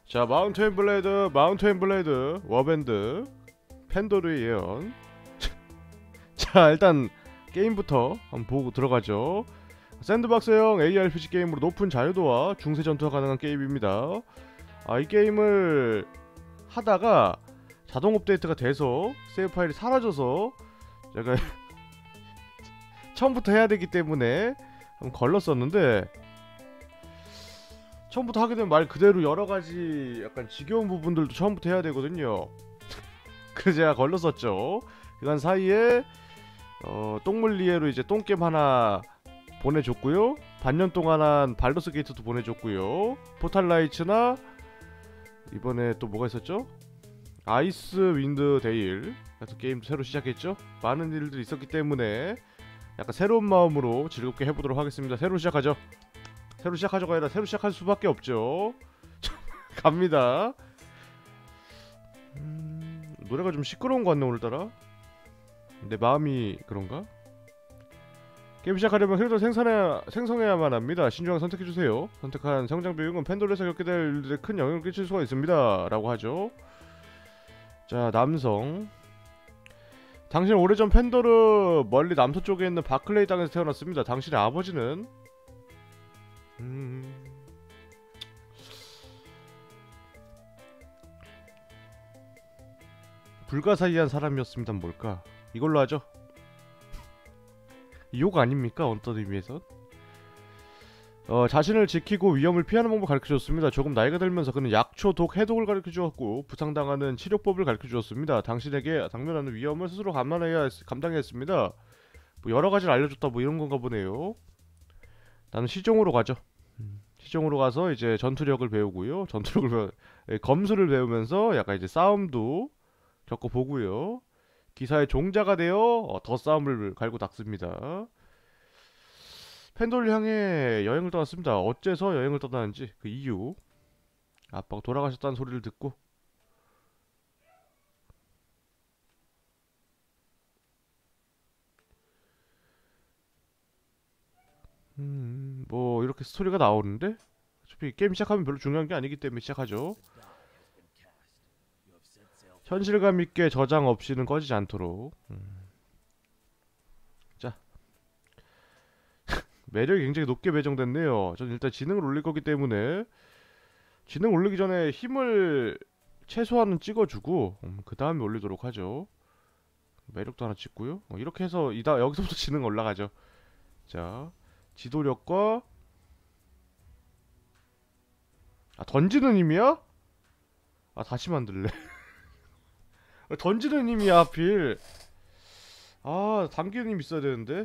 자, 마운트 앤 블레이드 워밴드 팬도르의 예언. 자, 일단 게임부터 한번 보고 들어가죠. 샌드박스형 ARPG 게임으로 높은 자유도와 중세 전투가 가능한 게임입니다. 이 게임을 하다가 자동 업데이트가 돼서 세이브 파일이 사라져서 제가 처음부터 해야 되기 때문에 한번 걸렀었는데, 처음부터 하게 되면 말 그대로 여러가지 약간 지겨운 부분들도 처음부터 해야 되거든요. 그래서 제가 걸렀었죠. 그간 사이에 똥물리에로 이제 똥겜 하나 보내줬고요. 반년 동안 한 발더스 게이트도 보내줬고요. 포탈라이츠나 이번에 또 뭐가 있었죠? 아이스 윈드 데일 같은 게임도 새로 시작했죠. 많은 일들이 있었기 때문에 약간 새로운 마음으로 즐겁게 해보도록 하겠습니다. 새로 시작하죠. 새로 시작하죠가 아니라 새로 시작할 수밖에 없죠. 갑니다. 노래가 좀 시끄러운 것 같네 오늘따라. 내 마음이 그런가? 게임 시작하려면 캐릭터 생성해야만 합니다. 신중하게 선택해주세요. 선택한 성장 비용은 팬돌에서 겪게 될 일들에 큰 영향을 끼칠 수가 있습니다 라고 하죠. 자, 남성. 당신은 오래전 팬도르 멀리 남서쪽에 있는 바클레이 땅에서 태어났습니다. 당신의 아버지는 불가사의한 사람이었습니다. 뭘까? 이걸로 하죠. 욕 아닙니까? 어떤 의미에서? 자신을 지키고 위험을 피하는 방법을 가르쳐줬습니다. 조금 나이가 들면서 그는 약초, 독, 해독을 가르쳐주었고 부상당하는 치료법을 가르쳐주었습니다. 당신에게 당면하는 위험을 스스로 감당해야 했습니다. 뭐 여러가지를 알려줬다 뭐 이런건가 보네요. 나는 시종으로 가죠. 시종으로 가서 이제 전투력을 배우고요. 검수를 배우면서 약간 이제 싸움도 겪어보고요. 기사의 종자가 되어 더 싸움을 갈고 닦습니다. 펜돌 향해 여행을 떠났습니다. 어째서 여행을 떠나는지 그 이유. 아빠가 돌아가셨다는 소리를 듣고 뭐 이렇게 스토리가 나오는데 어차피 게임 시작하면 별로 중요한 게 아니기 때문에 시작하죠. 현실감 있게 저장 없이는 꺼지지 않도록. 자, 매력이 굉장히 높게 배정됐네요. 저는 일단 지능을 올릴 거기 때문에 지능 올리기 전에 힘을 최소한은 찍어주고 그 다음에 올리도록 하죠. 매력도 하나 찍고요. 이렇게 해서 여기서부터 지능 올라가죠. 자, 지도력과 던지는 힘이야? 다시 만들래. 던지는 힘이야 하필. 당기는 힘 있어야 되는데.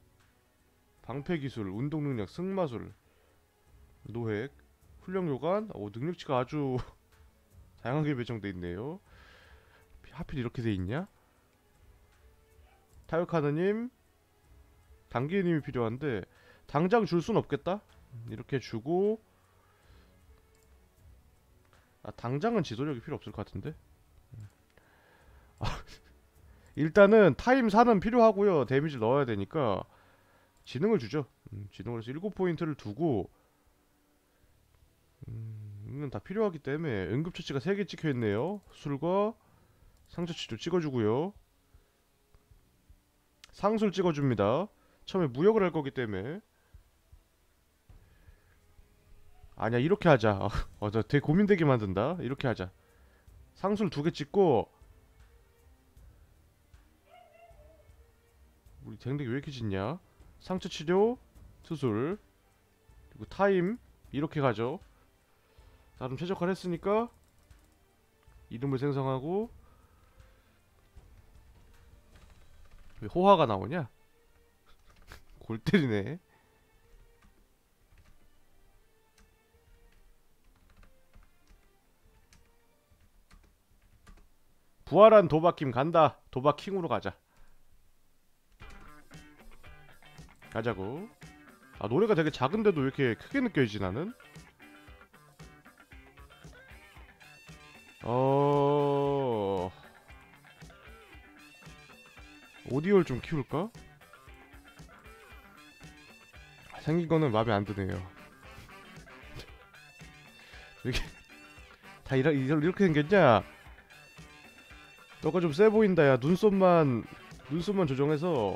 방패기술, 운동능력, 승마술, 노획, 훈령요관. 능력치가 아주 다양하게 배정돼 있네요. 하필 이렇게 돼 있냐? 타격하는 힘, 당기는 힘이 필요한데 당장 줄 순 없겠다. 이렇게 주고 당장은 지도력이 필요 없을 것 같은데. 일단은 타임 4는 필요하고요. 데미지를 넣어야 되니까 지능을 주죠. 지능을 해서 7포인트를 두고 이건 다 필요하기 때문에 응급처치가 3개 찍혀있네요. 술과 상처치도 찍어주고요. 상술 찍어줍니다. 처음에 무역을 할 거기 때문에. 아니야, 이렇게 하자. 나 되게 고민되게 만든다. 이렇게 하자. 상술 2개 찍고. 우리 댕댕이 왜 이렇게 짖냐? 상처치료, 수술, 그리고 타임. 이렇게 가죠. 나름 최적화를 했으니까 이름을 생성하고. 왜 호화가 나오냐? 골 때리네. 부활한 도박킴 간다. 도박킹으로 가자. 가자고. 노래가 되게 작은데도 왜 이렇게 크게 느껴지지 나는? 오디오를 좀 키울까? 생긴 거는 마음에 안 드네요. 이렇게 다 이렇게 생겼냐? 너가 좀 세 보인다. 야, 눈썹만 조정해서.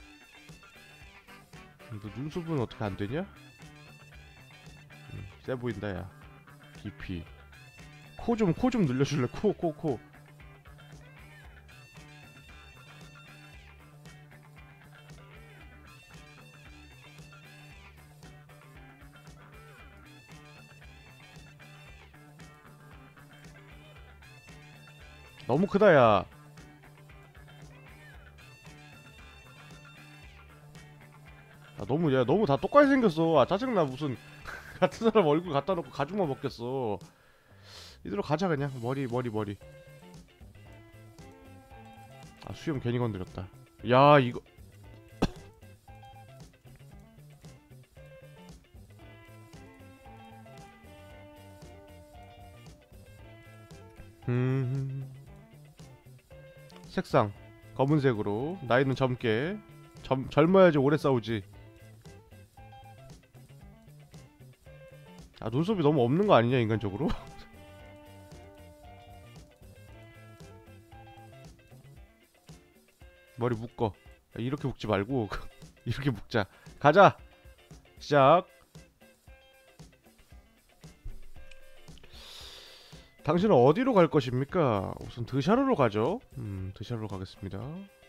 너 눈썹은 어떻게 안 되냐? 세 보인다. 야, 깊이. 코 좀 늘려줄래? 코. 너무 크다. 야, 너무 다 똑같이 생겼어. 아, 짜증나. 무슨 같은 사람 얼굴 갖다 놓고 가죽만 벗겼어. 이대로 가자 그냥. 머리. 아, 수염 괜히 건드렸다. 야, 이거 색상 검은색으로. 나이는 젊게. 젊어야지 오래 싸우지. 아, 눈썹이 너무 없는 거 아니냐 인간적으로? 머리 묶어. 이렇게 묶지 말고 이렇게 묶자. 가자. 시작. 당신은 어디로 갈 것입니까? 우선 드샤르로 가죠. 드샤르로 가겠습니다.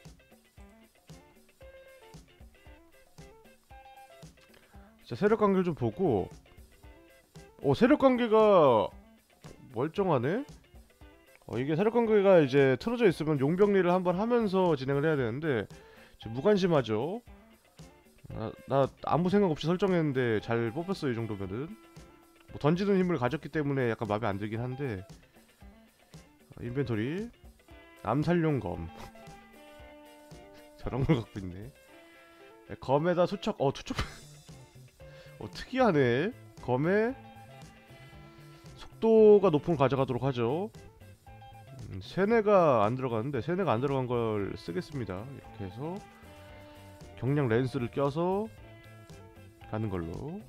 자, 세력 관계를 좀 보고. 세력 관계가 멀쩡하네. 이게 세력 관계가 이제 틀어져 있으면 용병리를 한번 하면서 진행을 해야 되는데 지금 무관심하죠. 나 아무 생각 없이 설정했는데 잘 뽑혔어. 이 정도면은 뭐 던지는 힘을 가졌기 때문에 약간 마음에 안 들긴 한데. 인벤토리 암살용 검 저런 걸 갖고 있네. 검에다 투척. 투척 특이하네. 검에 속도가 높은 걸 가져가도록 하죠. 세뇌가 안 들어가는데 세뇌가 안 들어간 걸 쓰겠습니다. 이렇게 해서 경량 렌스를 껴서 가는 걸로.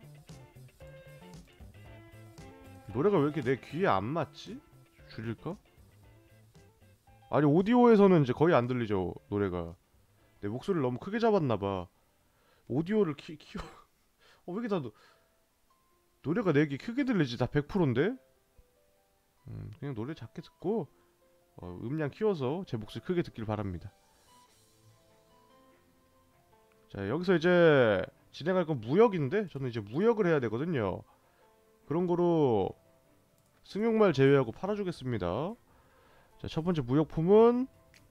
노래가 왜 이렇게 내 귀에 안 맞지? 줄일까? 아니, 오디오에서는 이제 거의 안 들리죠, 노래가. 내 목소리를 너무 크게 잡았나봐. 오디오를 키워. 왜 이렇게 다 노래가 내게 크게 들리지? 다 100%인데? 그냥 노래 작게 듣고 음량 키워서 제 목소리 크게 듣길 바랍니다. 자, 여기서 이제 진행할 건 무역인데 저는 이제 무역을 해야 되거든요. 그런 거로 승용말 제외하고 팔아주겠습니다. 자, 첫 번째 무역품은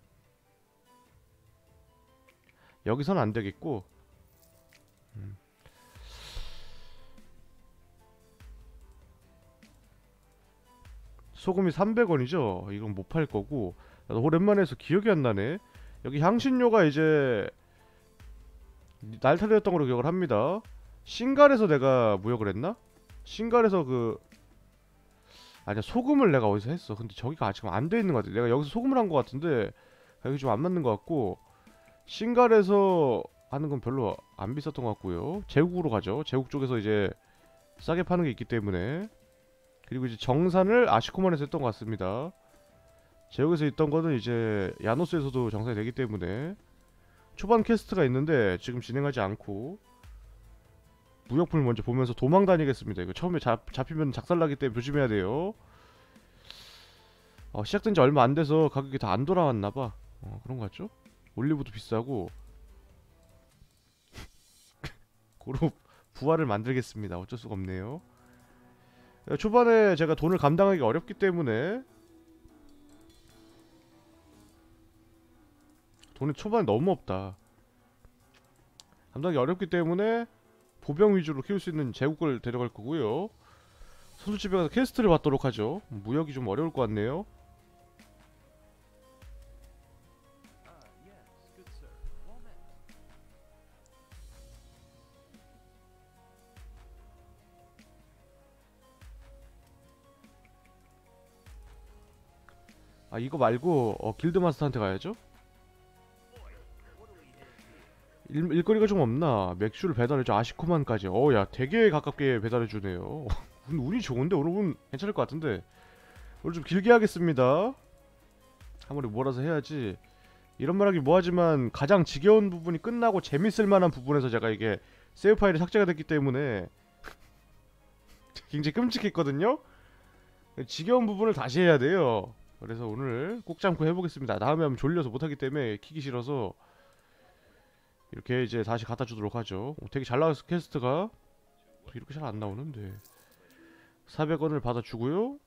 여기선 안 되겠고, 소금이 300원이죠. 이건 못 팔 거고. 오랜만에 해서 기억이 안 나네. 여기 향신료가 이제 날탈이었던 걸로 기억을 합니다. 싱갈에서 내가 무역을 했나? 싱갈에서 아니야, 소금을 내가 어디서 했어. 근데 저기가 지금 안 돼 있는 것 같아. 내가 여기서 소금을 한 것 같은데 여기 좀 안 맞는 것 같고, 싱갈에서 하는 건 별로 안 비쌌던 것 같고요. 제국으로 가죠. 제국 쪽에서 이제 싸게 파는 게 있기 때문에. 그리고 이제 정산을 아시코만에서 했던 것 같습니다. 제국에서 있던 거는 이제 야노스에서도 정산이 되기 때문에. 초반 퀘스트가 있는데 지금 진행하지 않고 무역품을 먼저 보면서 도망 다니겠습니다. 이거 처음에 잡히면 작살나기 때문에 조심해야 돼요. 시작된 지 얼마 안 돼서 가격이 다 안 돌아왔나봐. 그런 거 같죠? 올리브도 비싸고. 고로 부활을 만들겠습니다. 어쩔 수가 없네요. 초반에 제가 돈을 감당하기 어렵기 때문에, 돈이 초반에 너무 없다. 감당하기 어렵기 때문에 보병 위주로 키울 수 있는 제국을 데려갈 거고요. 선수집에 가서 퀘스트를 받도록 하죠. 무역이 좀 어려울 것 같네요. 이거 말고 길드 마스터한테 가야죠. 일거리가 좀 없나? 맥주를 배달해줘. 아시코만까지. 야, 되게 가깝게 배달해주네요. 운이 좋은데? 오늘 운 괜찮을 것 같은데. 오늘 좀 길게 하겠습니다. 아무리 몰아서 해야지. 이런 말하기 뭐하지만 가장 지겨운 부분이 끝나고 재밌을 만한 부분에서 제가 이게 세이브 파일이 삭제가 됐기 때문에 굉장히 끔찍했거든요. 지겨운 부분을 다시 해야 돼요. 그래서 오늘 꼭 참고 해보겠습니다. 다음에 하면 졸려서 못하기 때문에 키기 싫어서 이렇게 이제 다시 갖다 주도록 하죠. 되게 잘 나왔어. 퀘스트가 이렇게 잘 안 나오는데 400원을 받아주고요.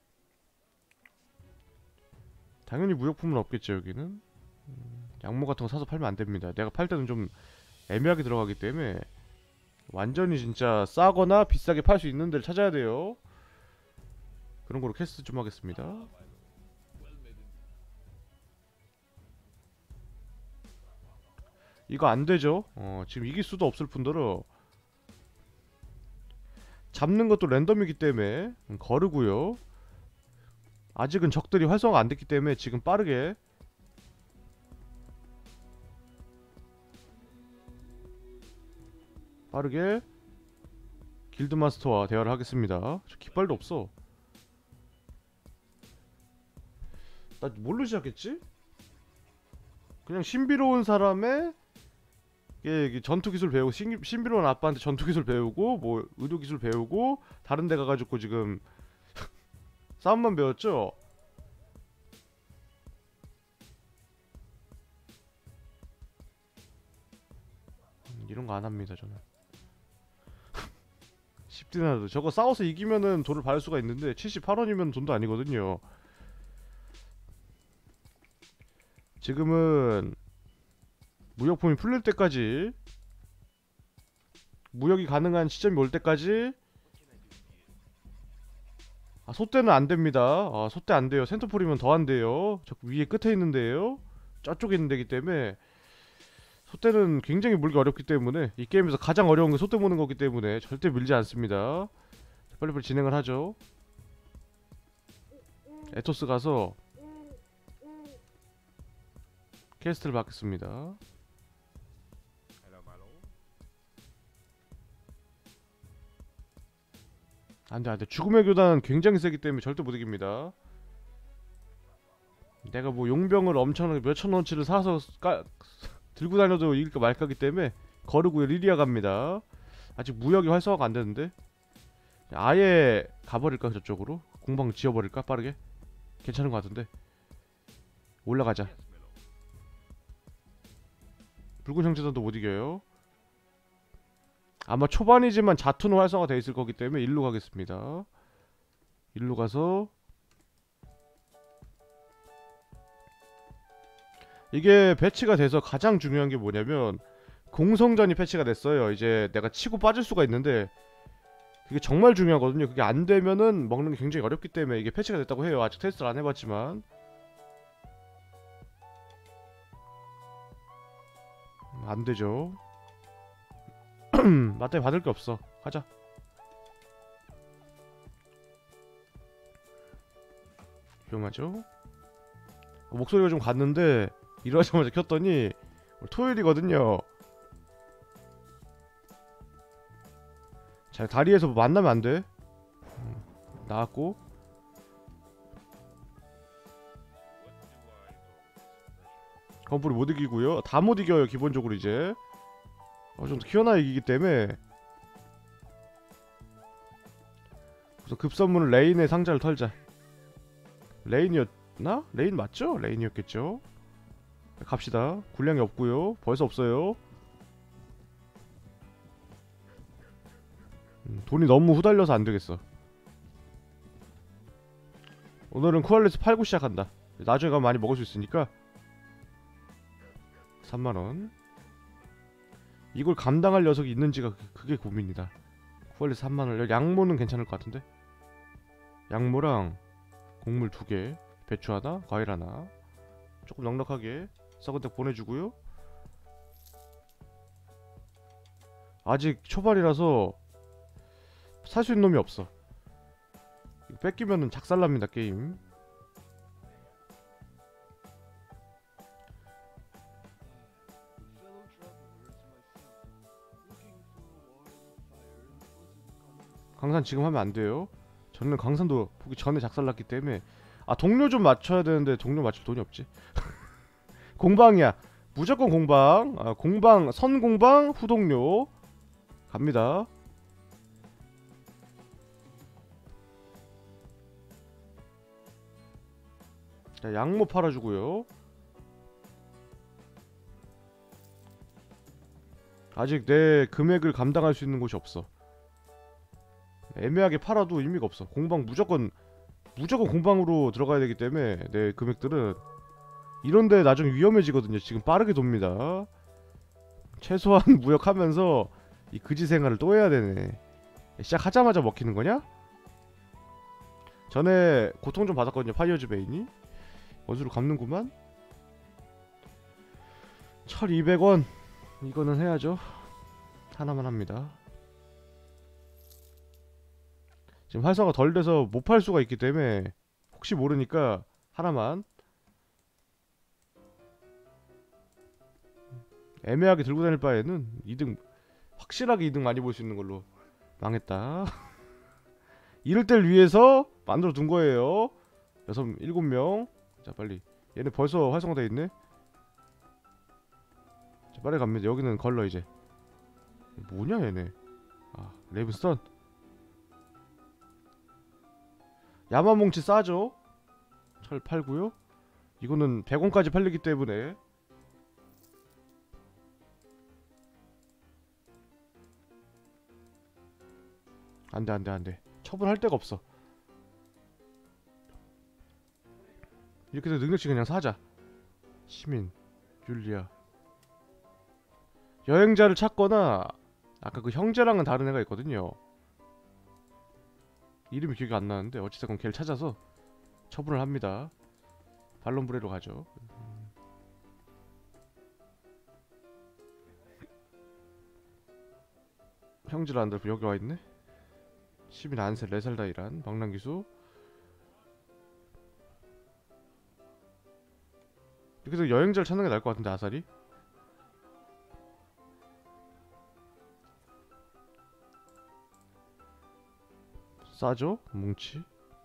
당연히 무역품은 없겠죠. 여기는 양모 같은 거 사서 팔면 안 됩니다. 내가 팔 때는 좀 애매하게 들어가기 때문에 완전히 진짜 싸거나 비싸게 팔 수 있는 데를 찾아야 돼요. 그런 거로 퀘스트 좀 하겠습니다. 이거 안 되죠. 지금 이길 수도 없을 뿐더러 잡는 것도 랜덤이기 때문에 거르고요. 아직은 적들이 활성화 안 됐기 때문에 지금 빠르게 길드마스터와 대화를 하겠습니다. 저 깃발도 없어. 나 뭘로 시작했지? 그냥 신비로운 사람의 이게 전투 기술 배우고 신비로운 아빠한테 전투 기술 배우고 뭐 의료 기술 배우고 다른 데 가가지고 지금 싸움만 배웠죠? 이런 거 안 합니다 저는. 10디나르도 저거 싸워서 이기면은 돈을 받을 수가 있는데 78원이면 돈도 아니거든요. 지금은 무역품이 풀릴 때까지, 무역이 가능한 시점이 올 때까지. 아, 소떼는 안 됩니다. 아, 소떼 안 돼요. 센터폴이면 더 안 돼요. 저 위에 끝에 있는데요. 저쪽에 있는 데기 때문에 소떼는 굉장히 물기 어렵기 때문에 이 게임에서 가장 어려운 게 소떼 모는 거기 때문에 절대 밀지 않습니다. 빨리빨리 진행을 하죠. 에토스 가서 퀘스트를 받겠습니다. 안돼 안돼. 죽음의 교단은 굉장히 세기 때문에 절대 못 이깁니다. 내가 뭐 용병을 엄청나게 몇천원치를 사서 들고 다녀도 이길까 말까기 때문에 거르고요. 리리아 갑니다. 아직 무역이 활성화가 안 되는데 아예 가버릴까 저쪽으로? 공방 지어버릴까 빠르게? 괜찮은 것 같은데 올라가자. 붉은 형제단도 못 이겨요. 아마 초반이지만 자투는 활성화 돼 있을 거기 때문에 일로 가겠습니다. 일로 가서 이게 배치가 돼서 가장 중요한 게 뭐냐면 공성전이 패치가 됐어요. 이제 내가 치고 빠질 수가 있는데 그게 정말 중요하거든요. 그게 안 되면은 먹는 게 굉장히 어렵기 때문에 이게 패치가 됐다고 해요. 아직 테스트를 안 해봤지만 안 되죠. 맞다이 받을 게 없어. 가자. 위험하죠? 목소리가 좀 갔는데 일어나자마자 켰더니 토요일이거든요. 자, 다리에서 뭐 만나면 안 돼. 나왔고 건물이 못 이기고요. 다 못 이겨요 기본적으로 이제. 좀 키워놔 이기기 때문에. 그래서 급선물은 레인의 상자를 털자. 레인이었나? 레인 맞죠? 레인이었겠죠? 갑시다. 군량이 없고요. 벌써 없어요. 돈이 너무 후달려서 안되겠어. 오늘은 쿠알레스 팔고 시작한다. 나중에 가면 많이 먹을 수 있으니까. 3만원. 이걸 감당할 녀석이 있는지가 그게 고민이다. 쿠알레스 3만원. 양모는 괜찮을 것 같은데. 양모랑 곡물 2개, 배추 하나, 과일 하나. 조금 넉넉하게 썩은 데 보내주고요. 아직 초반이라서 살 수 있는 놈이 없어. 이거 뺏기면은 작살납니다 게임. 강산 지금 하면 안 돼요. 저는 강산도 보기 전에 작살났기 때문에. 아, 동료 좀 맞춰야 되는데 동료 맞출 돈이 없지. 공방이야. 무조건 공방. 아, 공방, 선공방, 후동료 갑니다. 자, 양모 팔아주고요. 아직 내 금액을 감당할 수 있는 곳이 없어. 애매하게 팔아도 의미가 없어. 공방 무조건 공방으로 들어가야 되기 때문에 내 금액들은 이런데 나중에 위험해지거든요. 지금 빠르게 돕니다. 최소한 무역하면서 이 그지 생활을 또 해야 되네. 시작하자마자 먹히는 거냐? 전에 고통 좀 받았거든요. 파이어즈 베인이 원수로 갚는구만. 1200원 이거는 해야죠. 하나만 합니다. 지금 활성화 덜 돼서 못 팔 수가 있기 때문에 혹시 모르니까 하나만. 애매하게 들고 다닐 바에는 2등 확실하게 2등 많이 볼 수 있는 걸로. 망했다. 이럴 때를 위해서 만들어 둔 거예요. 7명. 자, 빨리. 얘네 벌써 활성화돼 있네. 자, 빨리 갑니다. 여기는 걸러 이제. 뭐냐 얘네. 아, 레이븐스턴. 야마몽치 싸죠. 철 팔고요. 이거는 100원까지 팔리기 때문에 안돼 안돼 안돼. 처분할 데가 없어. 이렇게 해서 능력치 그냥 사자. 시민 율리아. 여행자를 찾거나 아까 그 형제랑은 다른 애가 있거든요. 이름이 기억이 안 나는데 어찌됐건 걔를 찾아서 처분을 합니다. 발론브레로 가죠. 형제를 안 들고 여기 와 있네. 시민 안셀 레살다이란 방랑기수. 이렇게 해서 여행자를 찾는 게 나을 것 같은데 아사리. 싸죠? 뭉치.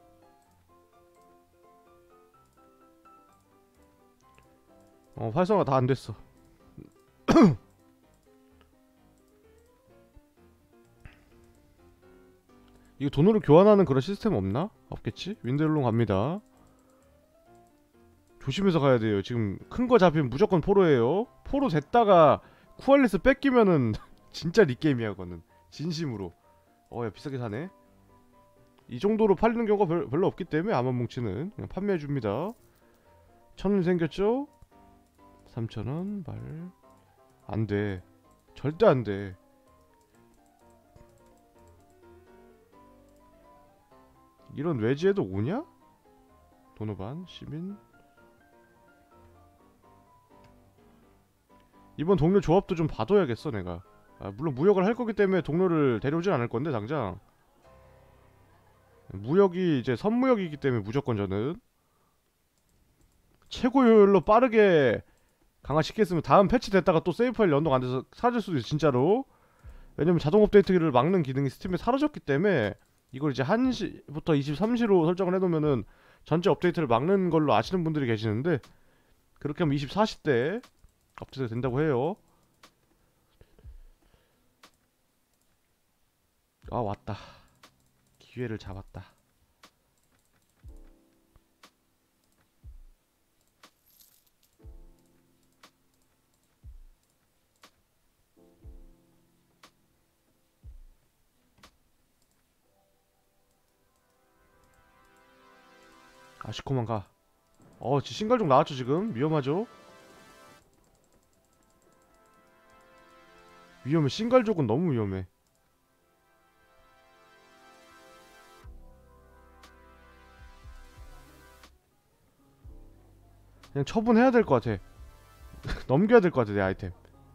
활성화 다 안 됐어. 이거 돈으로 교환하는 그런 시스템 없나? 없겠지? 윈드렐롱 갑니다. 조심해서 가야 돼요. 지금 큰 거 잡히면 무조건 포로예요. 포로 됐다가 쿠알리스 뺏기면은 진짜 리게임이야 그거는. 진심으로. 야 비싸게 사네. 이 정도로 팔리는 경우가 별로 없기 때문에 아마뭉치는 그냥 판매해줍니다. 1000원 생겼죠? 3000원 말. 안돼. 절대 안돼. 이런 외지에도 오냐? 도노반 시민. 이번 동료 조합도 좀 봐둬야겠어 내가. 물론 무역을 할 거기 때문에 동료를 데려오진 않을 건데 당장 무역이 이제 선무역이기 때문에 무조건 저는 최고 효율로 빠르게 강화시켰으면 다음 패치 됐다가 또 세이브 파일 연동 안 돼서 사라질 수도 있어 진짜로. 왜냐면 자동 업데이트를 막는 기능이 스팀에 사라졌기 때문에 이걸 이제 1시부터 23시로 설정을 해놓으면은 전체 업데이트를 막는 걸로 아시는 분들이 계시는데 그렇게 하면 24시 때 업데이트가 된다고 해요. 아 왔다. 기회를 잡았다. 아시코만 가. 신갈종 나왔죠 지금. 위험하죠. 위험해. 신갈족은 너무 위험해. 그냥 처분해야 될 것 같아. 넘겨야 될 것 같아 내 아이템.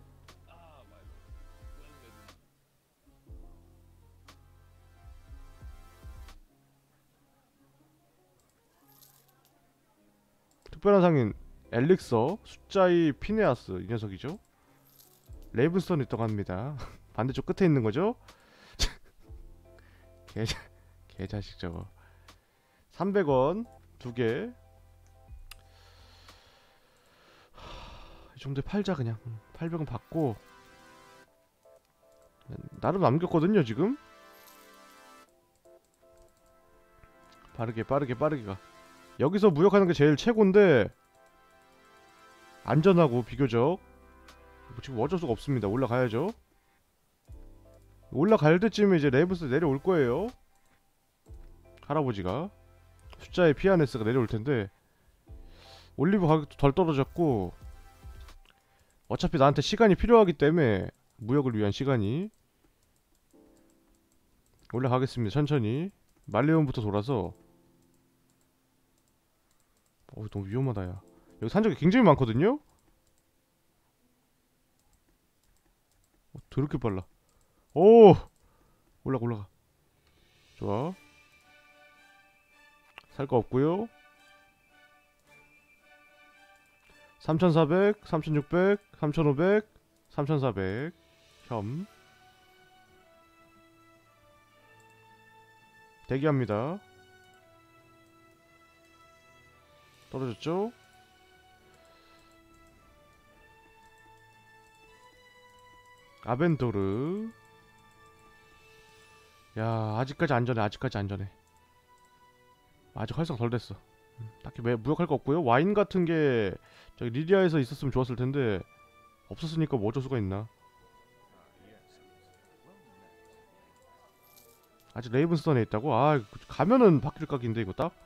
특별한 상인 엘릭서 숫자의 피네아스 이 녀석이죠. 레이븐스턴이 있다고 합니다. 반대쪽 끝에 있는 거죠. 개자식 저거. 300원 2개. 이 정도에 팔자 그냥. 800원 받고. 나름 남겼거든요 지금. 빠르게 가. 여기서 무역하는 게 제일 최고인데 안전하고 비교적 지금 어쩔 수가 없습니다. 올라가야죠. 올라갈 때쯤에 이제 레이브스 내려올 거예요. 할아버지가 숫자에 피아네스가 내려올 텐데 올리브 가격도 덜 떨어졌고 어차피 나한테 시간이 필요하기 때문에 무역을 위한 시간이 올라가겠습니다. 천천히 말레온부터 돌아서. 너무 위험하다 야. 여기 산적이 굉장히 많거든요. 더럽게 빨라. 오! 올라가. 좋아. 살 거 없고요. 3400, 3600, 3500, 3400 혐 대기합니다. 떨어졌죠? 아벤토르. 야, 아직까지 안전해. 아직 활성 덜 됐어. 딱히 무역할 거 없고요. 와인 같은 게 저기 리디아에서 있었으면 좋았을 텐데 없었으니까 뭐 어쩔 수가 있나. 아직 레이븐스턴에 있다고? 아, 가면은 바뀔 각인데 이거 딱.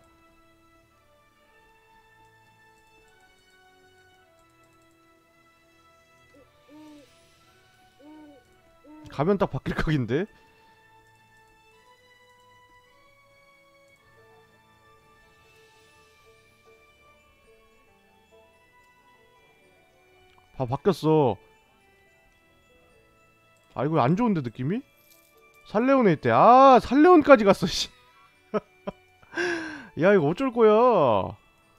가면 딱 바뀔 각인데. 바뀌었어. 아, 이거 안 좋은데 느낌이? 살레온에 있대. 아, 살레온까지 갔어 씨. 야, 이거 어쩔 거야.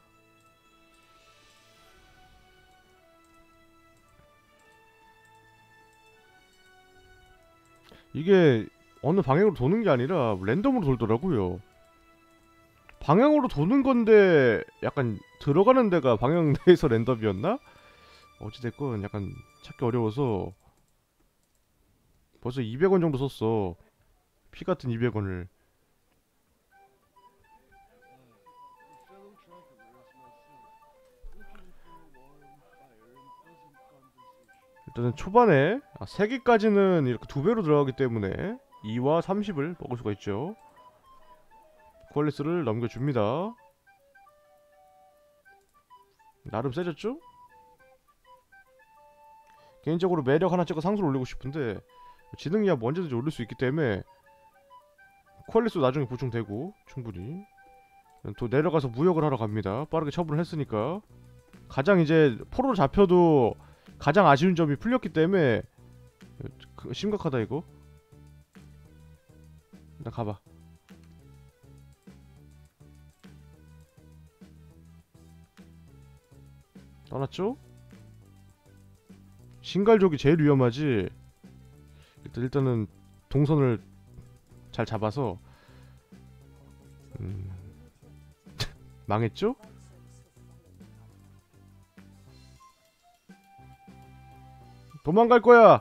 이게 어느 방향으로 도는 게 아니라 랜덤으로 돌더라고요. 방향으로 도는 건데 약간 들어가는 데가 방향 내에서 랜덤이었나? 어찌됐건 약간 찾기 어려워서 벌써 200원 정도 썼어. 피 같은 200원을. 일단은 초반에 3개까지는 이렇게 2배로 들어가기 때문에 2와 30을 먹을 수가 있죠. 퀄리스를 넘겨줍니다. 나름 세졌죠? 개인적으로 매력 하나 찍어 상수를 올리고 싶은데 지능이야 뭐 언제든지 올릴 수 있기 때문에 퀄리스 나중에 보충되고 충분히. 또 내려가서 무역을 하러 갑니다. 빠르게 처분을 했으니까. 가장 이제 포로로 잡혀도 가장 아쉬운 점이 풀렸기 때문에 심각하다 이거. 일단 가봐. 떠났죠? 신갈족이 제일 위험하지. 일단은 동선을 잘 잡아서 망했죠? 도망갈 거야.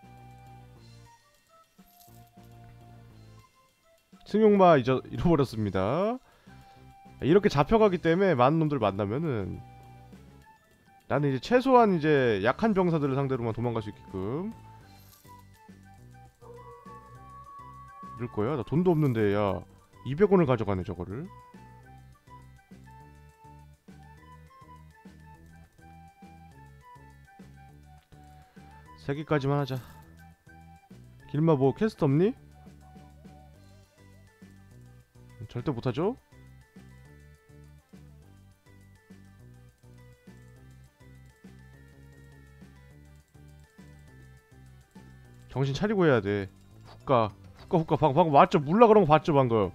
승용마 잃어버렸습니다. 이렇게 잡혀가기 때문에 많은 놈들 만나면은 나는 이제 최소한 이제 약한 병사들을 상대로만 도망갈 수 있게끔 이럴 거야. 나 돈도 없는데 야 200원을 가져가네 저거를. 세 개까지만 하자. 길마 뭐 퀘스트 없니? 절대 못하죠? 정신 차리고 해야 돼. 후까 방금 맞죠? 물라 그런 거 봤죠 방금?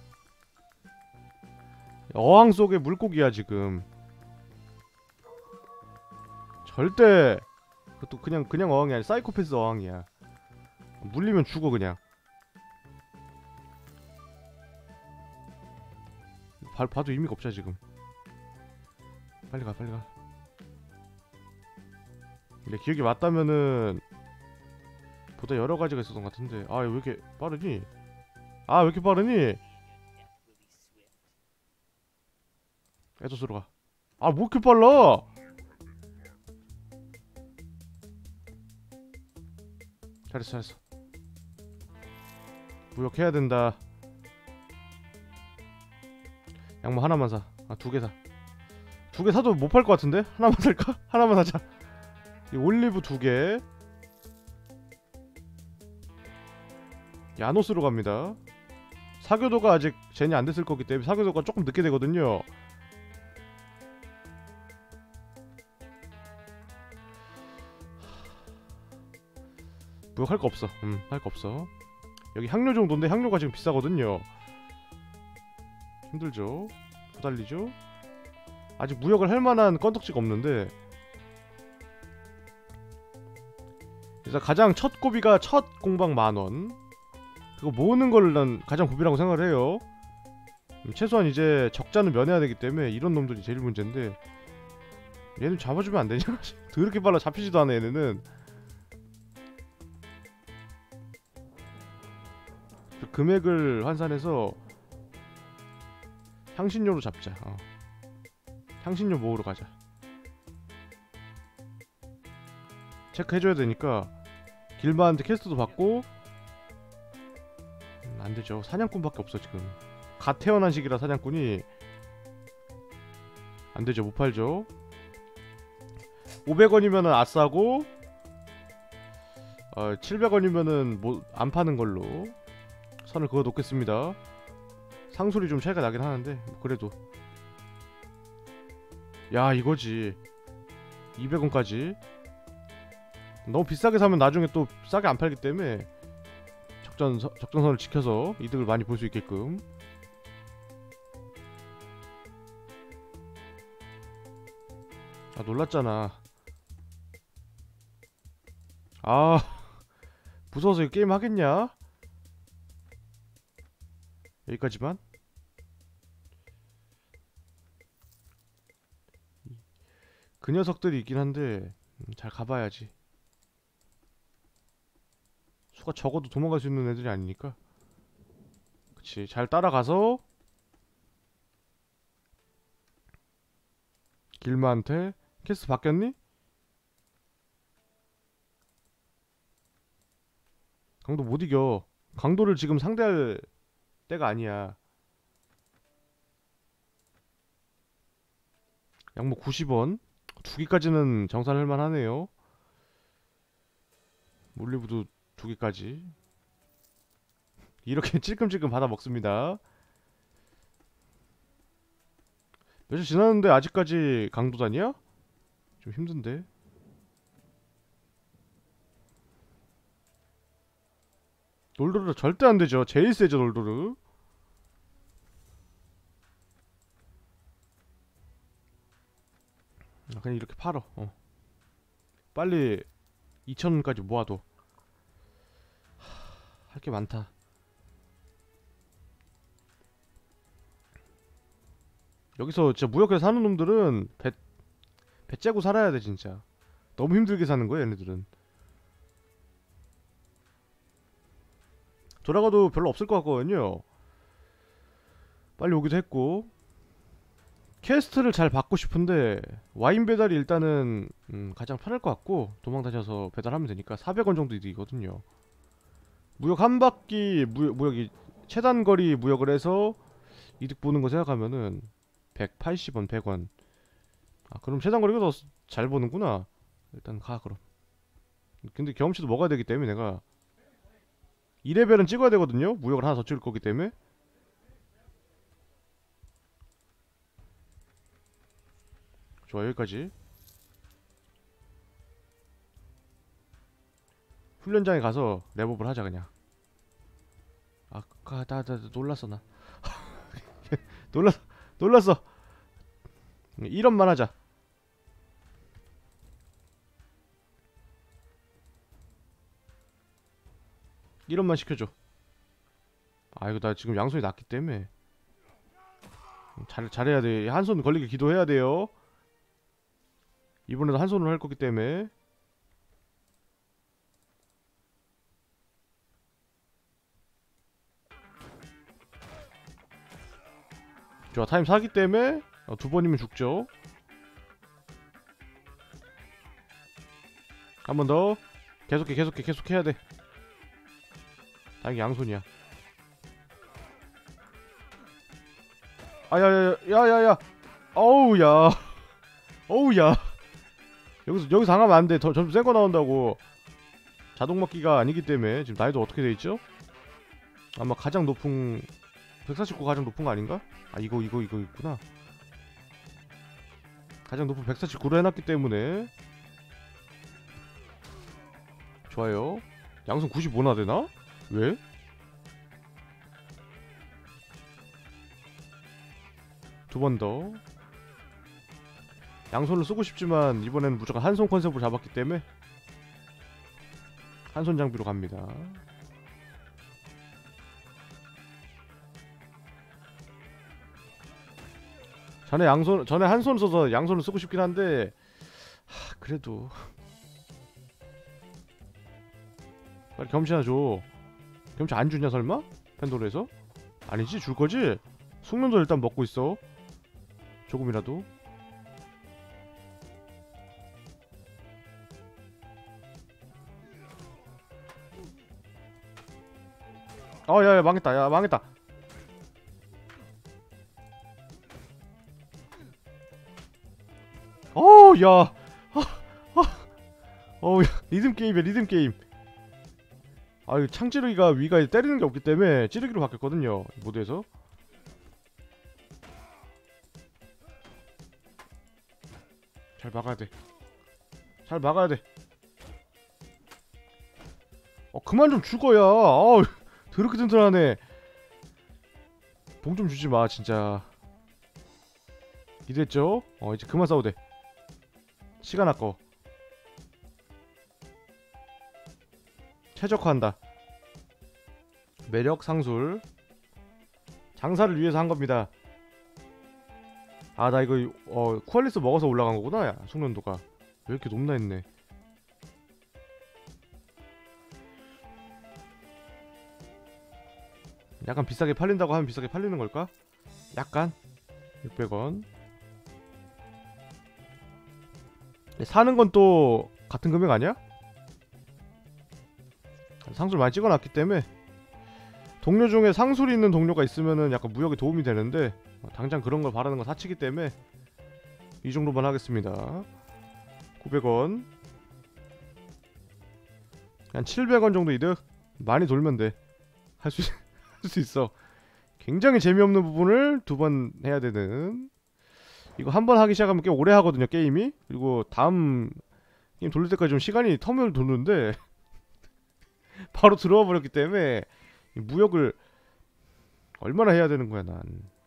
어항 속에 물고기야 지금. 절대 그것도 그냥 어항이 아니야. 사이코패스 어항이야. 물리면 죽어 그냥. 봐도 의미가 없잖아 지금. 빨리 가 빨리 가. 내 기억이 맞다면은 보다 여러 가지가 있었던 것 같은데. 아 왜 이렇게 빠르니? 아 왜 이렇게 빠르니? 에도스로 가. 아 뭐 이렇게 빨라? 잘했어 잘했어. 무역해야 된다. 양모 하나만 사. 아 두 개 사. 두 개 사도 못 팔 것 같은데? 하나만 살까? 하나만 사자. 이 올리브 두 개. 야노스로 갑니다. 사교도가 아직 젠이 안 됐을 거기 때문에 사교도가 조금 늦게 되거든요. 무역할 거 없어. 할 거 없어. 여기 향료 정도인데 향료가 지금 비싸거든요. 힘들죠. 후달리죠. 아직 무역을 할 만한 건덕지가 없는데. 그래서 가장 첫 고비가 첫 공방 10,000원. 그거 모으는 걸 난 가장 고비라고 생각을 해요. 최소한 이제 적자는 면해야 되기 때문에 이런 놈들이 제일 문제인데. 얘는 잡아주면 안 되냐? 더럽게 빨라. 잡히지도 않아 얘네는. 금액을 환산해서 향신료로 잡자. 향신료 모으러 가자. 체크해줘야 되니까 길마한테 퀘스트도 받고. 안되죠. 사냥꾼밖에 없어 지금. 갓 태어난 시기라 사냥꾼이 안되죠. 못팔죠. 500원이면은 아싸고 700원이면은 뭐 안파는 걸로 선을 그어 놓겠습니다. 상술이 좀 차이가 나긴 하는데 그래도 야 이거지. 200원까지 너무 비싸게 사면 나중에 또 싸게 안 팔기 때문에 적정선을 지켜서 이득을 많이 볼 수 있게끔. 아 놀랐잖아. 아 무서워서 이 게임 하겠냐? 여기까지만. 그 녀석들이 있긴 한데 잘 가봐야지. 수가 적어도 도망갈 수 있는 애들이 아니니까. 그치. 잘 따라가서 길마한테 캐스트 바뀌었니? 강도 못 이겨. 강도를 지금 상대할 때가 아니야. 양모 90원. 두 개까지는 정산할 만하네요. 몰리브도 두 개까지. 이렇게 찔끔찔끔 받아 먹습니다. 며칠 지났는데 아직까지 강도다니야? 좀 힘든데. 놀도르 절대 안되죠. 제일 세죠 놀도르. 그냥 이렇게 팔어. 빨리 2,000원까지 모아둬. 할 게 많다. 여기서 진짜 무역해서 사는 놈들은 배 째고 살아야 돼 진짜. 너무 힘들게 사는 거야 얘네들은. 돌아가도 별로 없을 것 같거든요. 빨리 오기도 했고. 퀘스트를 잘 받고 싶은데 와인 배달이 일단은 가장 편할 것 같고, 도망다녀서 배달하면 되니까 400원 정도 이득이거든요. 무역 한 바퀴 무역이 최단거리 무역을 해서 이득 보는 거 생각하면은 180원 100원. 아 그럼 최단거리가 더 잘 보는구나. 일단 가 그럼. 근데 경험치도 먹어야 되기 때문에 내가 2레벨은 찍어야 되거든요. 무역을 하나 더 찍을 거기 때문에. 좋아 여기까지. 훈련장에 가서 랩업을 하자 그냥. 아까 나 놀랐어 나. 놀랐어. 1원만 하자. 이런만 시켜줘. 아 이거 나 지금 양손이 낮기 때문에 잘해야 돼. 한 손 걸리게 기도해야 돼요. 이번에도 한 손으로 할 거기 때문에. 좋아, 타임 사기 때문에 두 번이면 죽죠. 한 번 더. 계속해야 돼. 다행히 양손이야. 야야야야야야. 어우야. 어우야. 여기서 당하면 안 돼. 더 점수 센 거 나온다고. 자동 막기가 아니기 때문에. 지금 나이도 어떻게 돼 있죠? 아마 가장 높은 149 가장 높은 거 아닌가? 아 이거 있구나. 가장 높은 149로 해놨기 때문에. 좋아요. 양손 95나 되나? 왜? 두 번 더. 양손을 쓰고 싶지만 이번에는 무조건 한 손 컨셉으로 잡았기 때문에 한 손 장비로 갑니다. 전에 한 손 써서 양손을 쓰고 싶긴 한데 그래도 빨리 겸치 하나 줘. 겸치 안 주냐 설마? 팬도르에서? 아니지, 줄 거지? 숙면도 일단 먹고 있어. 조금이라도. 야야 망했다. 야 망했다. 야. 야. 리듬 게임이야, 리듬 게임. 이거 창 찌르기가 위가 때리는 게 없기 때문에 찌르기로 바뀌었거든요, 모드에서. 잘 막아야 돼. 잘 막아야 돼. 그만 좀 죽어야. 더럽게 튼튼하네. 봉 좀 주지 마, 진짜. 이랬죠? 이제 그만 싸워도 돼. 시간 아까워. 최적화한다. 매력 상술. 장사를 위해서 한 겁니다. 나 이거 쿠알리스 먹어서 올라간 거구나. 야, 숙련도가 왜 이렇게 높나 했네. 약간 비싸게 팔린다고 하면 비싸게 팔리는 걸까? 약간 600원. 사는 건 또 같은 금액 아니야? 상술 많이 찍어놨기 때문에. 동료 중에 상술이 있는 동료가 있으면은 약간 무역에 도움이 되는데 당장 그런 걸 바라는 건 사치기 때문에 이 정도만 하겠습니다. 900원. 한 700원 정도 이득. 많이 돌면 돼. 할 수 있어. 굉장히 재미없는 부분을 두 번 해야 되는. 이거 한 번 하기 시작하면 꽤 오래 하거든요, 게임이. 그리고 다음 게임 돌릴 때까지 좀 시간이 터미널 도는데 바로 들어와 버렸기 때문에 이 무역을 얼마나 해야 되는 거야, 난.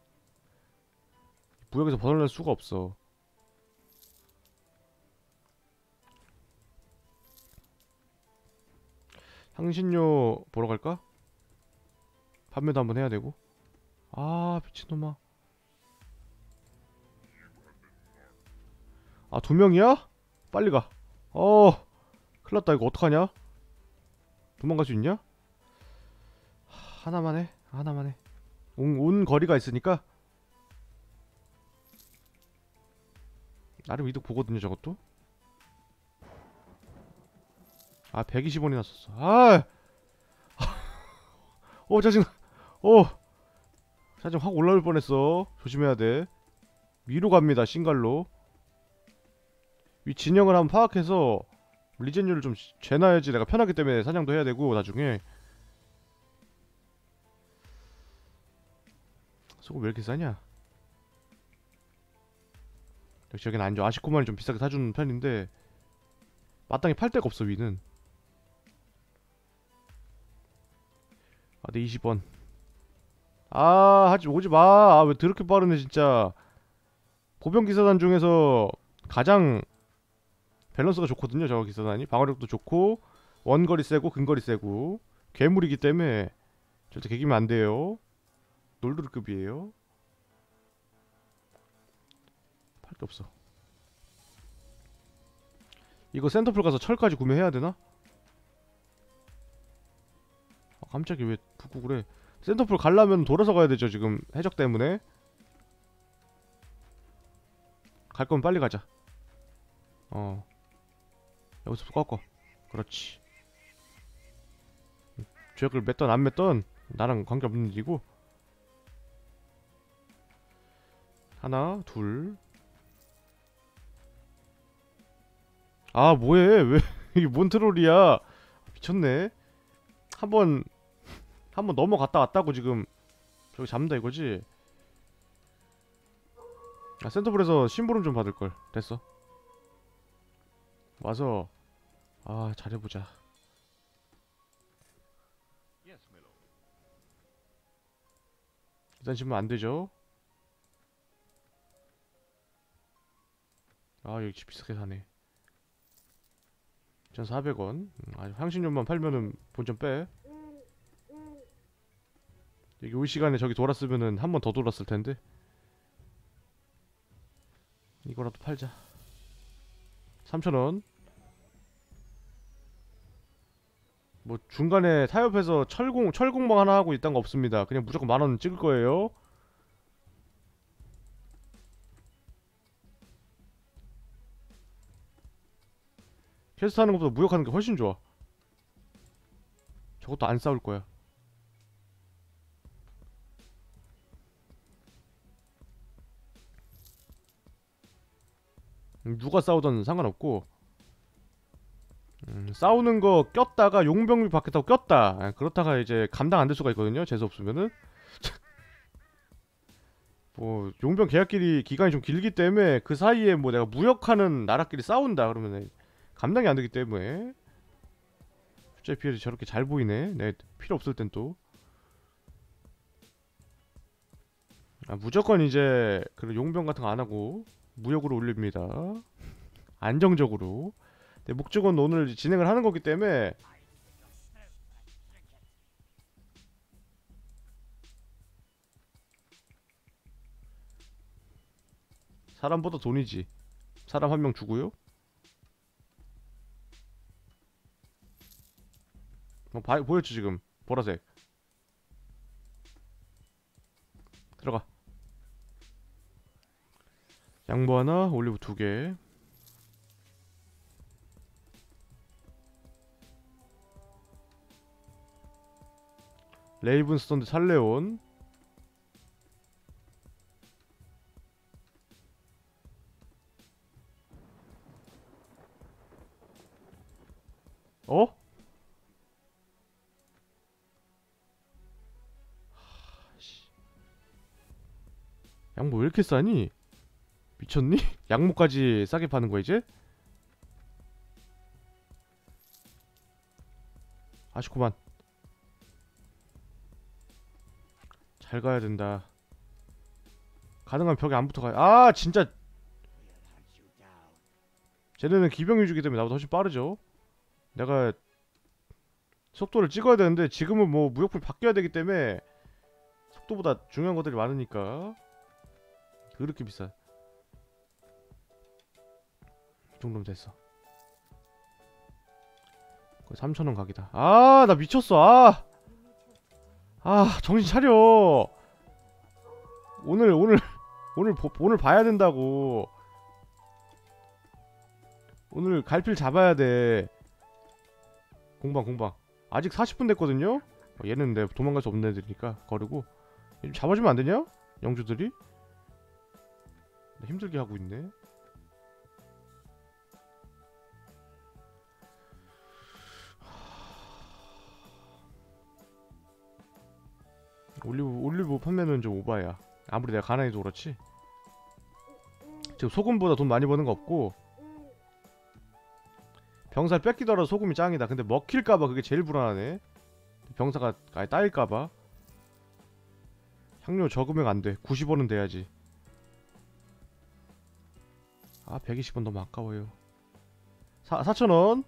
무역에서 벗어날 수가 없어. 향신료 보러 갈까? 판매도 한번 해야 되고. 미친놈아. 두 명이야? 빨리 가. 큰일났다. 이거 어떡하냐? 도망갈 수 있냐? 하나만 해. 온 거리가 있으니까 나름 이득 보거든요, 저것도. 120원이나 썼어. 짜증나. 짜증 확 올라올 뻔했어. 조심해야 돼. 위로 갑니다, 신갈로. 위 진영을 한번 파악해서 리젠율을 좀 재놔야지 내가 편하기 때문에 사냥도 해야 되고, 나중에. 소금 왜 이렇게 싸냐? 역시 여긴 안 좋아. 아시코만이 좀 비싸게 사주는 편인데 마땅히 팔 데가 없어, 위는. 네, 20원. 오지마. 왜 더럽게 빠르네, 진짜. 보병기사단 중에서 가장 밸런스가 좋거든요, 저 기사단이. 방어력도 좋고 원거리 세고 근거리 세고 괴물이기 때문에 절대 개기면 안 돼요. 놀드르급이에요. 게 없어. 이거 센터풀 가서 철까지 구매해야 되나? 아, 깜짝이 왜 붙고 그래. 센터풀 가려면 돌아서 가야 되죠 지금 해적 때문에. 갈 거면 빨리 가자. 여기서 꺾어. 그렇지. 죄악을 맺던 안 맺던 나랑 관계없는 일이고. 하나 둘. 아 뭐해 왜 이게 뭔 트롤이야. 미쳤네. 한번 넘어갔다 왔다고 지금. 저기 잡는다 이거지. 아 센터볼에서 심부름 좀 받을걸. 됐어. 와서 아 잘해보자. 일단 지금 안되죠. 아 여기 집 비싸게 사네. 2,400원. 아 향신료만 팔면은 본점 빼. 여기 올 시간에 저기 돌았으면은 한 번 더 돌았을 텐데. 이거라도 팔자. 3,000원. 뭐 중간에 타협해서 철공방 하나 하고 있단 거 없습니다. 그냥 무조건 10,000원 찍을 거예요. 퀘스트 하는 것보다 무역하는 게 훨씬 좋아. 저것도 안 싸울 거야. 누가 싸우든 상관없고. 싸우는 거 꼈다가 용병비 받겠다고 꼈다. 그렇다가 이제 감당 안 될 수가 있거든요. 재수 없으면은. 뭐 용병 계약끼리 기간이 좀 길기 때문에 그 사이에 뭐 내가 무역하는 나라끼리 싸운다 그러면 감당이 안 되기 때문에. 숫자에 비해서 저렇게 잘 보이네. 내 필요 없을 땐 또. 무조건 이제 그 용병 같은 거 안 하고 무역으로 올립니다. 안정적으로. 내 목적은 오늘 진행을 하는 거기 때문에. 사람보다 돈이지. 사람 한 명 주고요. 보였죠 지금 보라색. 들어가. 양보 하나, 올리브 2개. 레이븐스톤드 살레온. 어? 양모 왜 이렇게 싸니? 미쳤니? 양모까지 싸게 파는 거야 이제? 아쉽구만. 잘 가야 된다. 가능한 벽에 안 붙어가야. 아 진짜. 쟤네는 기병 위주기 때문에 나보다 훨씬 빠르죠. 내가 속도를 찍어야 되는데 지금은 뭐 무역풀 바뀌어야 되기 때문에 속도보다 중요한 것들이 많으니까. 그렇게 비싸. 이 정도면 됐어. 거의 3,000원 각이다. 아 나 미쳤어. 정신 차려. 오늘 봐야 된다고. 오늘 갈필 잡아야 돼. 공방 아직 40분 됐거든요. 얘는 내 도망갈 수 없는 애들이니까 거르고. 좀 잡아주면 안 되냐? 영주들이 힘들게 하고 있네. 올리브 판매는 좀 오바야. 아무리 내가 가난해도 그렇지. 지금 소금보다 돈 많이 버는 거 없고. 병사를 뺏기더라도 소금이 짱이다. 근데 먹힐까봐 그게 제일 불안하네. 병사가 아예 따일까봐. 향료 저금액 안돼. 90원은 돼야지. 120원 너무 아까워요. 4,000원.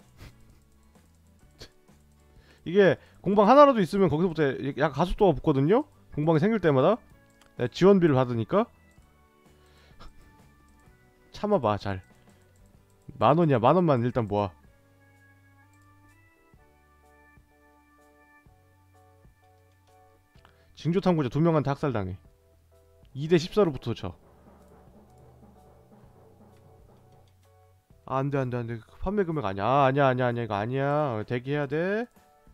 이게 공방 하나라도 있으면 거기서부터 약간 가속도가 붙거든요. 공방이 생길 때마다. 지원비를 받으니까. 참아봐. 잘. 10,000원이야. 10,000원만 일단 모아. 징조 탐구자 2명한테 학살당해. 2대 14로 붙어져. 아, 안돼 안돼 안돼. 판매 금액 아니야. 아, 아니야 아니야 아니야. 이거 아니야. 대기해야 돼.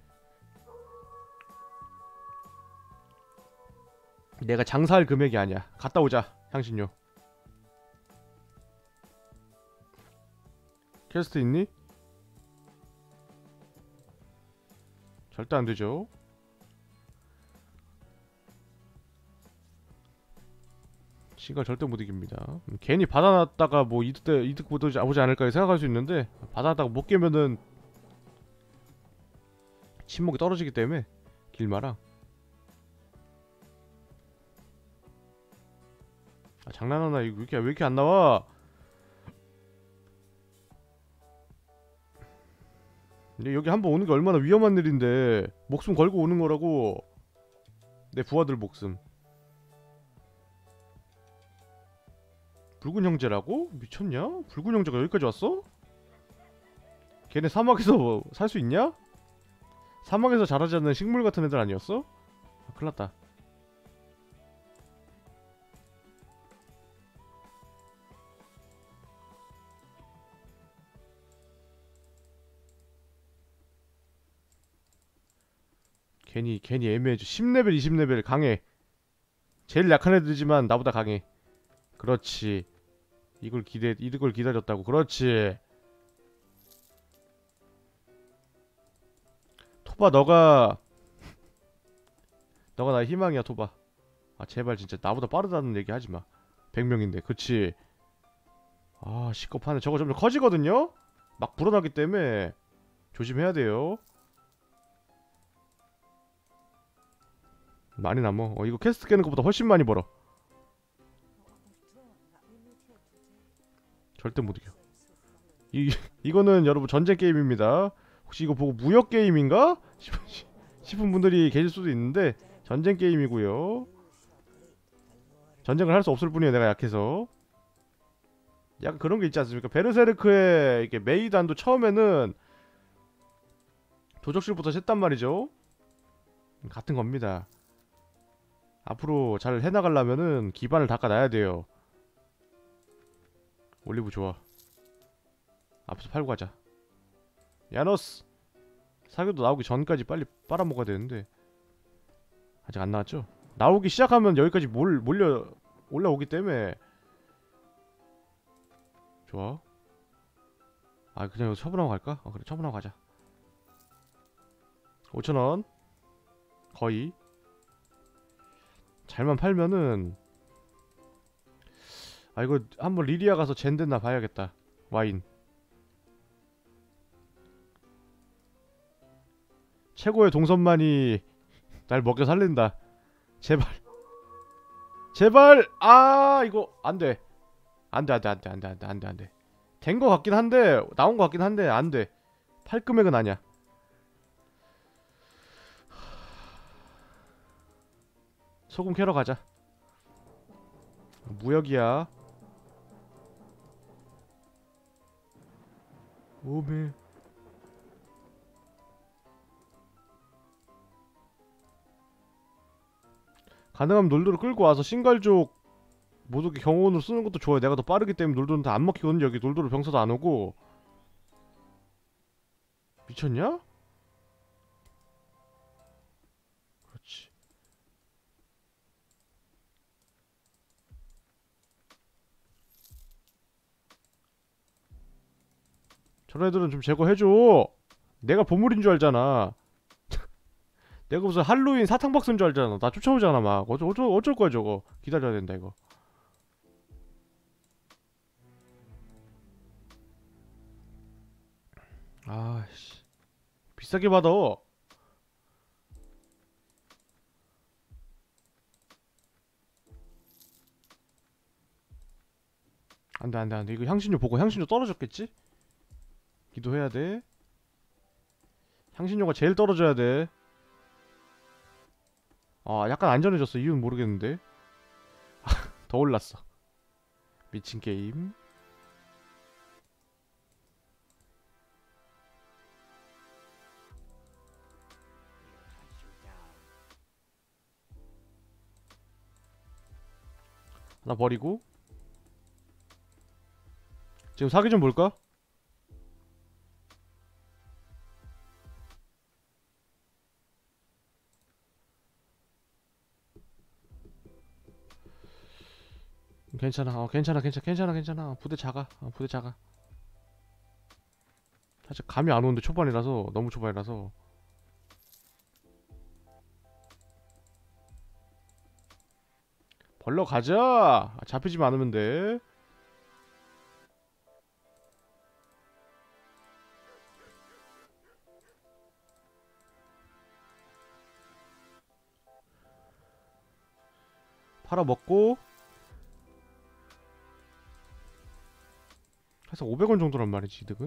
내가 장사할 금액이 아니야. 갔다 오자. 향신료. 퀘스트 있니? 절대 안 되죠. 시가 절대 못 이깁니다. 괜히 받아놨다가 뭐 이득 보지 않을까 생각할 수 있는데, 받아놨다가 못 깨면은 침묵이 떨어지기 때문에. 길마랑. 아, 장난하나. 이거 왜 이렇게 안 나와? 근데 여기 한번 오는 게 얼마나 위험한 일인데, 목숨 걸고 오는 거라고. 내 부하들 목숨. 붉은 형제라고? 미쳤냐? 붉은 형제가 여기까지 왔어? 걔네 사막에서 살 수 있냐? 사막에서 자라지 않는 식물 같은 애들 아니었어? 아, 큰일났다. 괜히 애매해져. 10레벨 20레벨 강해. 제일 약한 애들이지만 나보다 강해. 그렇지. 이걸 기다렸다고. 그렇지. 토바, 너가 나의 희망이야. 토바. 아, 제발 진짜 나보다 빠르다는 얘기 하지마. 100명인데. 그치. 아, 시겁하네. 저거 점점 커지거든요? 막 불어나기 때문에 조심해야 돼요. 많이 남어. 이거 퀘스트 깨는 것보다 훨씬 많이 벌어. 절대 못 이겨. 이거는 여러분 전쟁 게임입니다. 혹시 이거 보고 무역 게임인가? 싶은 분들이 계실 수도 있는데, 전쟁 게임이고요. 전쟁을 할 수 없을 뿐이에요. 내가 약해서. 약간 그런 게 있지 않습니까? 베르세르크의 이게 메이단도 처음에는 도적실부터 셌단 말이죠. 같은 겁니다. 앞으로 잘 해나가려면은 기반을 닦아놔야 돼요. 올리브 좋아. 앞에서 팔고 가자. 야노스! 사교도 나오기 전까지 빨리 빨아먹어야 되는데 아직 안 나왔죠? 나오기 시작하면 여기까지 올라오기 때문에. 좋아. 아, 그냥 여기서 처분하고 갈까? 그래, 처분하고 가자. 5,000원. 거의. 잘만 팔면은. 아, 이거 한번 리리아 가서 젠됐나 봐야겠다. 와인. 최고의 동선만이 날 먹여 살린다. 제발. 제발. 아, 이거 안돼. 안돼. 된 거 같긴 한데, 나온 거 같긴 한데 안돼. 팔 금액은 아니야. 소금 캐러 가자. 무역이야. 오메. 가능하면 놀도를 끌고 와서 신갈족 모두 경호원으로 쓰는 것도 좋아요. 내가 더 빠르기 때문에 놀도는 다 안 먹히거든요. 여기 놀도로 병사도 안 오고. 미쳤냐? 그렇지. 저런 애들은 좀 제거해줘. 내가 보물인 줄 알잖아. 내가 무슨 할로윈 사탕박스인 줄 알잖아. 나 쫓아오잖아 막. 어쩔 거야 저거. 기다려야 된다 이거. 아씨. 비싸게 받아. 안돼. 이거 향신료 보고 향신료 떨어졌겠지? 기도해야 돼. 향신료가 제일 떨어져야 돼. 아, 약간 안전해졌어. 이유는 모르겠는데. 더 올랐어. 미친 게임. 하나 버리고. 지금 사기 좀 볼까? 괜찮아. 괜찮아. 부대 작아. 부대 작아. 사실 감이 안 오는데 초반이라서, 너무 초반이라서. 벌러 가자. 잡히지만 않으면 돼. 팔아 먹고. 해서 500원 정도란 말이지, 이득은.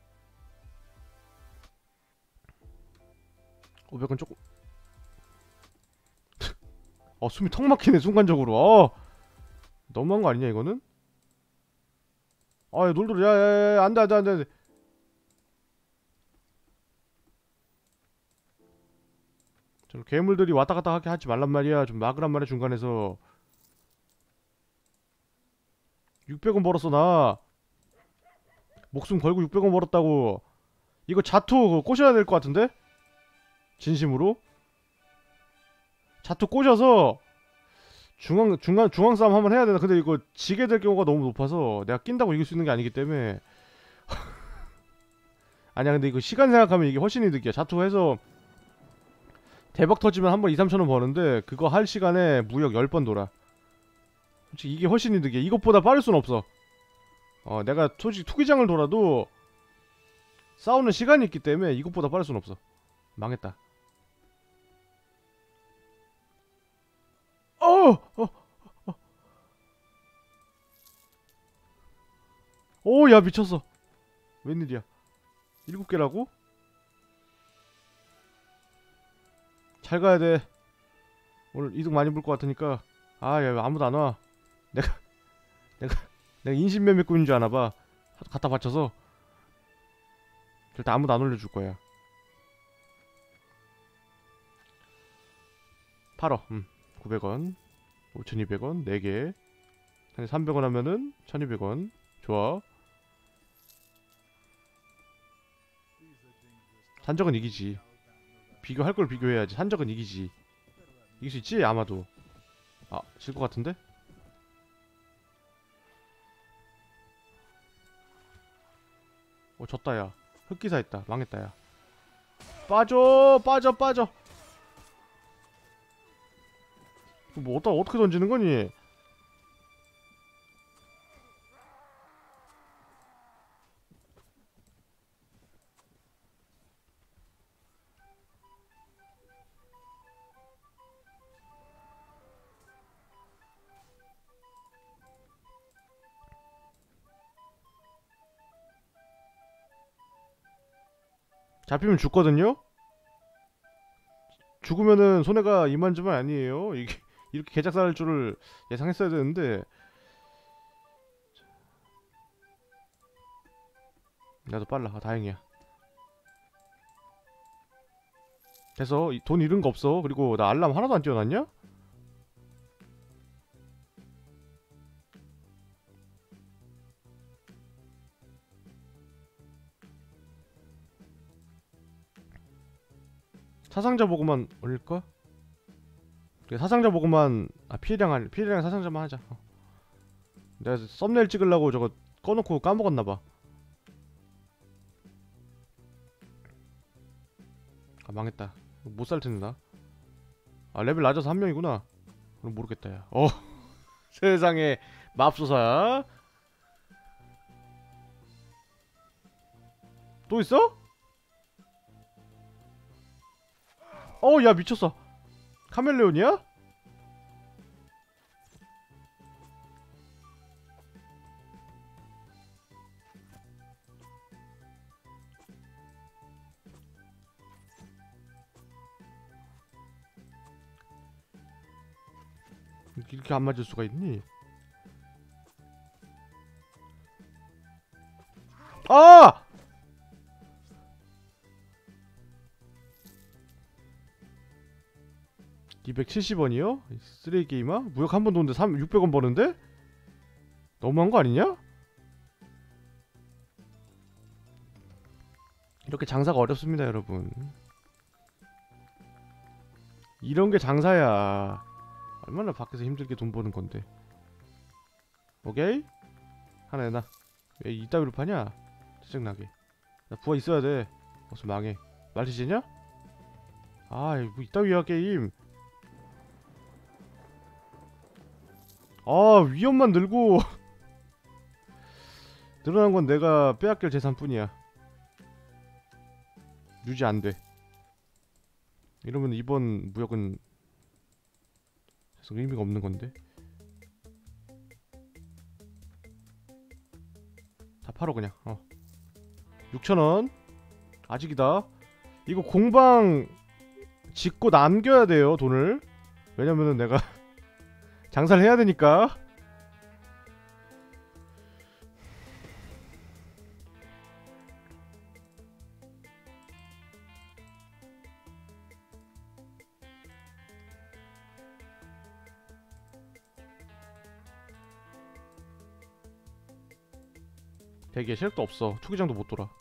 500원 조금. 숨이 턱 막히네, 순간적으로. 너무한 거 아니냐, 이거는? 야, 놀돌, 야, 안 돼. 저 괴물들이 왔다 갔다 하게 하지 말란 말이야. 좀 막으란 말이야, 중간에서. 600원 벌었어, 나. 목숨 걸고 600원 벌었다고. 이거 자투 그거 꼬셔야 될 것 같은데? 진심으로? 자투 꼬셔서 중앙 싸움 한번 해야 되나? 근데 이거 지게 될 경우가 너무 높아서 내가 낀다고 이길 수 있는 게 아니기 때문에. 아니야, 근데 이거 시간 생각하면 이게 훨씬 이득이야. 자투 해서 대박 터지면 한 번 2, 3천원 버는데 그거 할 시간에 무역 10번 돌아. 솔직히 이게 훨씬 이득이야. 이것보다 빠를 순 없어. 내가 솔직히 투기장을 돌아도 싸우는 시간이 있기 때문에 이것보다 빠를 순 없어. 망했다. 오, 야, 미쳤어. 웬일이야. 7개라고? 잘 가야 돼. 오늘 이득 많이 볼 것 같으니까. 야, 아무도 안 와. 내가 내가 인신매매꾼인 줄 아나봐. 갖다 바쳐서 절대 아무도 안 올려줄 거야. 팔어. 900원, 5200원, 4개. 300원 하면은 1200원. 좋아. 산적은 이기지. 비교할 걸 비교해야지. 산적은 이기지. 이길 수 있지? 아마도. 질 것 같은데? 졌다, 야. 흑기사 있다. 망했다, 야. 빠져! 뭐 어떻게 던지는 거니? 잡히면 죽거든요? 죽으면은 손해가 이만저만 아니에요. 이게 이렇게 개작살할 줄을 예상했어야 되는데. 나도 빨라. 다행이야. 됐어. 돈 잃은 거 없어. 그리고 나 알람 하나도 안 띄워놨냐? 사상자 보고만 올릴까? 그래, 사상자 보고만. 피해량 사상자만 하자. 내가 썸네일 찍으려고 저거 꺼놓고 까먹었나봐. 망했다. 못살 텐데 나. 레벨 낮아서 한 명이구나. 그럼 모르겠다, 야. 세상에 맙소사. 또 있어? 야, 미쳤어. 카멜레온이야? 이렇게 안 맞을 수가 있니? 270원이요? 쓰레기 게임아? 무역 한 번 도는데 600원 버는데? 너무한 거 아니냐? 이렇게 장사가 어렵습니다 여러분. 이런 게 장사야. 얼마나 밖에서 힘들게 돈 버는 건데. 오케이? 하나 내놔. 왜 이따위로 파냐? 짜증나게. 나 부하 있어야 돼. 어서 망해. 말티즈냐? 아이 뭐 이따위야 게임. 아 위험만 늘고 늘어난 건 내가 빼앗길 재산뿐이야. 유지 안 돼. 이러면 이번 무역은 계속 의미가 없는 건데. 다 팔어 그냥. 6,000원. 아직이다. 이거 공방 짓고 남겨야 돼요 돈을. 왜냐면은 내가 장사를 해야 되니까. 대기에 체력도 없어. 투기장도 못 돌아.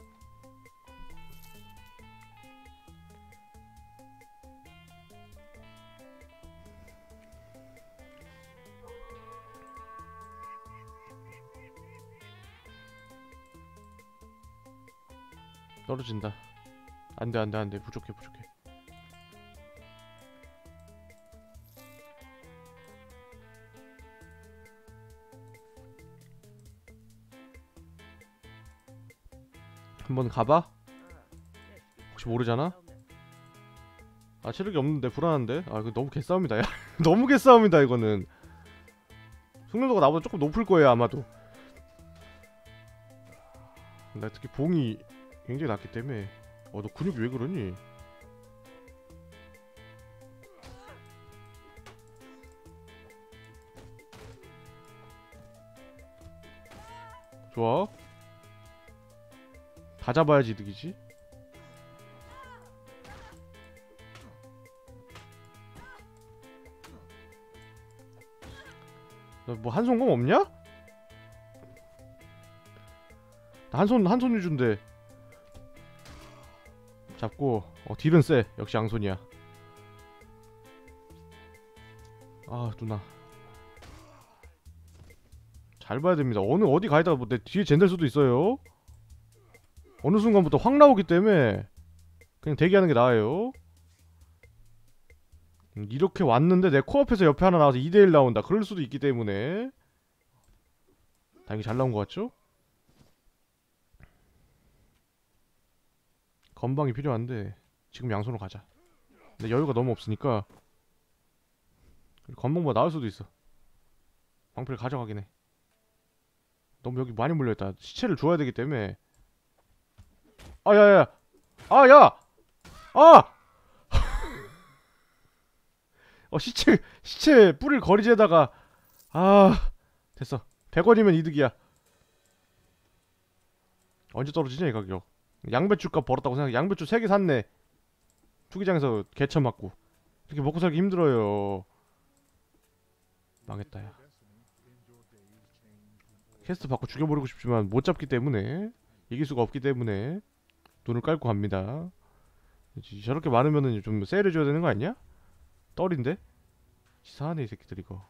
떨어진다. 안돼 안돼 안돼. 부족해 부족해. 한번 가봐. 혹시 모르잖아. 아 체력이 없는데 불안한데. 아 이거 너무 개싸움이다 야. 너무 개싸움이다 이거는. 숙련도가 나보다 조금 높을 거예요 아마도. 나 특히 봉이 굉장히 낮기 때문에. 너 근육이 왜 그러니? 좋아. 다 잡아야지 이득이지. 너 뭐 한손검 없냐? 나 한손 유준데. 잡고. 딜은 쎄. 역시 양손이야. 아 누나 잘 봐야 됩니다. 어디 가다가 뭐 내 뒤에 젠될 수도 있어요. 어느 순간부터 확 나오기 때문에 그냥 대기하는 게 나아요. 이렇게 왔는데 내 코앞에서 옆에 하나 나와서 2대1 나온다. 그럴 수도 있기 때문에. 다행히 잘 나온 것 같죠? 건방이 필요한데 지금 양손으로 가자. 근데 여유가 너무 없으니까 건방보다 나을 수도 있어. 방패를 가져가긴 해. 너무 여기 많이 몰려있다. 시체를 줘야 되기 때문에. 아 야야야. 아 야. 아. 시체 뿌릴 거리지에다가. 아 됐어. 100원이면 이득이야. 언제 떨어지냐 이 가격. 양배추값 벌었다고 생각해. 양배추 3개 샀네. 투기장에서 개처 맞고. 이렇게 먹고 살기 힘들어요. 망했다 야. 캐스트 받고 죽여버리고 싶지만 못 잡기 때문에. 이길 수가 없기 때문에 돈을 깔고 갑니다. 저렇게 많으면은 좀 세일해줘야 되는 거 아니야? 떨인데? 치사하네 이 새끼들 이거.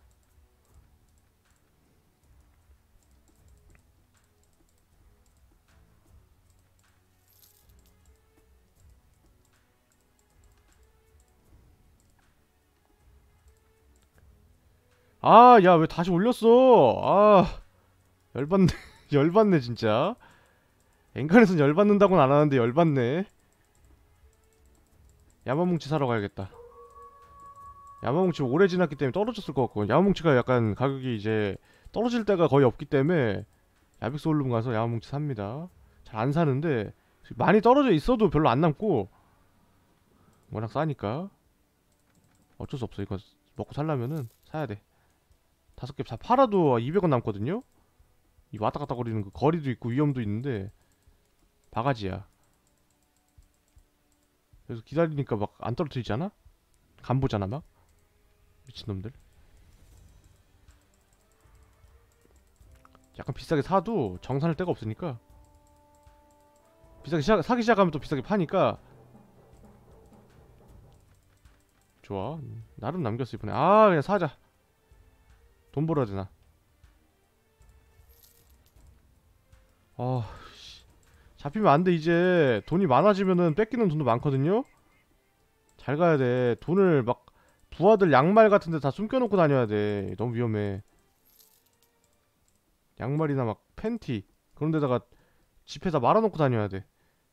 아, 야, 왜 다시 올렸어? 아, 열받네. 열받네, 진짜. 엔간에선 열받는다고는 안 하는데 열받네. 야마뭉치 사러 가야겠다. 야마뭉치 오래 지났기 때문에 떨어졌을 것 같고, 야마뭉치가 약간 가격이 이제 떨어질 때가 거의 없기 때문에 야빅솔룸 가서 야마뭉치 삽니다. 잘 안 사는데 많이 떨어져 있어도 별로 안 남고 워낙 싸니까 어쩔 수 없어. 이거 먹고 살려면은 사야 돼. 5개 다 팔아도 200원 남거든요. 이 왔다 갔다 거리는 그 거리도 있고 위험도 있는데 바가지야. 그래서 기다리니까 막 안 떨어뜨리잖아? 간보잖아 막. 미친놈들. 약간 비싸게 사도 정산할 데가 없으니까 비싸게 사기 시작하면 또 비싸게 파니까. 좋아. 나름 남겼어 이번에. 아 그냥 사자. 돈 벌어야 되나. 씨. 잡히면 안 돼. 이제 돈이 많아지면은 뺏기는 돈도 많거든요. 잘 가야 돼. 돈을 막 부하들 양말 같은 데 다 숨겨놓고 다녀야 돼. 너무 위험해. 양말이나 막 팬티 그런 데다가 집에다 말아놓고 다녀야 돼.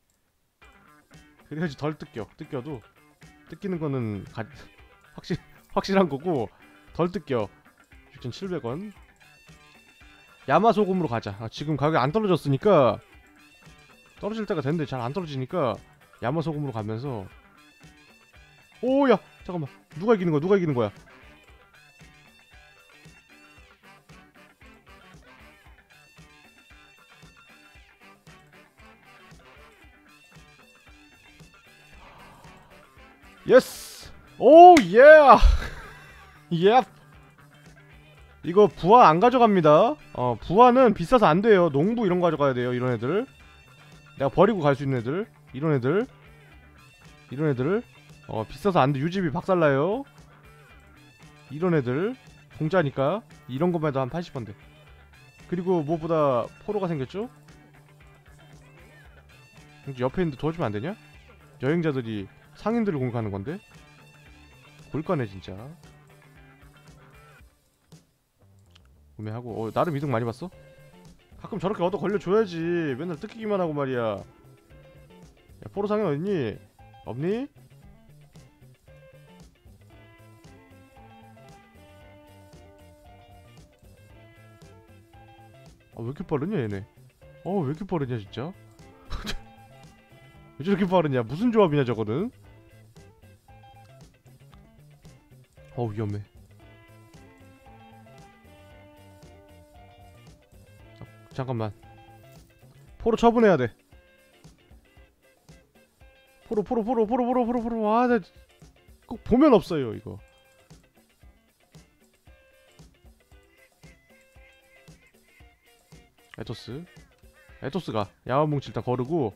그래야지 덜 뜯겨. 뜯겨도 뜯기는 거는 확실한 거고 덜 뜯겨. 6,700원. 야마소금으로 가자. 지금 가격이 안 떨어졌으니까 떨어질 때가 됐는데 잘 안 떨어지니까 야마소금으로 가면서. 오야 잠깐만. 누가 이기는 거야? 누가 이기는 거야? 예스! 오 예! 예! 이거 부하 안 가져갑니다. 부하는 비싸서 안 돼요. 농부 이런 거 가져가야 돼요. 이런 애들. 내가 버리고 갈 수 있는 애들. 이런 애들. 이런 애들. 비싸서 안 돼. 유지비 박살나요. 이런 애들. 공짜니까. 이런 것만 해도 한 80원 돼. 그리고 무엇보다 포로가 생겼죠? 옆에 있는데 도와주면 안 되냐? 여행자들이 상인들을 공격하는 건데. 골까네 진짜. 구매하고. 나름 이득 많이 봤어? 가끔 저렇게 얻어 걸려줘야지. 맨날 뜯기기만 하고 말이야. 야, 포로 상인 어딨니? 없니? 왜 이렇게 빠르냐 얘네. 왜 이렇게 빠르냐 진짜. 왜 저렇게 빠르냐. 무슨 조합이냐 저거는. 위험해. 잠깐만. 포로 처분해야 돼. 포로. 와, 나 꼭 보면 없어요 이거. 에토스가 야마뭉치 일단 거르고.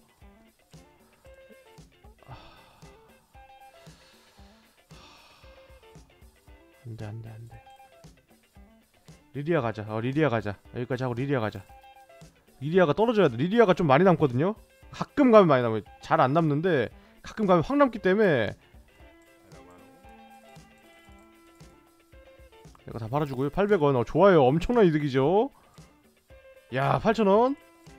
안돼. 리리아 가자. 리리아 가자. 여기까지 하고 리리아 가자. 리리아가 떨어져야 돼. 리리아가 좀 많이 남거든요. 가끔 가면 많이 남아요. 잘 안 남는데 가끔 가면 확 남기 때문에. 내가 다 팔아주고요. 800원. 좋아요. 엄청난 이득이죠. 야 8,000원.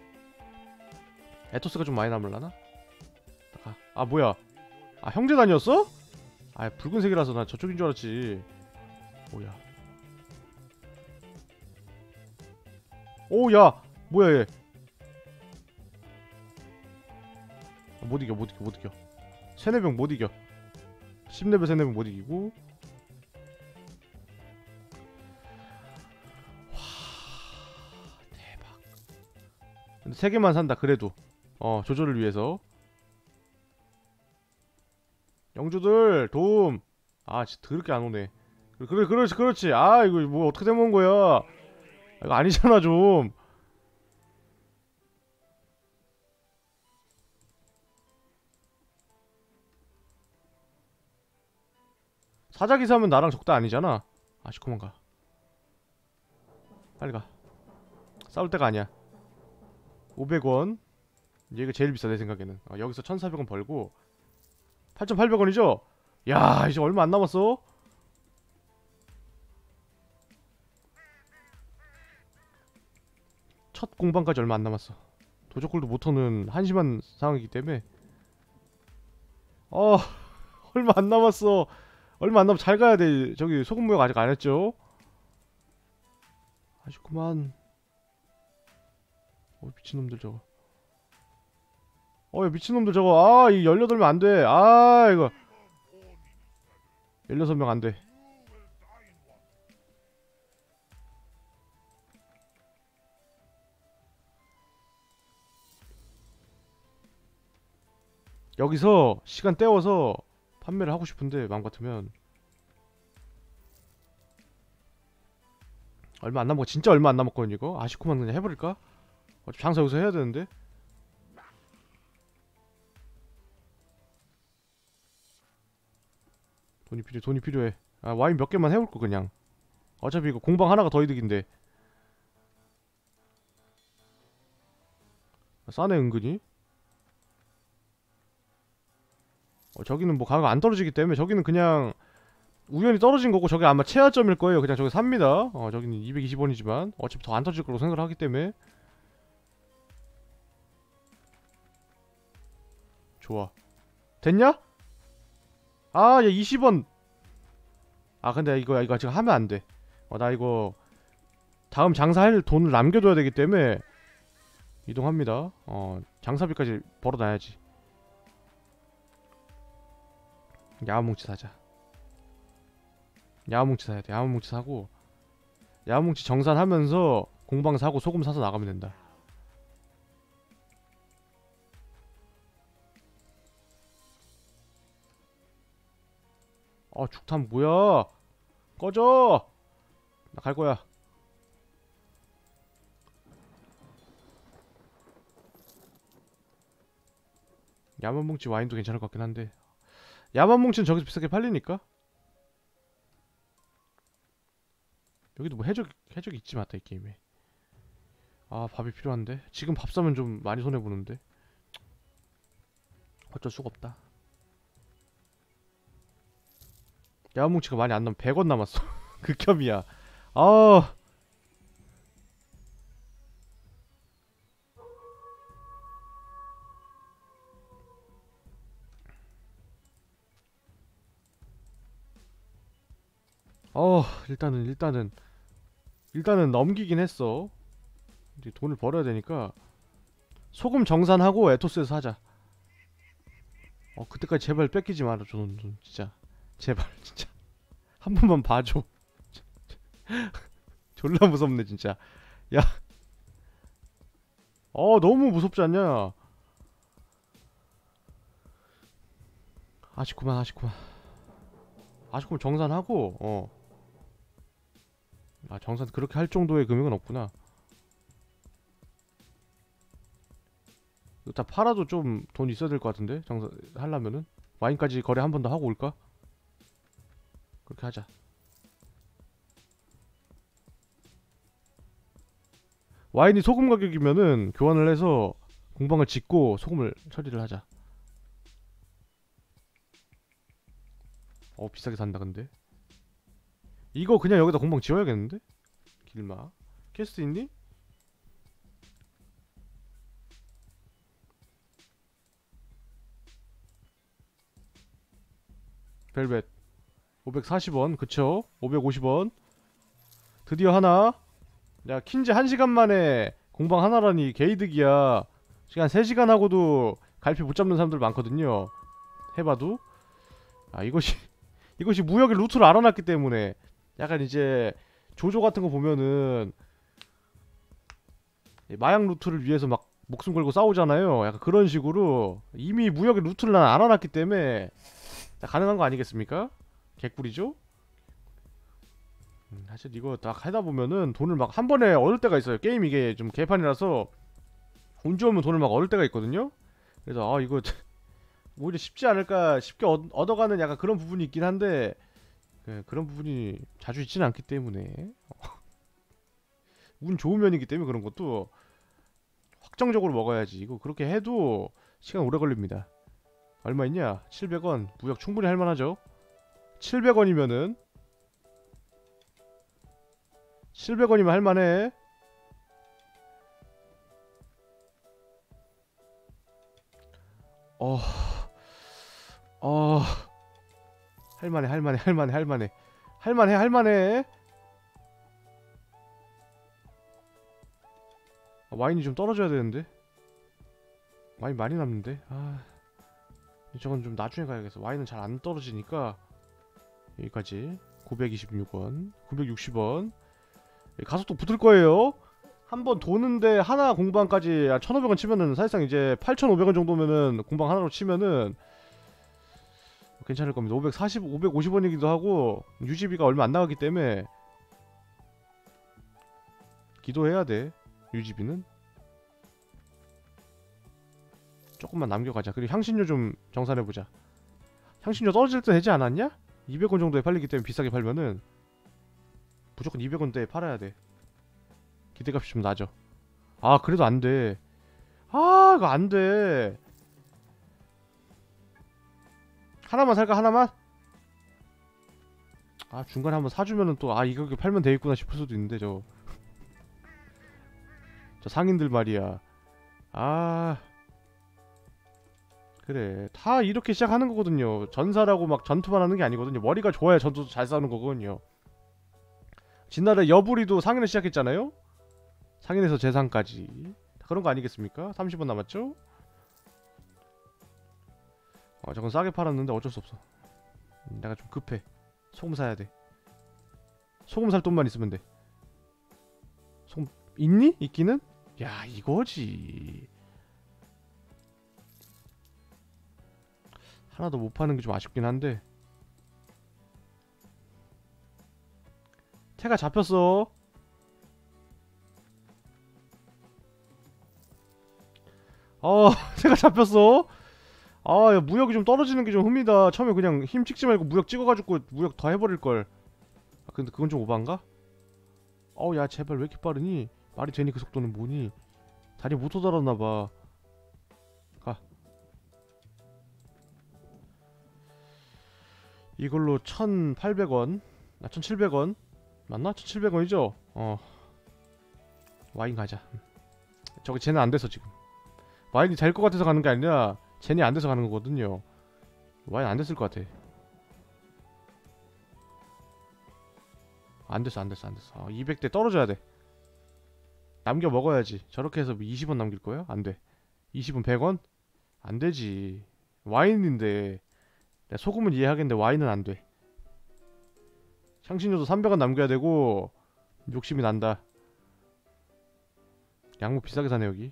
에토스가 좀 많이 남을라나? 뭐야. 형제단이었어? 붉은색이라서 나 저쪽인 줄 알았지. 뭐야. 오야 뭐야 얘. 못 이겨. 3-4병 못 이겨. 10레벨 3-4병 못 이기고. 와 대박. 근데 3개만 산다 그래도. 조절을 위해서. 영주들 도움. 진짜 더럽게 안 오네. 그렇지. 이거 뭐 어떻게 된 거야. 이거 아니잖아 좀. 사자기 사면 나랑 적다 아니잖아. 그만 가. 빨리 가. 싸울 때가 아니야. 500원. 얘가 제일 비싸 내 생각에는. 여기서 1,400원 벌고 8,800원이죠? 야 이제 얼마 안 남았어. 첫 공방까지 얼마 안 남았어. 도적골도 못하는 한심한 상황이기 때문에. 얼마 안 남았어. 얼마 안 남아. 잘 가야 돼. 저기 소금무역 아직 안 했죠? 그만. 미친놈들 저거. 야 미친놈들 저거. 이 18명 안 돼. 이거 16명 안 돼. 여기서 시간 때워서 판매를 하고 싶은데 마음 같으면. 얼마 안 남았고 진짜 얼마 안 남았거든 이거. 아쉽구만. 그냥 해버릴까? 어차피 장사 여기서 해야 되는데. 돈이 필요해. 아, 와인 몇 개만 해볼거 그냥. 어차피 이거 공방 하나가 더 이득인데. 싸네 은근히. 저기는 뭐 가격 안 떨어지기 때문에 저기는 그냥 우연히 떨어진 거고, 저게 아마 최하점일 거예요. 그냥 저기 삽니다. 저기는 220원이지만 어차피 더 안 떨어질 거라고 생각을 하기 때문에. 좋아. 됐냐? 아, 얘 20원. 아, 근데 이거 지금 하면 안 돼. 나 이거 다음 장사할 돈을 남겨둬야 되기 때문에 이동합니다. 장사비까지 벌어놔야지. 야무뭉치 사자. 야무뭉치 사야 돼. 야무뭉치 사고, 야무뭉치 정산하면서 공방 사고 소금 사서 나가면 된다. 죽탐 뭐야? 꺼져! 나 갈 거야. 야만뭉치 와인도 괜찮을 것 같긴 한데, 야만뭉치는 저기서 비싸게 팔리니까. 여기도 뭐 해적이 있지 맞다 이 게임에. 아, 밥이 필요한데 지금 밥 사면 좀 많이 손해보는데 어쩔 수가 없다. 야만뭉치가 많이 안 남아. 100원 남았어. 극혐이야. 아, 일단은 넘기긴 했어. 이제 돈을 벌어야 되니까 소금 정산하고 에토스에서 하자. 그때까지 제발 뺏기지 마라. 돈 진짜 제발 진짜 한 번만 봐줘. 졸라 무섭네 진짜. 야, 너무 무섭지 않냐? 아쉽구만 정산하고. 정산 그렇게 할 정도의 금액은 없구나. 다 팔아도 좀 돈 있어야 될 것 같은데 정산 하려면은. 와인까지 거래 한 번 더 하고 올까? 그렇게 하자. 와인이 소금 가격이면은 교환을 해서 공방을 짓고 소금을 처리를 하자. 비싸게 산다 근데. 이거 그냥 여기다 공방 지어야겠는데? 길마 캐스트 있니? 벨벳 540원. 그쵸? 550원. 드디어 하나. 야, 킨지 1시간 만에 공방 하나라니 개이득이야. 시간 3시간 하고도 갈피 못 잡는 사람들 많거든요. 해봐도. 이것이 무역의 루트를 알아놨기 때문에. 약간 이제 조조 같은 거 보면은 마약 루트를 위해서 막 목숨 걸고 싸우잖아요. 약간 그런 식으로 이미 무역의 루트를 난 알아놨기 때문에 가능한 거 아니겠습니까? 개꿀이죠? 사실 이거 딱 하다 보면은 돈을 막 한 번에 얻을 때가 있어요. 게임 이게 좀 개판이라서 운 좋으면 돈을 막 얻을 때가 있거든요. 그래서 이거 오히려 쉽지 않을까 쉽게 얻어가는 약간 그런 부분이 있긴 한데, 그런 부분이 자주 있지는 않기 때문에 운 좋은 면이기 때문에 그런 것도 확정적으로 먹어야지. 이거 그렇게 해도 시간 오래 걸립니다. 얼마 있냐? 700원. 무역 충분히 할만하죠? 700원이면은 700원이면 할만해. 어... 어... 할만해. 와인이 좀 떨어져야 되는데. 와인 많이 남는데. 저건 좀 나중에 가야겠어. 와인은 잘 안 떨어지니까. 여기까지 926원 960원. 가속도 붙을 거예요. 한번 도는데 하나 공방까지 1,500원 치면은 사실상 이제 8,500원 정도면은 공방 하나로 치면은 괜찮을 겁니다. 550원이기도 하고 유지비가 얼마 안 나가기 때문에 기도해야 돼. 유지비는 조금만 남겨가자. 그리고 향신료 좀 정산해보자. 향신료 떨어질 때 되지 않았냐? 200원 정도에 팔리기 때문에 비싸게 팔면은 무조건 200원대에 팔아야 돼. 기대값이 좀 나죠. 아 그래도 안돼. 아 이거 안돼. 하나만 살까 하나만? 아 중간에 한번 사주면은 또 아 이거 팔면 되겠구나 싶을 수도 있는데 저 상인들 말이야. 아 그래 다 이렇게 시작하는 거거든요. 전사라고 막 전투만 하는 게 아니거든요. 머리가 좋아야 전투도 잘 싸우는 거거든요. 진나라 여부리도 상인을 시작했잖아요. 상인에서 재상까지 그런 거 아니겠습니까? 30원 남았죠? 저건 싸게 팔았는데 어쩔 수 없어. 내가 좀 급해. 소금 사야 돼. 소금 살 돈만 있으면 돼. 소금 있니? 있기는? 야 이거지. 하나도 못 파는 게 좀 아쉽긴 한데. 태가 잡혔어. 태가 잡혔어. 야 무역이 좀 떨어지는 게 좀 흠이다. 처음에 그냥 힘 찍지 말고 무역 찍어가지고 무역 더 해버릴걸. 근데 그건 좀 오반가? 야 제발 왜 이렇게 빠르니? 말이 되니 그 속도는 뭐니? 다리 못 도달았나봐. 가. 이걸로 1800원 1700원 맞나? 1700원이죠? 와인 가자. 저기 쟤는 안 돼서 지금 와인이 될 것 같아서 가는 게 아니라 쟤네 안 돼서 가는 거거든요. 와인 안 됐을 것 같아. 안 됐어. 200대 떨어져야 돼. 남겨 먹어야지. 저렇게 해서 20원 남길 거야? 안 돼. 20원 100원? 안 되지. 와인인데. 소금은 이해하겠는데 와인은 안 돼. 향신료도 300원 남겨야 되고 욕심이 난다. 양모 비싸게 사네 여기.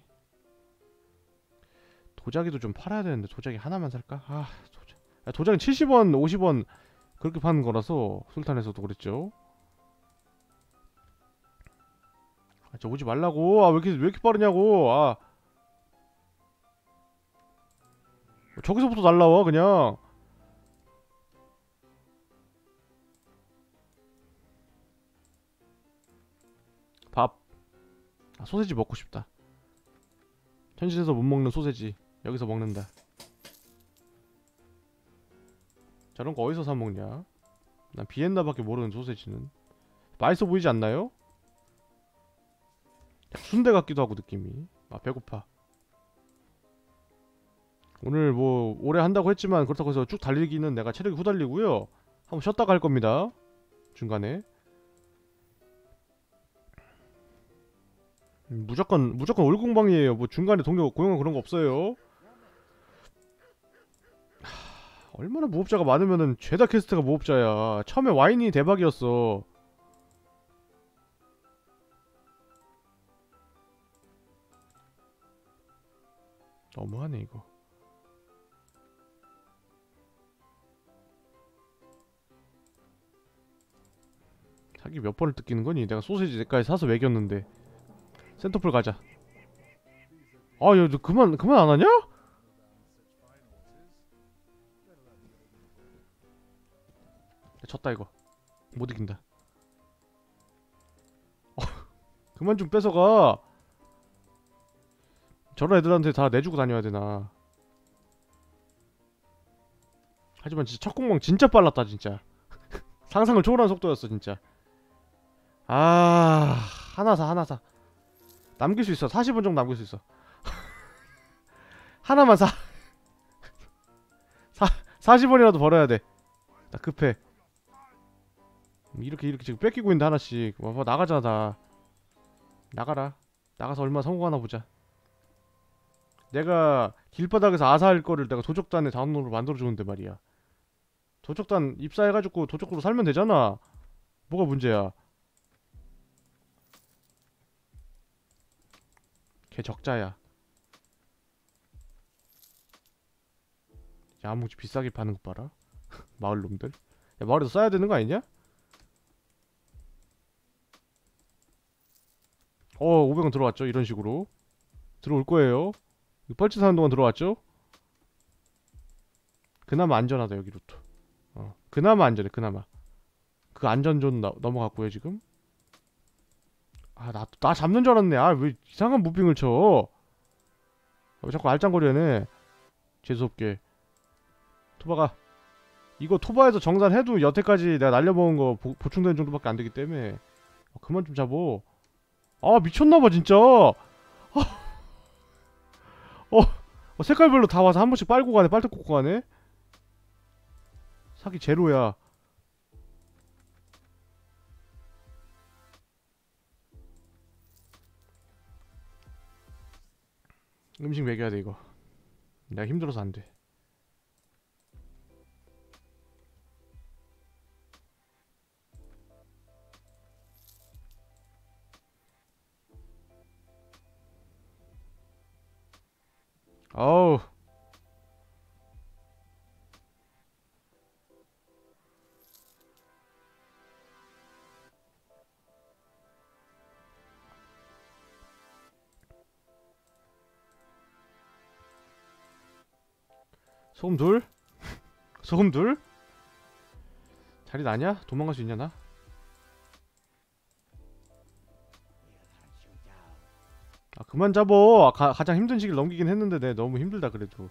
도자기도 좀 팔아야 되는데 도자기 하나만 살까? 도자기 70원 50원 그렇게 파는 거라서 술탄에서도 그랬죠. 저 오지 말라고. 왜 이렇게 빠르냐고. 저기서부터 날라와 그냥. 밥. 소세지 먹고 싶다. 현실에서 못 먹는 소세지 여기서 먹는다. 저런 거 어디서 사 먹냐? 난 비엔나밖에 모르는 소세지는. 맛있어 보이지 않나요? 순대 같기도 하고 느낌이. 배고파. 오늘 뭐 오래 한다고 했지만 그렇다고 해서 쭉 달리기는 내가 체력이 후달리고요. 한번 쉬었다가 할 겁니다. 중간에. 무조건 올공방이에요. 뭐 중간에 동료 고용 그런 거 없어요. 얼마나 무법자가 많으면은 죄다 퀘스트가 무법자야. 처음에 와인이 대박이었어. 너무하네 이거. 사기 몇 번을 뜯기는 거니? 내가 소세지 내까지 사서 먹였는데. 센터풀 가자. 야 너 그만 안 하냐? 졌다 이거. 못 이긴다. 그만 좀 뺏어가. 저런 애들한테 다 내주고 다녀야 되나. 하지만 진짜 첫 공방 진짜 빨랐다 진짜. 상상을 초월한 속도였어 진짜. 하나 사. 남길 수 있어. 40원 정도 남길 수 있어. 하나만 사. 40원이라도 벌어야 돼. 나 급해. 이렇게 지금 뺏기고 있는데 하나씩. 와봐 나가자 다. 나가라. 나가서 얼마나 성공하나 보자. 내가 길바닥에서 아사할 거를 내가 도적단의 다운로드로 만들어주는데 말이야. 도적단 입사해가지고 도적으로 살면 되잖아. 뭐가 문제야. 걔 적자야. 야무지 비싸게 파는 거 봐라. 마을 놈들. 야 마을에서 써야 되는 거 아니냐? 500원 들어왔죠. 이런 식으로 들어올 거예요. 뻘짓하는 동안 들어왔죠. 그나마 안전하다 여기 루트. 그나마 안전해. 그나마 그 안전존 넘어갔고요 지금. 나 잡는 줄 알았네. 왜 이상한 무빙을 쳐. 왜 자꾸 알짱거리네. 재수없게. 토바가 이거 토바에서 정산해도 여태까지 내가 날려먹은 거 보충되는 정도밖에 안 되기 때문에 그만 좀 잡어. 미쳤나봐 진짜. 색깔별로 다 와서 한 번씩 빨고 가네. 빨대 꽂고 가네. 사기 제로야. 음식 먹여야 돼 이거. 내가 힘들어서 안 돼. 어우. 소금 둘? 소금 둘? 자리 나냐? 도망갈 수 있냐 나? 그만 잡어. 가장 힘든 시기를 넘기긴 했는데 내 너무 힘들다 그래도.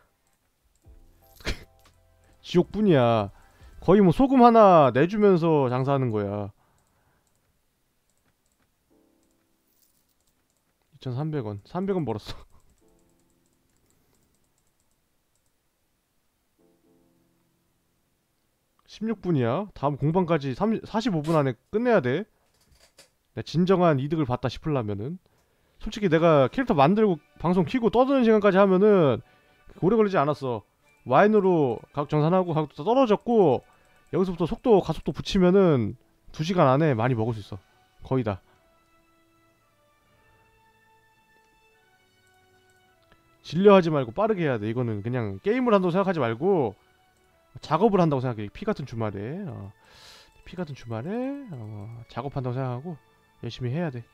지옥뿐이야. 거의 뭐 소금 하나 내주면서 장사하는 거야. 2,300원 300원 벌었어. 16분이야 다음 공방까지 45분 안에 끝내야 돼. 내가 진정한 이득을 봤다 싶으려면은. 솔직히 내가 캐릭터 만들고 방송 키고 떠드는 시간까지 하면은 오래 걸리지 않았어. 와인으로 가격 정산하고 가격도 떨어졌고 여기서부터 속도 가속도 붙이면은 2시간 안에 많이 먹을 수 있어. 거의 다. 질려하지 말고 빠르게 해야 돼. 이거는 그냥 게임을 한다고 생각하지 말고 작업을 한다고 생각해. 피 같은 주말에 피 같은 주말에 작업한다고 생각하고 열심히 해야 돼.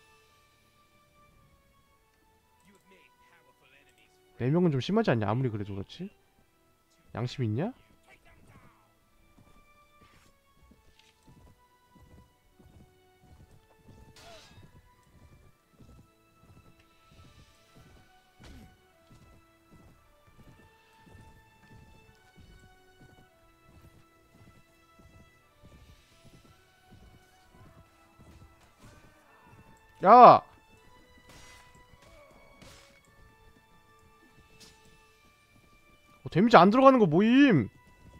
4명은 좀 심하지 않냐? 아무리 그래도 그렇지. 양심 있냐? 야! 데미지 안 들어가는 거 모임.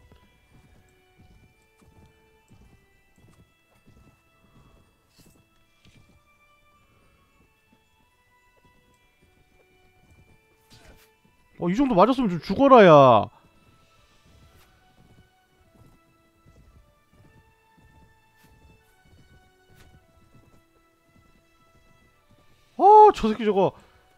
이 정도 맞았으면 좀 죽어라 야. 저 새끼 저거.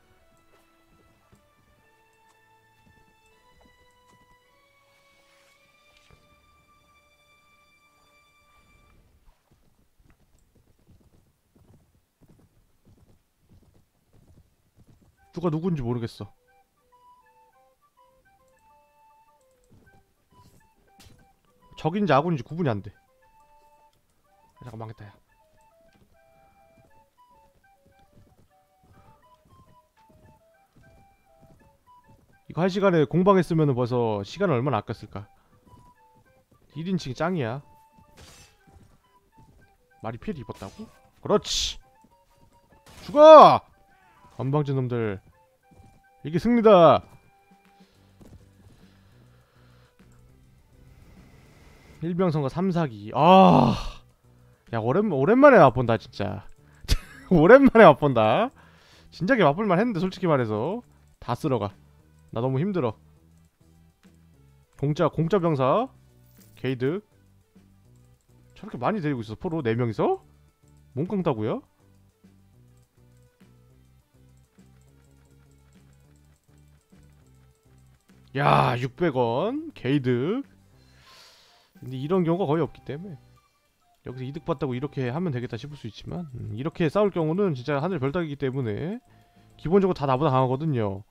누가 누군지 모르겠어. 적인지 아군인지 구분이 안 돼. 잠깐 망했다 야. 이거 할 시간에 공방했으면 벌써 시간을 얼마나 아꼈을까. 1인칭이 짱이야. 말이 피해를 입었다고? 그렇지. 죽어! 건방진 놈들. 이게 승리다. 일병선거 3사기. 야 오랜만에 맛본다 진짜. 오랜만에 맛본다. 진작에 맛볼만 했는데 솔직히 말해서 다 쓸어가. 나 너무 힘들어. 공짜 병사 게이드 저렇게 많이 데리고 있어. 프로 4명이서? 몸깡 따고요? 야 600원 게이드. 근데 이런 경우가 거의 없기 때문에 여기서 이득 봤다고 이렇게 하면 되겠다 싶을 수 있지만 이렇게 싸울 경우는 진짜 하늘 별따기이기 때문에 기본적으로 다 나보다 강하거든요.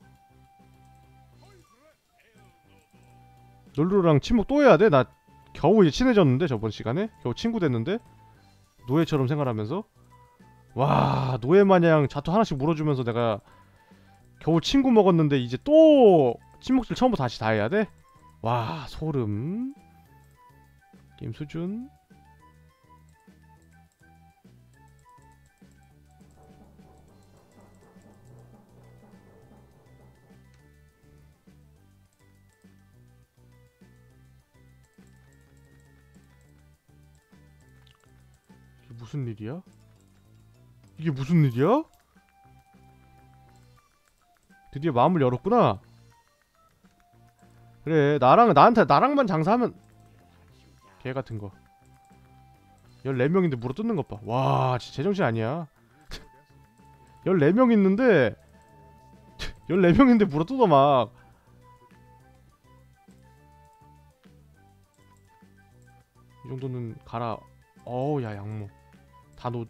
롤루랑 친목 또 해야 돼? 나 겨우 이제 친해졌는데 저번 시간에? 겨우 친구 됐는데? 노예처럼 생활하면서? 와, 노예마냥 자투 하나씩 물어주면서 내가 겨우 친구 먹었는데 이제 또 친목질 처음부터 다시 다 해야 돼? 와, 소름. 게임 수준. 이게 무슨 일이야? 이게 무슨 일이야? 드디어 마음을 열었구나. 그래, 나랑만 장사하면 개 같은 거. 14명인데 물어 뜯는 것 봐. 와, 진짜 제정신 아니야. 14명 있는데 14명인데 물어 뜯어 막. 이 정도는 가라. 어우, 야, 양모. 다 놓아.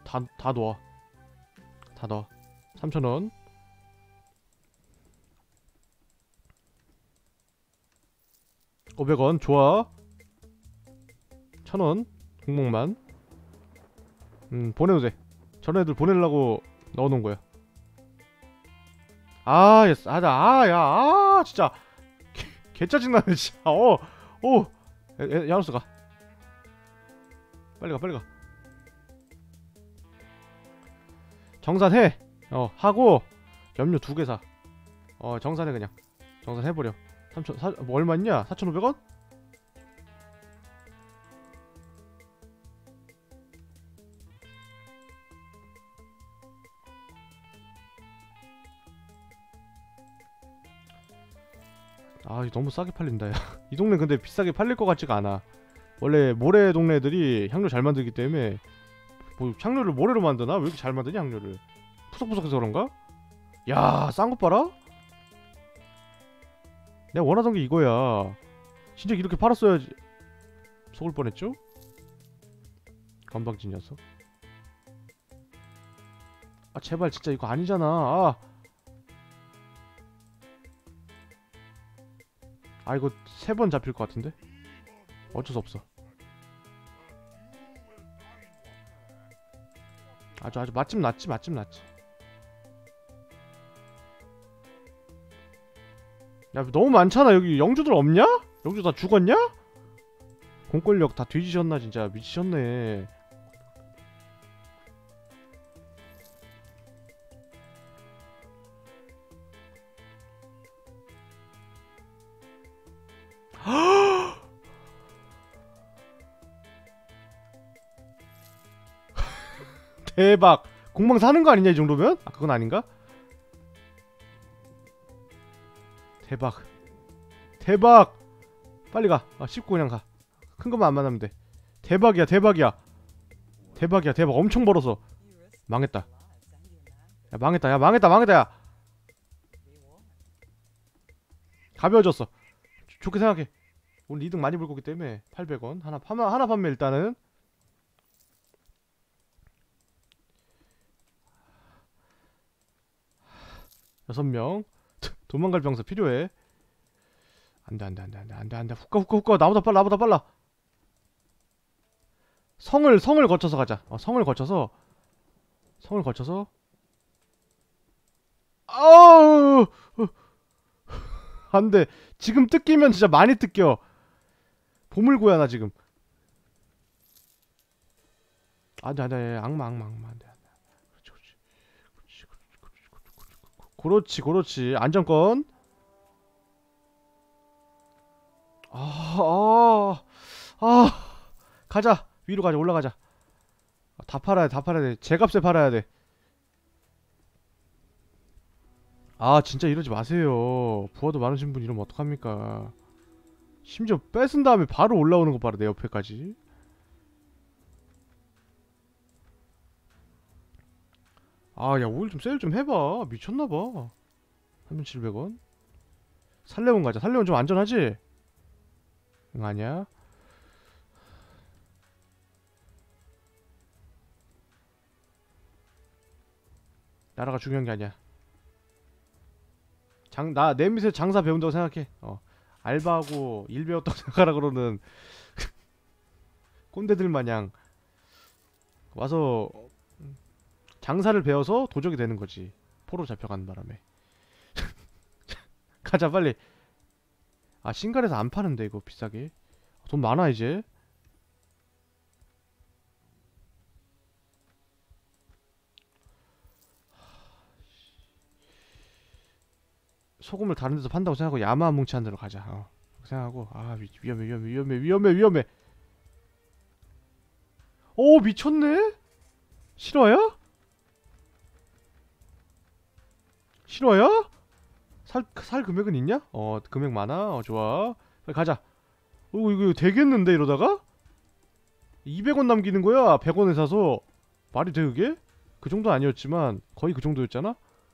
다 넣어. 3,000원. 500원. 좋아. 1,000원. 공목만. 보내도 돼. 저런 애들 보내려고 넣어놓은 거야. 아, 야, 진짜. 개 짜증나네, 진짜. 야노스 가. 빨리 가. 정산해. 하고 염료 2개 사. 정산해 그냥. 정산해버려. 뭐 얼마있냐? 4,500원? 아, 이거 너무 싸게 팔린다, 야. 이 동네 근데 비싸게 팔릴 것 같지가 않아. 원래 모래 동네들이 향료 잘 만들기 때문에. 뭐 향료를 모래로 만드나? 왜 이렇게 잘 만드냐 향료를. 푸석푸석해서 그런가? 야, 싼 것 봐라? 내가 원하던 게 이거야. 진짜 이렇게 팔았어야지. 속을 뻔했죠? 건방진 녀석. 아, 제발 진짜 이거 아니잖아. 이거 3번 잡힐 것 같은데? 어쩔 수 없어. 아주 맛집 났지. 야, 너무 많잖아. 여기 영주들 없냐? 영주 다 죽었냐? 공권력 다 뒤지셨나 진짜. 미치셨네. 대박. 공방 사는 거 아니냐 이 정도면? 그건 아닌가? 대박. 빨리 가. 씹고 그냥 가. 큰 것만 안 만나면 돼. 대박이야. 엄청 벌어서. 망했다. 야, 망했다. 야, 가벼워졌어. 좋게 생각해. 오늘 이득 많이 볼 거기 때문에 800원 하나 판매. 일단은 6명. 도망갈 병사 필요해. 안돼. 후까. 나보다 빨라. 성을 거쳐서 가자. 성을 거쳐서. 아우. 안돼. 지금 뜯기면 진짜 많이 뜯겨. 보물고야 나 지금. 안돼. 악마 안돼. 그렇지. 안정권. 가자. 위로 가자. 올라가자. 다 팔아야 돼. 제값에 팔아야 돼. 진짜 이러지 마세요. 부하도 많으신 분 이러면 어떡합니까? 심지어 뺏은 다음에 바로 올라오는 거 봐라. 내 옆에까지. 야, 오일 좀 세일 좀 해봐. 미쳤나봐. 3,700원. 살레온 가자. 살레온 좀 안전하지? 응, 아니야. 나라가 중요한 게 아니야. 나 내 밑에 장사 배운다고 생각해. 알바하고 일 배웠다고 생각하라 그러는 꼰대들 마냥 와서 장사를 배워서 도적이 되는 거지. 포로 잡혀가는 바람에. 가자 빨리. 아 신갈에서 안 파는데 이거 비싸게. 돈 많아 이제. 소금을 다른 데서 판다고 생각하고 야마 뭉치한 데로 가자. 생각하고 위험해. 오 미쳤네. 실화야? 실화야? 살 금액은 있냐? 금액 많아. 좋아. 빨리 가자. 이거 되겠는데 이러다가? 200원 남기는 거야. 100원에 사서. 말이 돼 그게? 그 정도는 아니었지만 거의 그 정도였잖아?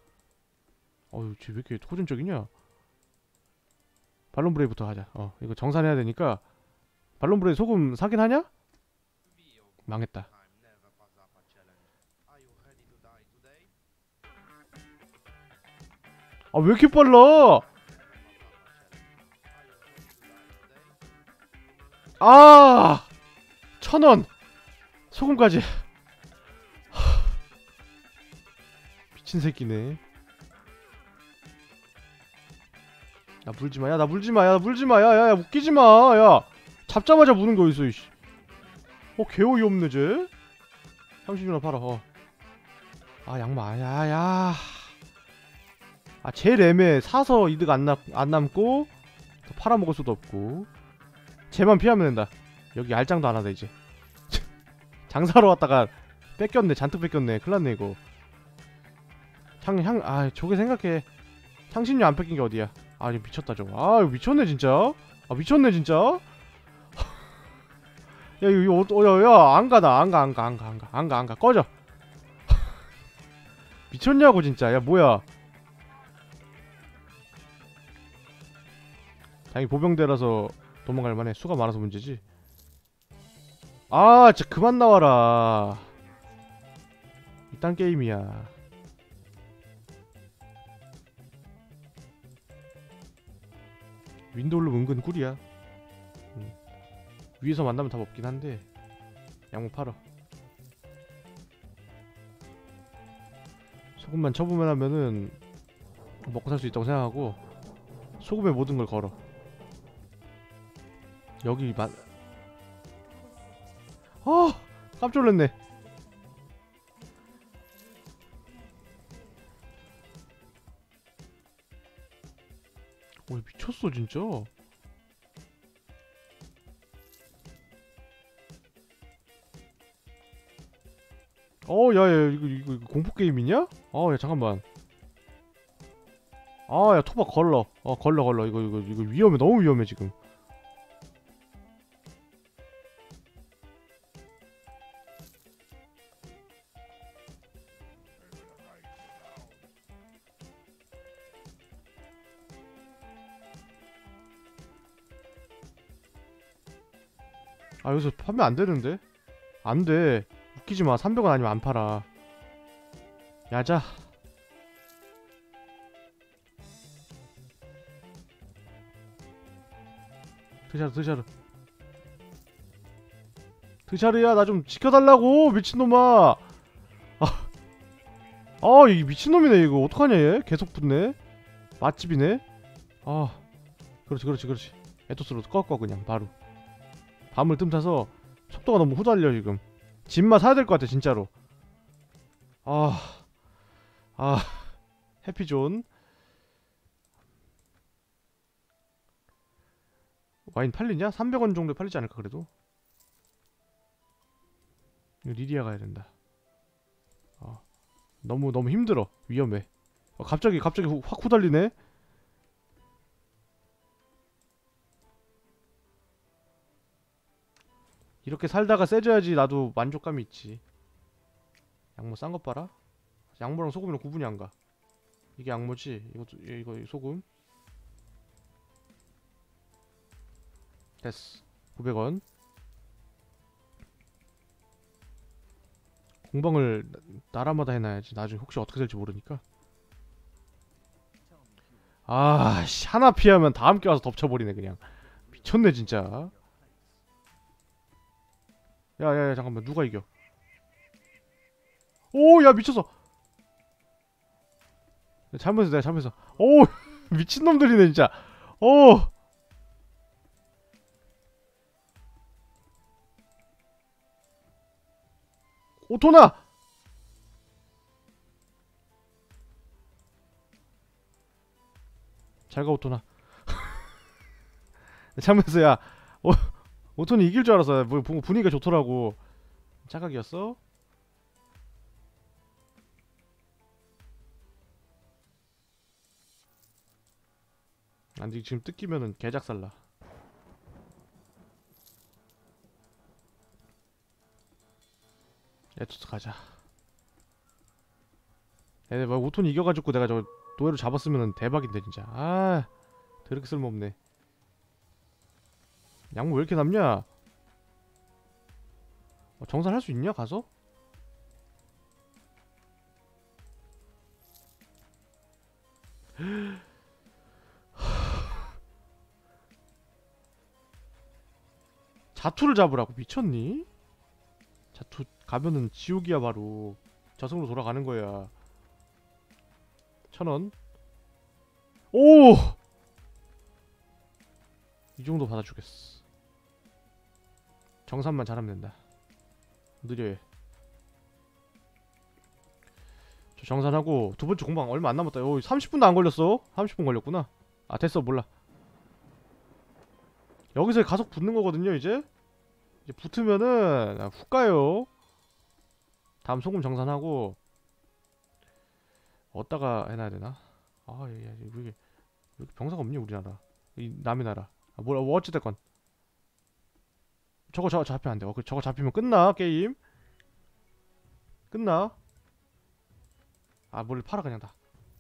쟤 왜 이렇게 호전적이냐? 발론브레이부터 하자. 이거 정산해야 되니까. 발론브레이 소금 사긴 하냐? 망했다. 아 왜 이렇게 빨라? 아 1000원 소금까지. 미친 새끼네. 야 물지마. 야 나 물지마. 야 물지마. 야야야 웃기지마. 야 잡자마자 무는 거 있어 이씨. 개 어이없네 쟤. 향신료나 팔아. 아 양마. 야야. 아 제일 애매해. 사서 이득 안 남고 더 팔아먹을 수도 없고. 쟤만 피하면 된다. 여기 알짱도 안 하다 이제. 장사로 왔다가 뺏겼네. 잔뜩 뺏겼네. 큰일났네 이거. 저게 생각해. 향신료 안 뺏긴 게 어디야. 이거 미쳤다 저거. 이거 미쳤네 진짜. 미쳤네 진짜. 야 이거 야 안가. 나 안가 꺼져. 미쳤냐고 진짜. 야 뭐야. 다행히 보병대라서 도망갈 만해. 수가 많아서 문제지. 진짜 그만 나와라. 이딴 게임이야. 윈도우로 은근 꿀이야. 위에서 만나면 답 없긴 한데 양목 팔어. 소금만 처분만 하면은 먹고 살 수 있다고 생각하고 소금에 모든 걸 걸어. 여기 깜짝 놀랐네. 미쳤어 진짜. 야야 이거 공포 게임이냐? 야 잠깐만. 야 토박 걸러. 걸러. 이거 위험해. 너무 위험해 지금. 여기서 판매 안 되는데? 안 돼. 웃기지 마. 300원 아니면 안 팔아. 야자. 드샤르야 나 좀 지켜달라고 미친놈아. 이 미친놈이네 이거. 어떡하냐 얘. 계속 붙네. 맛집이네. 그렇지. 에토스로 꺾어 그냥 바로. 밤을 틈타서 속도가 너무 후달려 지금. 집만 사야 될 것 같아 진짜로. 해피존. 와인 팔리냐? 300원 정도 팔리지 않을까 그래도. 리디아 가야 된다. 너무 힘들어. 위험해. 갑자기 확 후달리네. 이렇게 살다가 세져야지 나도 만족감이 있지. 양모 싼 것 봐라. 양모랑 소금이랑 구분이 안 가. 이게 양모지. 이거 소금. 됐어. 900원. 공방을 나라마다 해놔야지. 나중에 혹시 어떻게 될지 모르니까. 아씨, 하나 피하면 다 함께 와서 덮쳐버리네 그냥. 미쳤네 진짜. 야야야 잠깐만, 누가 이겨? 오 야 미쳤어. 잘못했어, 내가 잘못했어. 오 미친놈들이네 진짜. 오 오토나. 잘가 오토나. 잘못했어. 야 오, 오토니 이길 줄 알았어. 뭐 분위기가 좋더라고. 착각이었어. 안돼, 지금 뜯기면은 개작살나. 에투스 가자. 얘네 뭐 오톤 이겨가지고 내가 저 노예로 잡았으면은 대박인데 진짜. 아 더럽게 쓸모없네. 양모 왜 이렇게 남냐? 정산할 수 있냐 가서? 자투를 잡으라고 미쳤니? 자투 가면은 지옥이야 바로. 저승으로 돌아가는 거야. 1,000원. 오! 이 정도 받아주겠어. 정산만 잘하면 된다. 느려해. 저 정산하고 두 번째 공방 얼마 안 남았다. 오, 30분도 안 걸렸어. 30분 걸렸구나. 아 됐어, 몰라. 여기서 가속 붙는 거거든요. 이제 붙으면은 훅 가요. 다음 소금 정산하고 어디다가 해놔야 되나? 아, 야, 왜 이렇게 병사가 없니 우리나라? 이 남의 나라. 아, 뭐 어찌됐건 저거 잡히면 안 돼. 저거 잡히면 끝나 게임. 끝나. 아, 뭘 팔아 그냥 다.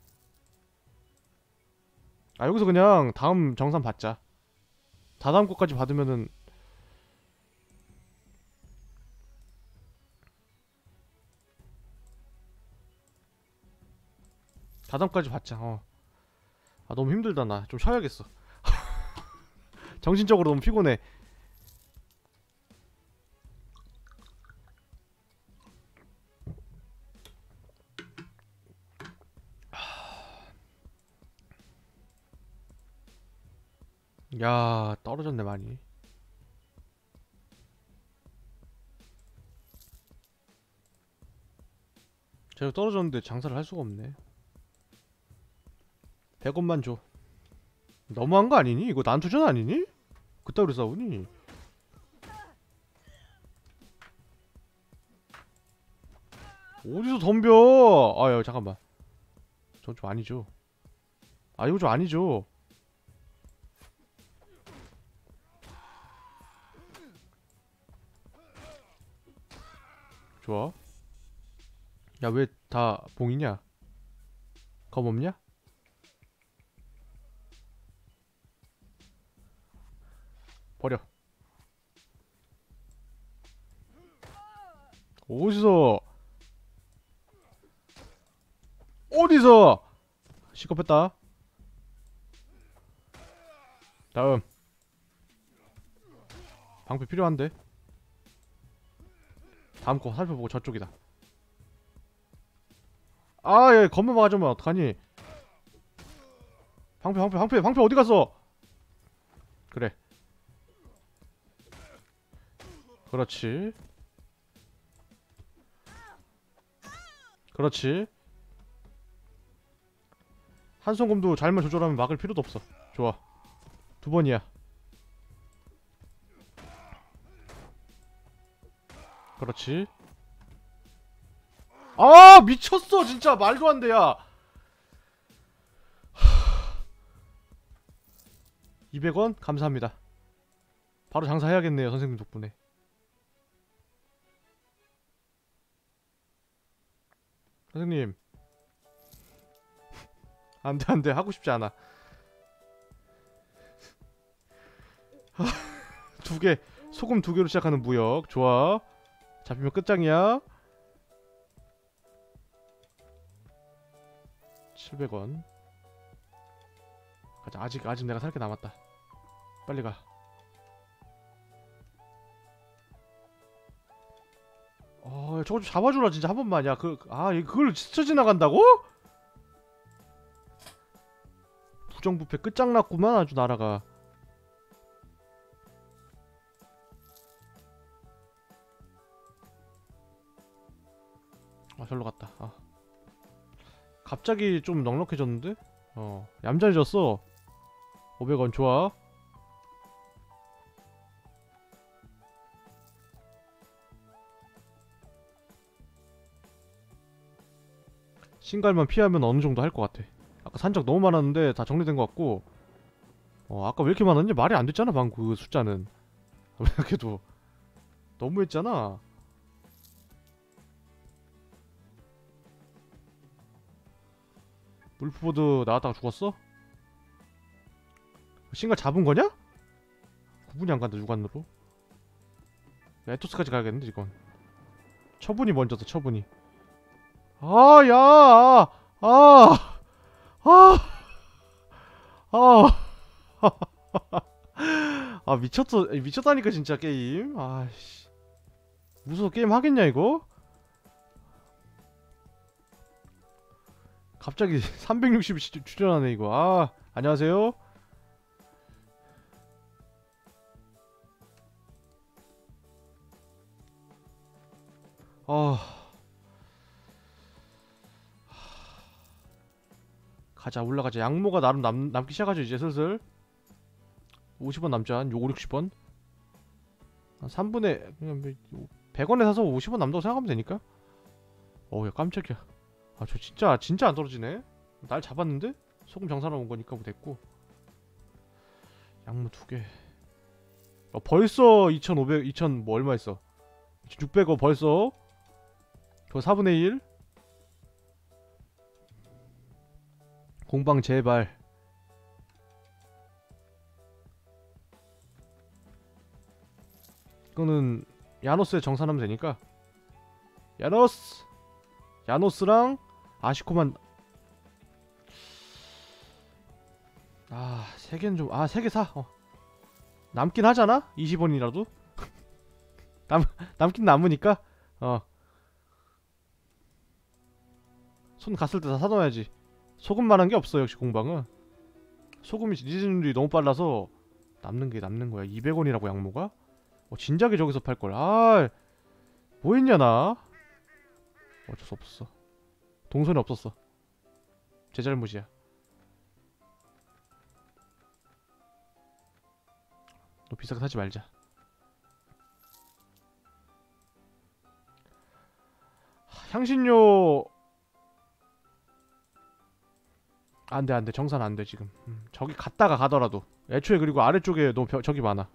아, 여기서 그냥 다음 정산 받자. 다다음 거까지 받으면은 다다음까지 받자. 아, 너무 힘들다. 나 좀 쉬어야겠어. 정신적으로 너무 피곤해. 야, 떨어졌네 많이. 제가 떨어졌는데 장사를 할 수가 없네. 100원만 줘. 너무한 거 아니니? 이거 난투전 아니니? 그따위로 싸우니? 어디서 덤벼? 아야 잠깐만. 전 좀 아니죠. 아 이거 좀 아니죠. 좋아. 야 왜 다 봉이냐? 검 없냐? 버려. 어디서? 어디서? 시겁했다. 다음. 방패 필요한데. 다음 거 살펴보고 저쪽이다. 아, 얘 검만 막아주면 어떡하니? 방패 어디 갔어? 그래. 그렇지. 그렇지. 한손검도 잘만 조절하면 막을 필요도 없어. 좋아. 두 번이야. 그렇지. 아 미쳤어 진짜. 말도 안 돼. 야 200원? 감사합니다. 바로 장사해야겠네요 선생님 덕분에. 선생님 안돼 안돼, 하고 싶지 않아. 두 개, 소금 두 개로 시작하는 무역. 좋아. 잡히면 끝장이야. 700원. 가자. 아직 내가 살 게 남았다. 빨리 가. 저거 좀 잡아주라 진짜 한 번만. 야 그걸 스쳐 지나간다고? 부정부패 끝장났구만 아주 나라가. 절로 갔다. 갑자기 좀 넉넉해졌는데? 얌전해졌어. 500원 좋아. 신갈만 피하면 어느정도 할 것 같아. 아까 산적 너무 많았는데 다 정리된 것 같고. 아까 왜 이렇게 많았냐? 말이 안 됐잖아 방금 그 숫자는. 왜 이렇게도 너무했잖아. 울프보드 나왔다가 죽었어? 신갈 잡은 거냐? 구분이 안 간다 육안으로. 야, 에토스까지 가야겠는데 이건. 처분이 먼저다 처분이. 야! 미쳤다니까 진짜 게임. 아씨. 무서워 게임 하겠냐 이거? 갑자기 360이 출연하네 이거. 안녕하세요. 가자 올라가자. 양모가 나름 남기 시작하죠 이제 슬슬. 50원 남자. 한 5, 60원. 한 3분의 그냥 100원에 사서 50원 남다고 생각하면 되니까. 야 깜짝이야. 저 진짜 안 떨어지네. 날 잡았는데? 소금 장사로 온 거니까 뭐 됐고. 양모 2개. 벌써 2,500, 2,000 뭐 얼마 했어? 2,600원 벌써? 그거 4분의 1? 공방 제발. 이거는 야노스에 정산하면 되니까. 야노스랑 아시코만. 3개는 좀 3개 사. 남긴 하잖아? 20원이라도? 남긴 남으니까. 손 갔을 때 다 사놔야지. 소금만한 게 없어 역시 공방은. 소금이 리즈님들이 너무 빨라서 남는 거야. 200원이라고 양모가? 진작에 저기서 팔걸. 뭐 했냐 나? 어쩔 수 없었어. 동선이 없었어. 제 잘못이야. 너 비싸게 사지 말자. 향신료 안돼 정산 안돼 지금. 저기 갔다가 가더라도 애초에. 그리고 아래쪽에 너무 저기 많아.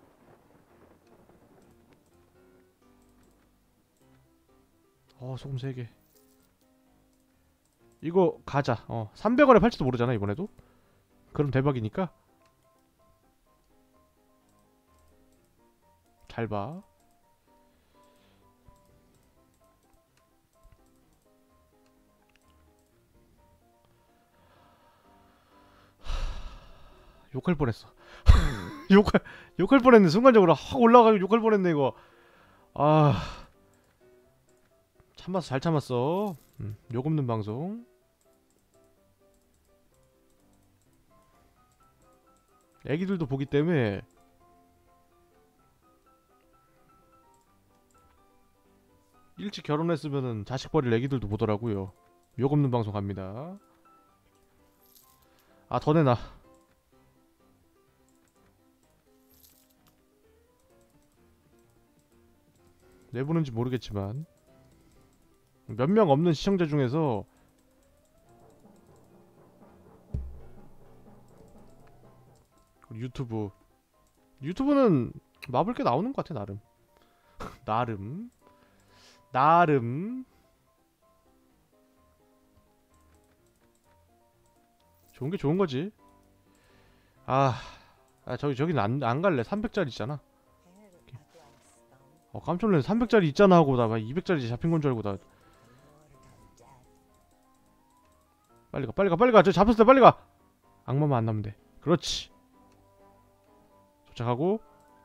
소금 3개. 이거 가자. 300원에 팔지도 모르잖아 이번에도. 그럼 대박이니까. 잘 봐. 욕할 뻔했어. 욕할 뻔했네. 순간적으로 확 올라가고 욕할 뻔했네 이거. 참았어. 잘 참았어. 욕 없는 방송. 애기들도 보기 때문에. 일찍 결혼했으면은 자식 버릴 애기들도 보더라고요. 욕 없는 방송 갑니다. 더 내놔. 내부는지 모르겠지만 몇 명 없는 시청자 중에서 유튜브는 마블 꽤 나오는 것 같아 나름. 나름 좋은 게 좋은 거지. 저기는 안 갈래. 300짜리 있잖아. 깜짝 놀랐네. 300짜리 있잖아 하고 나 200짜리 잡힌 건 줄 알고 나 빨리 가 빨리 가 빨리 가. 저 잡혔을 때 빨리 가. 악마만 안 나면 돼. 그렇지. 도착하고.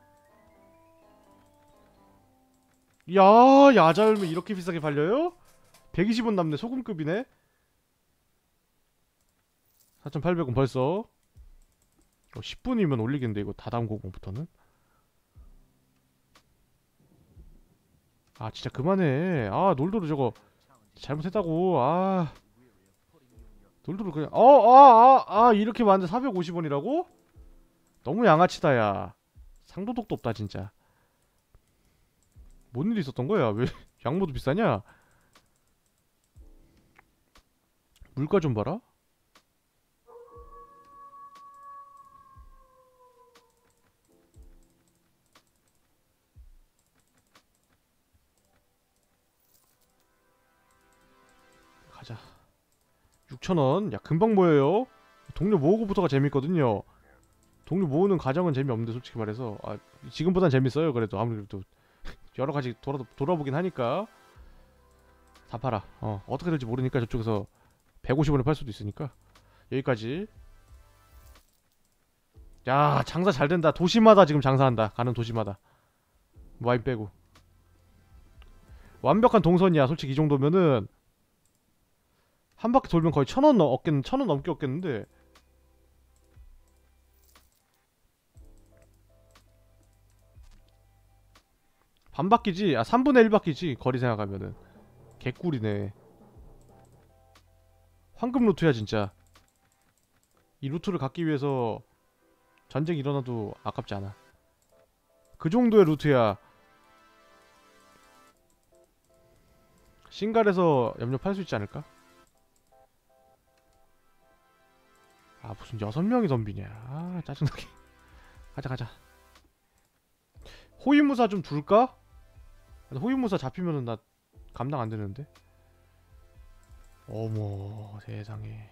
야, 야자열매 이렇게 비싸게 팔려요? 120원 남네. 소금급이네. 4,800원 벌써. 10분이면 올리겠는데 이거 다다음 고공부터는. 아 진짜 그만해. 아 놀도르 저거 잘못했다고. 아 놀도르 그냥 이렇게 많은데 450원이라고? 너무 양아치다 야. 상도덕도 없다 진짜. 뭔 일이 있었던 거야? 왜 양모도 비싸냐? 물가 좀 봐라. 가자. 6,000원. 야 금방 모여요. 동료 모으고부터가 재밌거든요. 동료 모으는 과정은 재미없는데 솔직히 말해서. 아 지금보단 재밌어요. 그래도 아무래도 여러가지 돌아보긴 하니까. 다 팔아. 어떻게 될지 모르니까 저쪽에서 150원에 팔 수도 있으니까. 여기까지. 야 장사 잘 된다. 도시마다 지금 장사한다. 가는 도시마다. 와인 빼고. 완벽한 동선이야. 솔직히 이 정도면은 한 바퀴 돌면 거의 1,000원 얻겠는 1,000원 넘게 얻겠는데. 반 바퀴지? 아 3분의 1 바퀴지. 거리 생각하면은 개꿀이네. 황금 루트야 진짜. 이 루트를 갖기 위해서 전쟁이 일어나도 아깝지 않아. 그 정도의 루트야. 싱갈에서 염료 팔 수 있지 않을까? 아 무슨 6명이 덤비냐. 아 짜증나게. 가자 가자. 호위무사 좀 둘까? 호위무사 잡히면은 나 감당 안 되는데. 어머 세상에.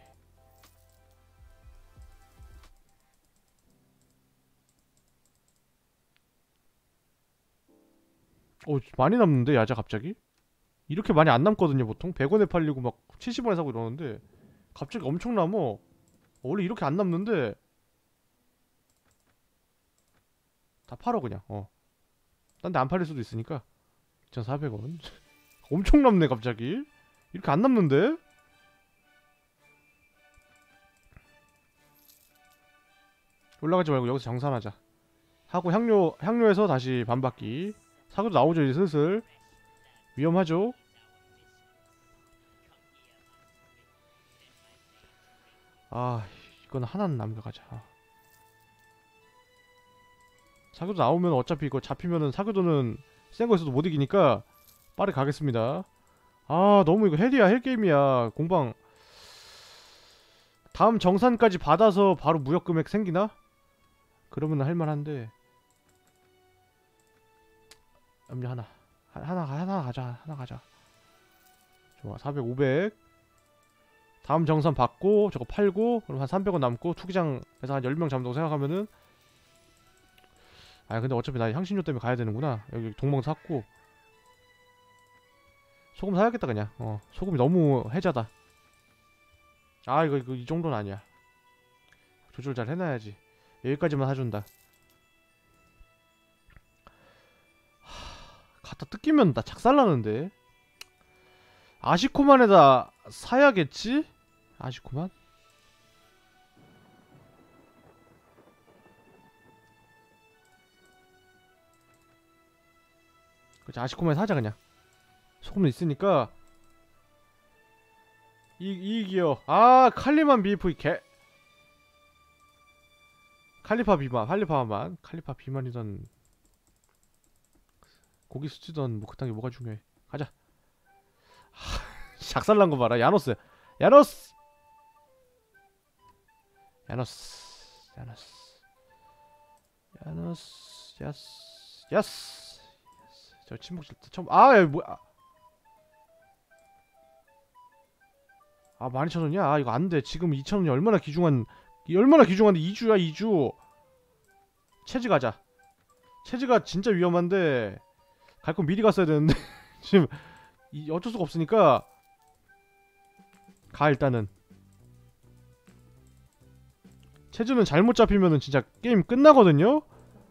많이 남는데 야자 갑자기? 이렇게 많이 안 남거든요 보통. 100원에 팔리고 막 70원에 사고 이러는데 갑자기 엄청 남어. 원래 이렇게 안 남는데 다 팔어 그냥. 딴 데 안 팔릴 수도 있으니까. 2,400원. 엄청 남네 갑자기. 이렇게 안 남는데? 올라가지 말고 여기서 장산하자. 하고 향료에서 다시 반바퀴. 사고도 나오죠 이제 슬슬. 위험하죠? 아 이건 하나는 남겨가자. 사교도 나오면 어차피 이거 잡히면은 사교도는 센 거 있어도 못 이기니까 빠르게 가겠습니다. 아 너무 이거 헬이야. 헬게임이야. 공방 다음 정산까지 받아서 바로 무역금액 생기나? 그러면 할만한데. 염려 하나 가자. 좋아 400, 500. 다음 정산 받고 저거 팔고 그럼 한 300원 남고 투기장에서 한 10명 잡는다고 생각하면은. 아 근데 어차피 나 향신료 때문에 가야 되는구나. 여기 동멍 샀고 소금 사야겠다 그냥. 소금이 너무 해자다. 아 이거 이 정도는 아니야. 조절 잘 해놔야지. 여기까지만 사준다. 갖다 뜯기면 나 작살나는데. 아시코만에다 사야겠지? 아시코만? 그치 아시코만에 사자 그냥. 소금도 있으니까 이익이요. 아 칼리만 BF 개. 칼리파 비만이던 고기 수치던 뭐 그딴 게 뭐가 중요해. 가자. 작살난 거 봐라. 야노스 야스. 저 침묵실 때 처음. 야 뭐야. 12,000원이야? 이거 안돼. 지금 2,000원이 얼마나 귀중한데 2주야 2주. 체즈 가자. 체즈가 진짜 위험한데 갈 건 미리 갔어야 되는데 지금 어쩔 수가 없으니까 가 일단은. 체즈는 잘못 잡히면은 진짜 게임 끝나거든요.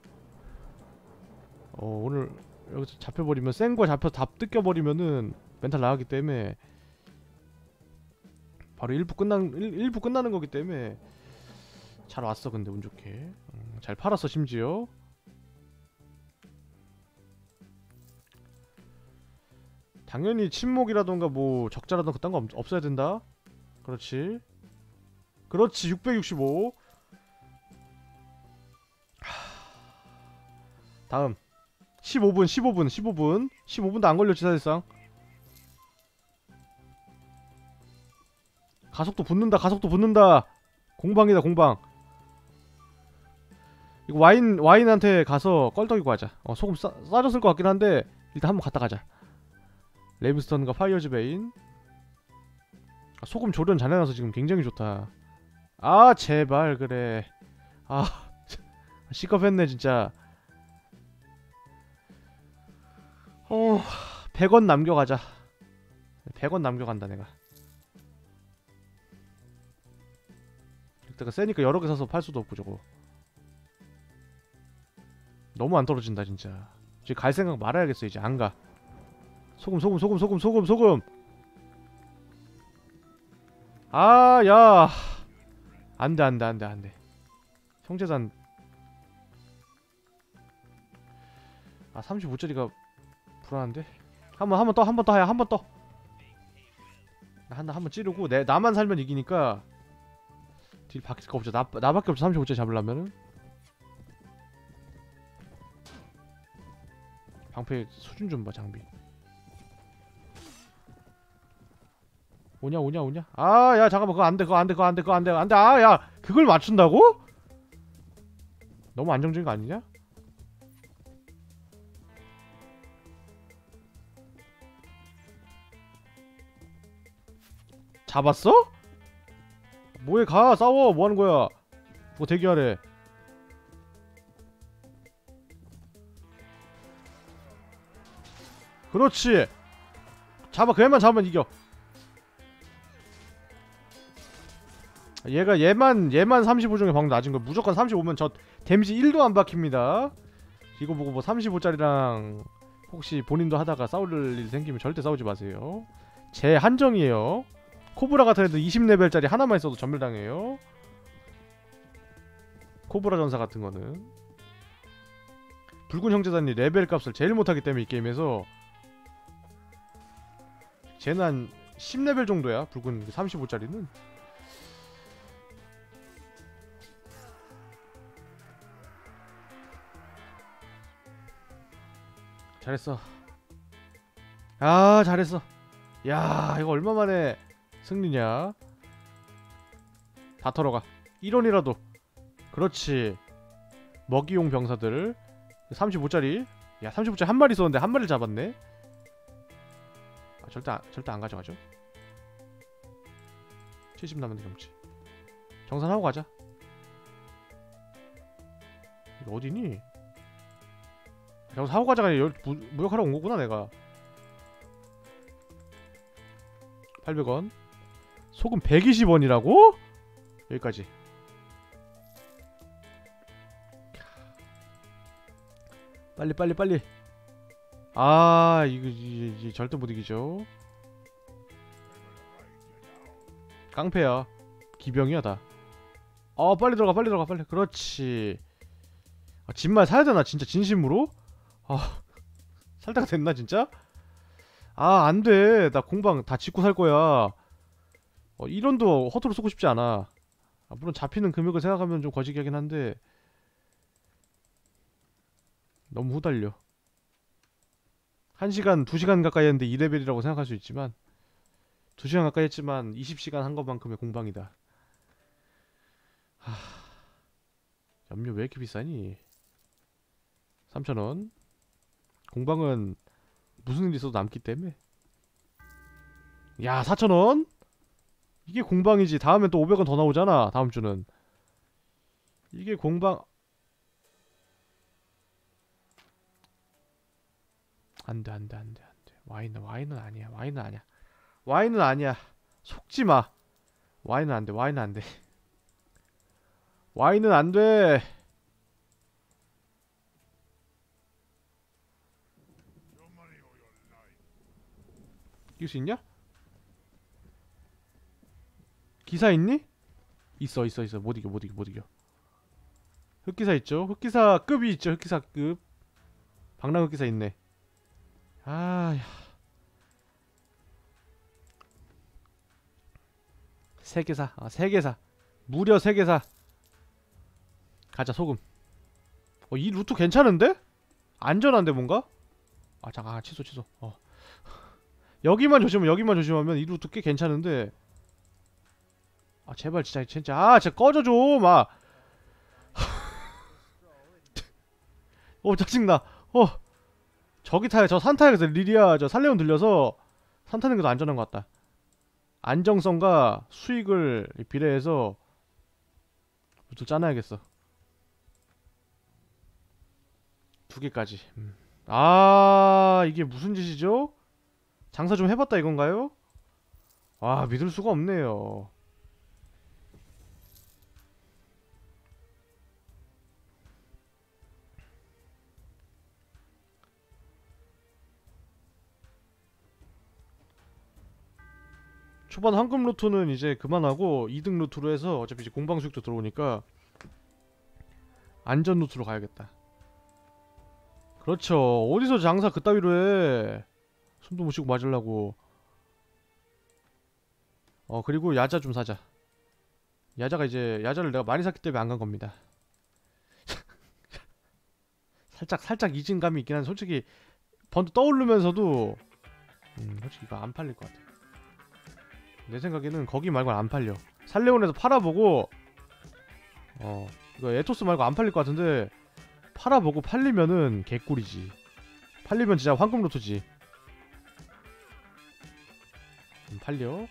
오늘 여기서 잡혀버리면 센거 잡혀서 다 뜯겨버리면은 멘탈 나가기 때문에 바로 1부 끝나는 거기 때문에 잘 왔어. 근데 운 좋게 잘 팔았어. 심지어 당연히 침묵이라던가 뭐 적자라던가 그딴 거 없어야 된다. 그렇지. 그렇지. 665. 다음 15분도 안 걸렸지 사실상. 가속도 붙는다. 공방이다 공방. 이거 와인한테 가서 껄떡이고 하자. 소금 싸졌을 것 같긴 한데 일단 한번 갔다 가자. 레이브스턴과 파이어즈 베인. 소금 조련 잘해놔서 지금 굉장히 좋다. 아 제발 그래. 아 시겁했네 진짜. 100원 남겨가자. 100원 남겨간다 내가. 이때가 세니까 여러 개 사서 팔 수도 없고 저거. 너무 안 떨어진다 진짜. 이제 갈 생각 말아야겠어. 이제 안 가. 소금. 아, 야. 안 돼. 형제단. 아, 35짜리가 불안한데? 한 번 더 해야. 한 번 찌르고 나만 살면 이기니까 딜 바뀔 거 없죠. 나밖에 없죠. 35짜리 잡으려면은. 방패 수준 좀 봐. 장비. 오냐. 아, 야, 잠깐만. 그거 안 돼. 아, 야, 그걸 맞춘다고? 너무 안정적인 거 아니냐? 잡았어? 뭐해 가 싸워. 뭐하는 거야? 뭐 대기하래. 그렇지. 걔만 잡으면 이겨. 얘만 35 중에 방금 낮은 거. 무조건 35면 저 데미지 1도 안 박힙니다. 이거 보고 뭐 35짜리랑 혹시 본인도 하다가 싸울 일 생기면 절대 싸우지 마세요. 제 한정이에요. 코브라 같은 애들 20레벨짜리 하나만 있어도 전멸당해요. 코브라 전사 같은 거는 붉은 형제단이 레벨 값을 제일 못하기 때문에 이 게임에서 쟤는 한 10레벨 정도야. 붉은 35짜리는 잘했어. 아 잘했어. 야 이거 얼마만에 승리냐. 다 털어가. 1원이라도. 그렇지. 먹이용 병사들 35짜리. 야 35짜리 한 마리 있었는데 한 마리를 잡았네. 절대 안 가져가죠. 70 남았는데 경치. 정산하고 가자. 이거 어디니? 여기서 하고 가자가 무역하러 온 거구나 내가. 800원. 소금 120원이라고? 여기까지. 빨리. 아 이거 절대 못 이기죠. 깡패야. 기병이야 다. 빨리 들어가. 그렇지. 집말 사야 되나 진짜 진심으로? 살 때가 됐나 진짜? 안돼. 나 공방 다 짓고 살 거야. 1원도 허투루 쓰고 싶지 않아. 물론 잡히는 금액을 생각하면 좀 거시기 하긴 한데 너무 후달려. 1시간, 2시간 가까이 했는데 2레벨이라고 생각할 수 있지만 2시간 가까이 했지만 20시간 한 것만큼의 공방이다. 염료 왜 이렇게 비싸니? 3,000원. 공방은 무슨 일이 있어도 남기 때문에. 야 4,000원? 이게 공방이지. 다음엔 또 500원 더 나오잖아 다음주는. 이게 공방. 안돼. 와인은 아니야. 속지마. 와인은 안돼. 와인은 안돼. 이길 수 있냐? 기사 있니? 있어. 못 이겨. 흑기사 있죠. 흑기사급이 있죠. 흑기사급. 방랑 흑기사 있네. 아, 세계사. 세계사. 무려 세계사. 가자, 소금. 이 루트 괜찮은데? 안전한데 뭔가? 잠깐, 취소. 여기만 조심하면 이 루트 꽤 괜찮은데. 제발 진짜 진짜 꺼져 좀. 짜증나. 저기 타야, 저 산 타야. 그래서 리리아 저 살레온 들려서 산 타는 게 더 안전한 것 같다. 안정성과 수익을 비례해서 루트 짜놔야겠어. 2개까지. 이게 무슨 짓이죠? 장사 좀 해봤다 이건가요? 믿을 수가 없네요. 초반 황금 루트는 이제 그만하고 2등 루트로 해서 어차피 이제 공방 수익도 들어오니까 안전 루트로 가야겠다. 그렇죠. 어디서 장사 그따위로 해. 숨도 못 쉬고 맞으려고. 그리고 야자 좀 사자. 야자를 내가 많이 샀기 때문에 안 간 겁니다. 살짝 이진감이 있긴 한데 솔직히 번도 떠오르면서도 솔직히 이거 안 팔릴 것 같아. 내 생각에는 거기 말고는 안 팔려. 살레온에서 팔아보고 이거 에토스 말고 안 팔릴 것 같은데 팔아보고 팔리면은 개꿀이지. 팔리면 진짜 황금 로또지. 팔려.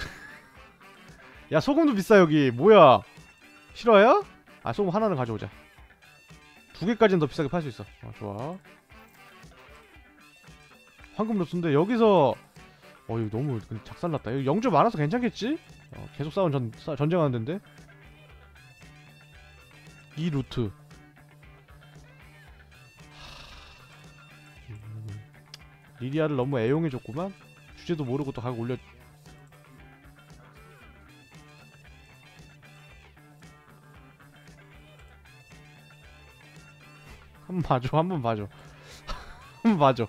야, 소금도 비싸 여기. 뭐야, 실화야? 소금 하나는 가져오자. 2개까지는 더 비싸게 팔 수 있어. 좋아. 황금 로또인데 여기서 이거 너무 작살났다. 이거 영주 많아서 괜찮겠지? 계속 전쟁하는 데인데. 이 루트 리리아를 너무 애용해줬구만. 주제도 모르고 또 가격 올려. 한번 봐줘. 한번 봐줘.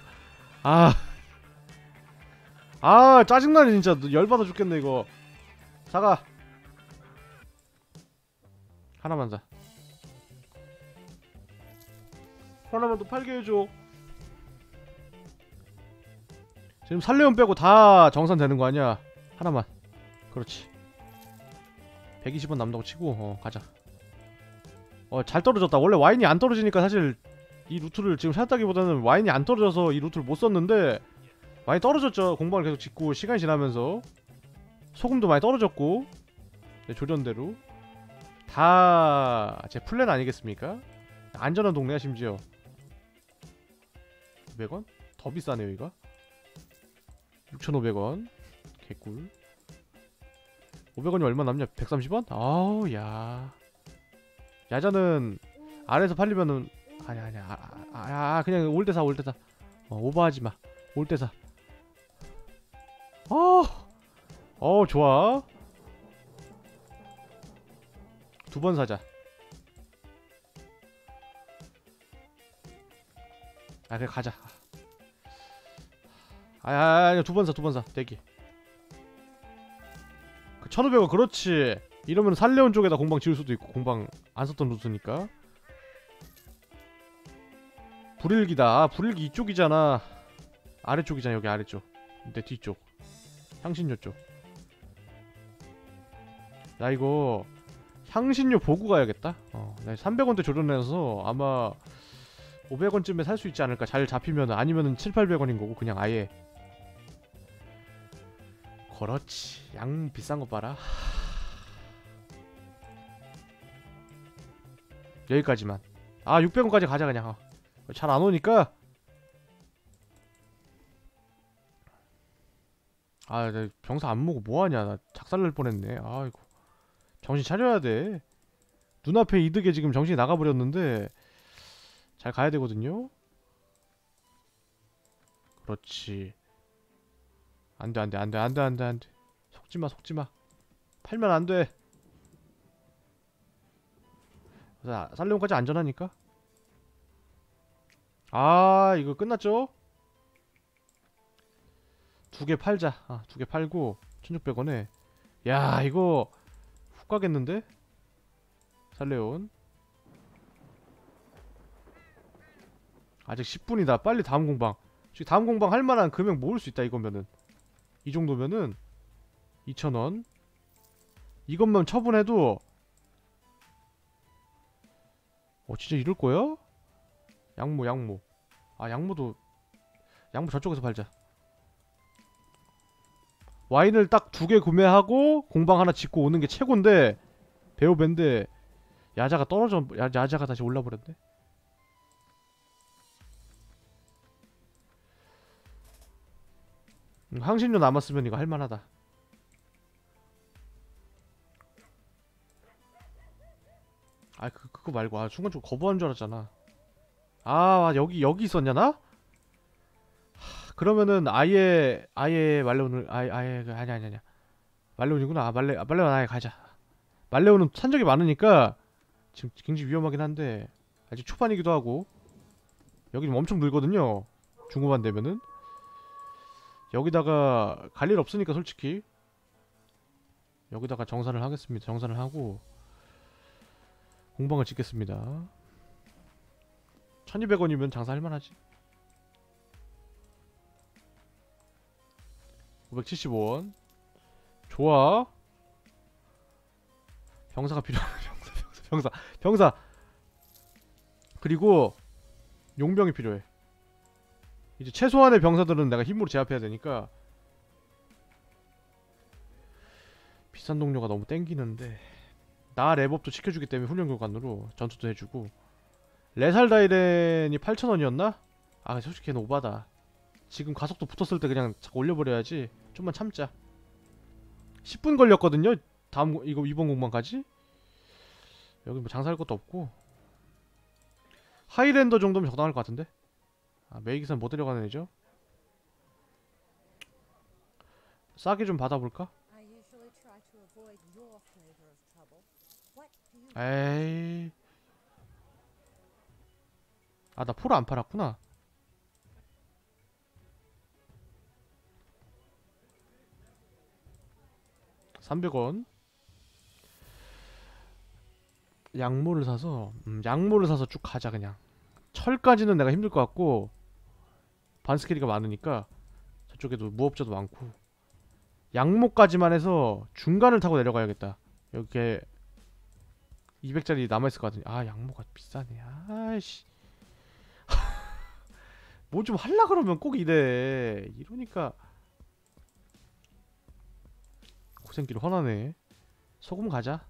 짜증나네 진짜. 열받아 죽겠네 이거. 사과 하나만 사. 하나만 더 팔게 해줘. 지금 살레온 빼고 다 정산 되는 거 아니야? 하나만. 그렇지. 120원 남다고 치고 가자. 잘 떨어졌다. 원래 와인이 안 떨어지니까 사실 이 루트를 지금 찾았다기보다는 와인이 안 떨어져서 이 루트를 못 썼는데 많이 떨어졌죠. 공방을 계속 짓고 시간이 지나면서 소금도 많이 떨어졌고. 조전대로 다 제 플랜 아니겠습니까? 안전한 동네야. 심지어 900원? 더 비싸네요 이거. 6,500원. 개꿀. 500원이 얼마 남냐? 130원? 아우 야. 야자는 아래에서 팔리면은 아니야. 그냥 올 때 사. 오버하지마. 올 때 사. 좋아. 2번 사자. 그래 가자. 2번 사. 대기. 1,500원. 그렇지. 이러면 살레온 쪽에다 공방 지을 수도 있고. 공방 안 썼던 루트니까. 불일기다. 불일기 이쪽이잖아. 아래쪽이잖아. 여기 아래쪽. 내 뒤쪽. 향신료 쪽. 나 이거 향신료 보고 가야겠다. 나 300원대 조련해서 아마 500원쯤에 살 수 있지 않을까. 잘 잡히면. 아니면은 700~800원인 거고 그냥 아예. 그렇지. 양 비싼 거 봐라. 여기까지만. 600원까지 가자 그냥. 잘 안 오니까. 나 병사 안 먹고 뭐하냐. 나 작살날 뻔했네. 아이고. 정신 차려야 돼. 눈앞에 이득에 지금 정신이 나가버렸는데 잘 가야 되거든요. 그렇지. 안돼 안돼 안돼 안돼 안돼 안돼. 속지마 속지마. 팔면 안돼. 살레온까지 안전하니까. 아 이거 끝났죠? 두 개 팔자. 두 개 팔고 1600원에. 야 이거 훅 가겠는데? 살레온 아직 10분이다. 빨리 다음 공방. 지금 다음 공방 할만한 금액 모을 수 있다 이거면은. 이 정도면은 2,000원 이것만 처분해도 진짜 이럴 거야? 양모 양모. 양모 저쪽에서 팔자. 와인을 딱 두 개 구매하고 공방 하나 짓고 오는 게 최고인데 베오벤데 야자가 떨어져. 야자가 다시 올라버렸네. 항신료 남았으면 이거 할만하다. 그거 말고 순간적으로 거부한 줄 알았잖아. 여기 있었냐 나? 그러면은 아예 말레온을 아예 아니야 말레온이구나. 말레온 아예 가자. 말레온은 산적이 많으니까 지금 굉장히 위험하긴 한데 아직 초반이기도 하고 여기 엄청 늘거든요. 중후반 되면은 여기다가 갈 일 없으니까 솔직히 여기다가 정산을 하겠습니다. 정산을 하고 공방을 짓겠습니다. 1200원이면 장사할 만하지. 575원. 좋아. 병사가 필요하네. 병사. 그리고 용병이 필요해. 이제 최소한의 병사들은 내가 힘으로 제압해야 되니까. 비싼 동료가 너무 땡기는데 나 랩업도 시켜주기 때문에 훈련교관으로 전투도 해주고. 레살다이렌이 8,000원이었나? 솔직히 걔는 오바다. 지금 가속도 붙었을 때 그냥 자꾸 올려버려야지. 좀만 참자. 10분 걸렸거든요. 이번 공방까지. 여기 뭐 장사할 것도 없고. 하이랜더 정도면 적당할 것 같은데. 메이기선 못 데려가는 애죠. 싸게 좀 받아볼까? 에이. 나 포를 안 팔았구나. 300원. 양모를 사서 쭉 가자 그냥. 철까지는 내가 힘들 것 같고 반스케리가 많으니까 저쪽에도 무업자도 많고. 양모까지만 해서 중간을 타고 내려가야겠다. 여기에 200짜리 남아있을 것 같으니. 양모가 비싸네. 아이씨. 뭐 좀 할라 그러면 꼭 이래. 이러니까 고생길 화나네. 소금 가자.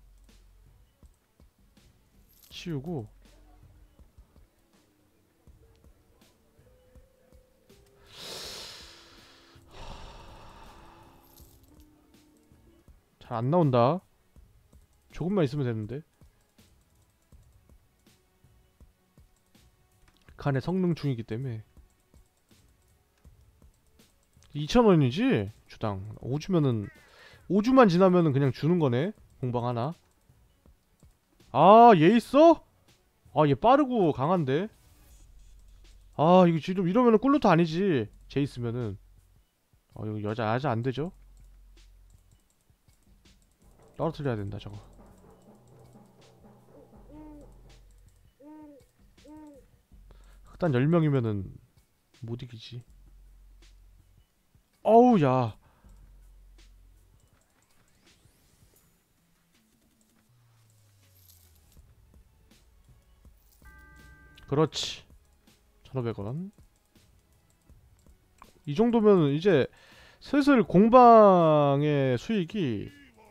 치우고. 잘 안 나온다. 조금만 있으면 되는데. 칸의 성능 중이기 때문에. 2,000원이지? 주당 5주면은 5주만 지나면은 그냥 주는 거네. 공방 하나. 얘 있어? 얘 빠르고 강한데. 이거 지금 이러면은 꿀루트 아니지. 쟤 있으면은. 여기 여자 안 되죠? 떨어뜨려야 된다 저거. 흑단 10명이면은 못 이기지. 야. 그렇지. 1,500원. 이 정도면 이제 슬슬 공방의 수익이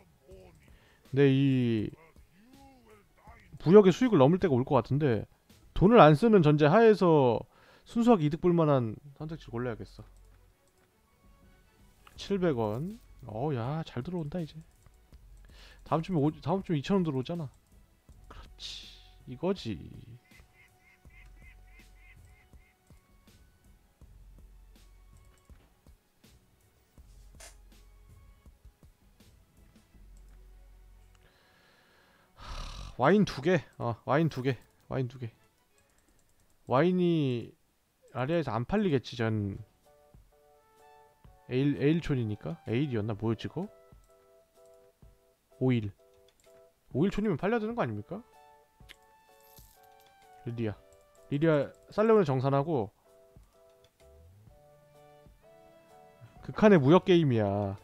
이 부역의 수익을 넘을 때가 올 것 같은데, 돈을 안 쓰는 전제 하에서 순수하게 이득 볼 만한 선택지를 골라야겠어. 700원. 야, 잘 들어온다 이제. 다음 주면 2,000원 들어오잖아. 그렇지. 그렇지. 이거지. 와인 2개. 와인 2개. 와인 2개. 와인이 아리아에서 안 팔리겠지. 전 에일촌이니까. 에일이었나 뭐였지 그거? 오일. 오일촌이면 팔려야 되는 거 아닙니까? 리디아 살려면 정산하고. 극한의 무역 게임이야.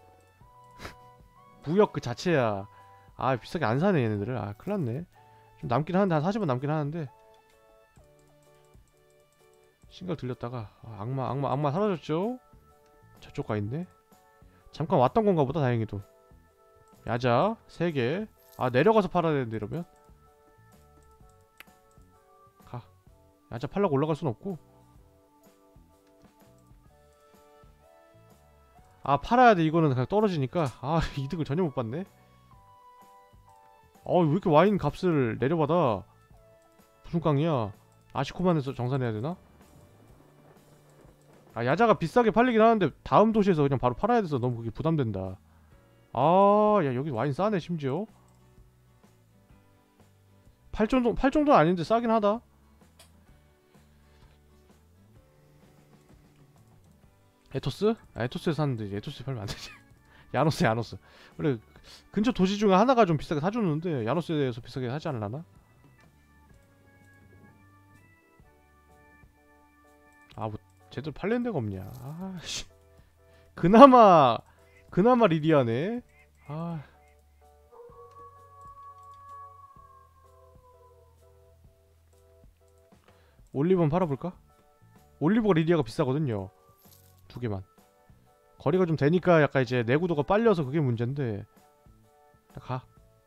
무역 그 자체야. 아 비싸게 안 사네 얘네들을. 아 큰일났네. 좀 남긴 하는데 한 40원 남긴 하는데. 신gal 들렸다가 악마 사라졌죠? 저쪽 가 있네. 잠깐 왔던 건가 보다. 다행히도. 야자 3개. 아 내려가서 팔아야 되는데 이러면. 가. 야자 팔라고 올라갈 순 없고. 아 팔아야 돼. 이거는 그냥 떨어지니까. 아 이득을 전혀 못 봤네. 왜 이렇게 와인 값을 내려받아. 무슨 깡이야. 아시코만에서 정산해야 되나? 아 야자가 비싸게 팔리긴 하는데 다음 도시에서 그냥 바로 팔아야 돼서 너무 그게 부담된다. 아 야 여기 와인 싸네 심지어. 팔 정도는 아닌데 싸긴 하다. 에토스? 아 에토스에서 샀는데 에토스에 팔면 안되지. 야노스. 원래 근처 도시 중에 하나가 좀 비싸게 사주는데 야노스에서 비싸게 하지 않을라나? 아 뭐 제대로 팔리는 데가 없냐. 아씨. 그나마 리디아네. 아 올리브는 팔아볼까? 올리브가 리디아가 비싸거든요. 2개만. 거리가 좀 되니까 약간 이제 내구도가 빨려서 그게 문제인데. 가.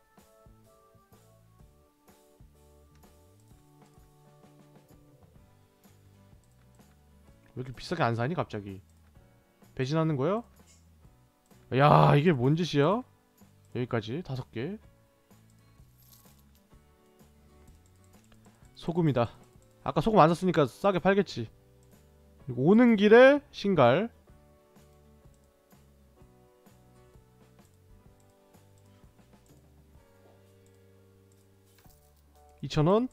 왜 이렇게 비싸게 안 사니 갑자기? 배신하는 거야? 야 이게 뭔 짓이야? 여기까지 5개. 소금이다. 아까 소금 안 샀으니까 싸게 팔겠지. 그리고 오는 길에 신갈. 2,000원.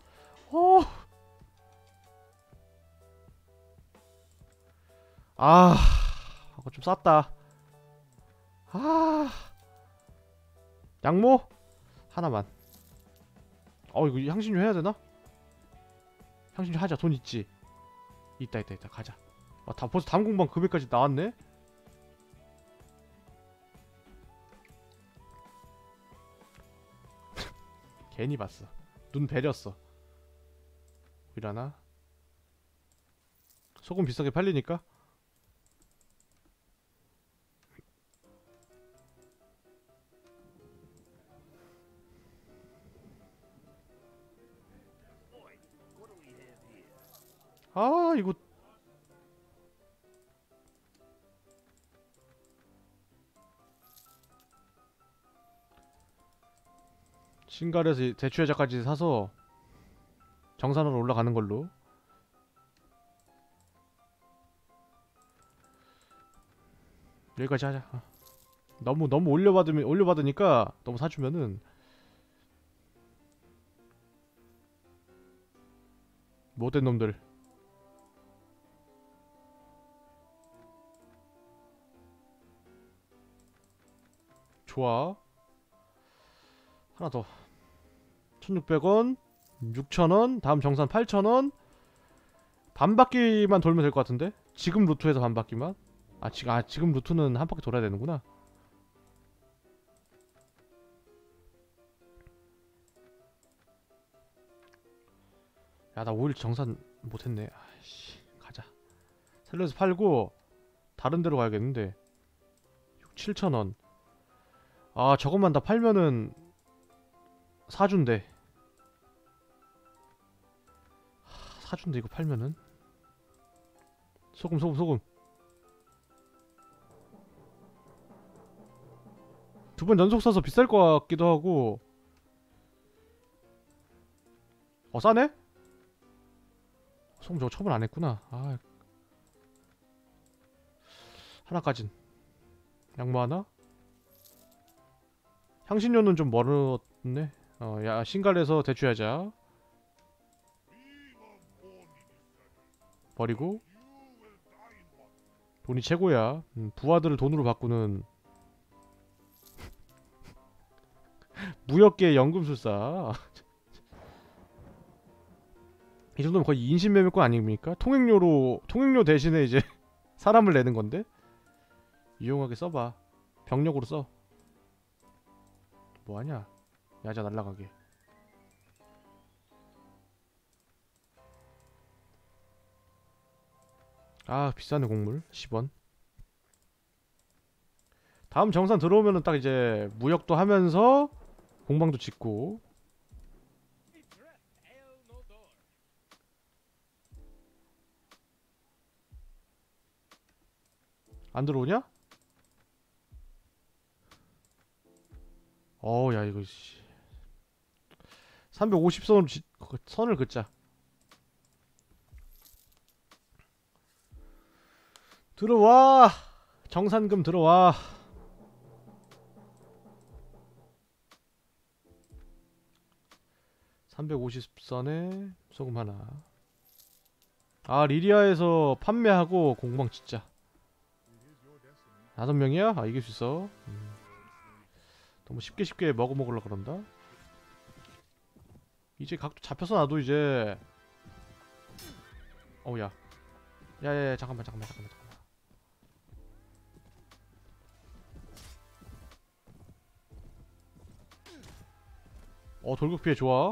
이거 좀 쌌다. 양모 하나만. 이거 향신료 해야 되나? 향신료 하자. 돈 있지. 있다 가자. 벌써 다음 공방 금액까지 나왔네. 괜히 봤어. 눈 배렸어. 이라나? 소금 비싸게 팔리니까. 이거 신갈에서 대추회자까지 사서 정산으로 올라가는 걸로. 여기까지 하자. 너무 올려받으니까 너무 사주면은 못된 놈들. 좋아. 하나 더. 1,600원 6,000원 다음 정산 8,000원. 반바퀴만 돌면 될 것 같은데? 지금 루트에서 반바퀴만? 지금 루트는 한 바퀴 돌아야 되는구나. 야 나 오일 정산 못했네. 아이씨 가자. 셀러에서 팔고 다른 데로 가야겠는데. 7,000원. 저것만 다 팔면은 사준대. 사준대 이거 팔면은. 소금. 두 번 연속 사서 비쌀 것 같기도 하고. 싸네? 소금 저거 처분 안 했구나. 아, 하나까진. 양모 하나? 향신료는 좀 멀었네. 야, 신갈에서 대추하자. 버리고. 돈이 최고야. 부하들을 돈으로 바꾸는 무역계 연금술사. 이 정도면 거의 인신매매권 아닙니까? 통행료 대신에 이제 사람을 내는 건데. 유용하게 써봐. 병력으로 써. 뭐하냐? 야자 날라가게. 아, 비싸네 곡물. 10원. 다음 정산 들어오면은 딱 이제 무역도 하면서 공방도 짓고. 안 들어오냐? 야 이거 씨. 350선으로 선을 긋자. 들어와. 정산금 들어와. 350선에 소금 하나. 아, 리리아에서 판매하고 공방 짓자. 5명이야? 아, 이길 수 있어. 너무 쉽게 먹으려고 그런다. 이제 각도 잡혀서 나도 이제. 야. 야야야, 잠깐만. 돌격 피해 좋아.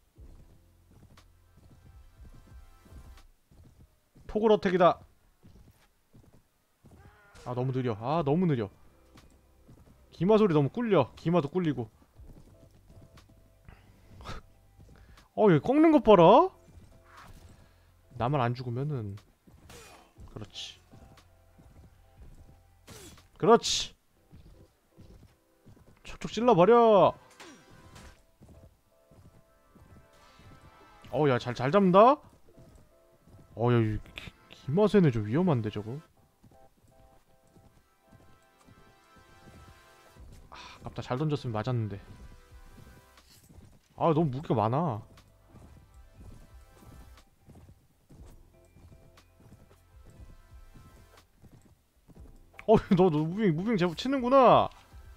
토글 어택이다. 아, 너무 느려. 기마 소리 너무 꿀려. 기마도 꿀리고. 얘 꺾는 것 봐라. 나만 안 죽으면은. 그렇지. 촉촉 찔러버려. 야, 잘 잡는다. 야, 이 기마쇠는 좀 위험한데 저거. 아깝다. 잘 던졌으면 맞았는데. 너무 무게가 많아. 너 무빙 제법 치는구나.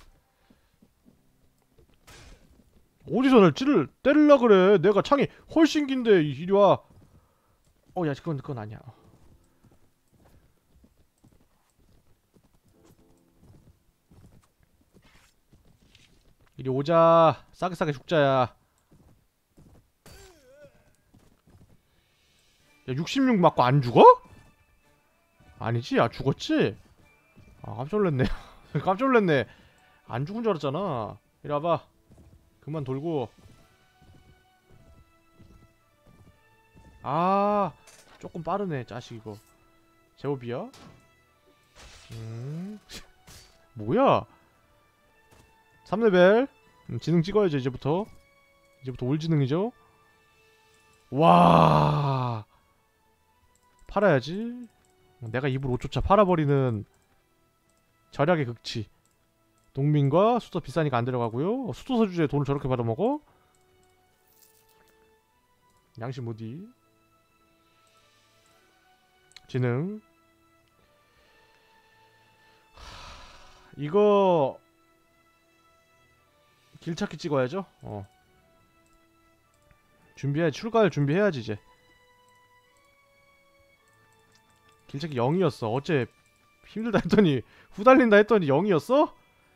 어디서 날 때릴라 그래. 내가 창이 훨씬 긴데. 이리 와. 야, 그건 아니야. 이리 오자. 싸게 죽자야. 야, 66 맞고 안 죽어? 아니지? 죽었지? 깜짝 놀랐네. 깜짝 놀랐네. 안 죽은 줄 알았잖아. 이리 와봐. 그만 돌고. 조금 빠르네 자식 이거. 제법이야? 뭐야? 3레벨. 지능 찍어야죠. 이제부터 올지능이죠. 와, 팔아야지. 내가 입을 5초차 팔아버리는 절약의 극치. 농민과 수도 비싸니까 안 들어가고요. 수도 서주제에 돈을 저렇게 받아먹어? 양심 어디? 지능. 이거 길찾기 찍어야죠. 출가할 준비해야지 이제. 길찾기 0이었어. 어째 힘들다 했더니 후달린다 했더니 0이었어?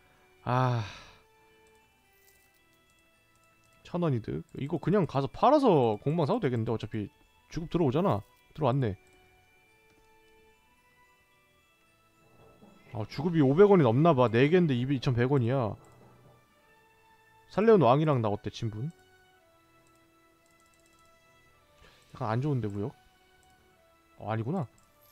1000원이득. 이거 그냥 가서 팔아서 공방 사도 되겠는데. 어차피 주급 들어오잖아. 들어왔네. 주급이 500원이 넘나봐. 4개인데 2100원이야. 살레온 왕이랑 나 어때 친분? 약간 안좋은데 무역? 아니구나.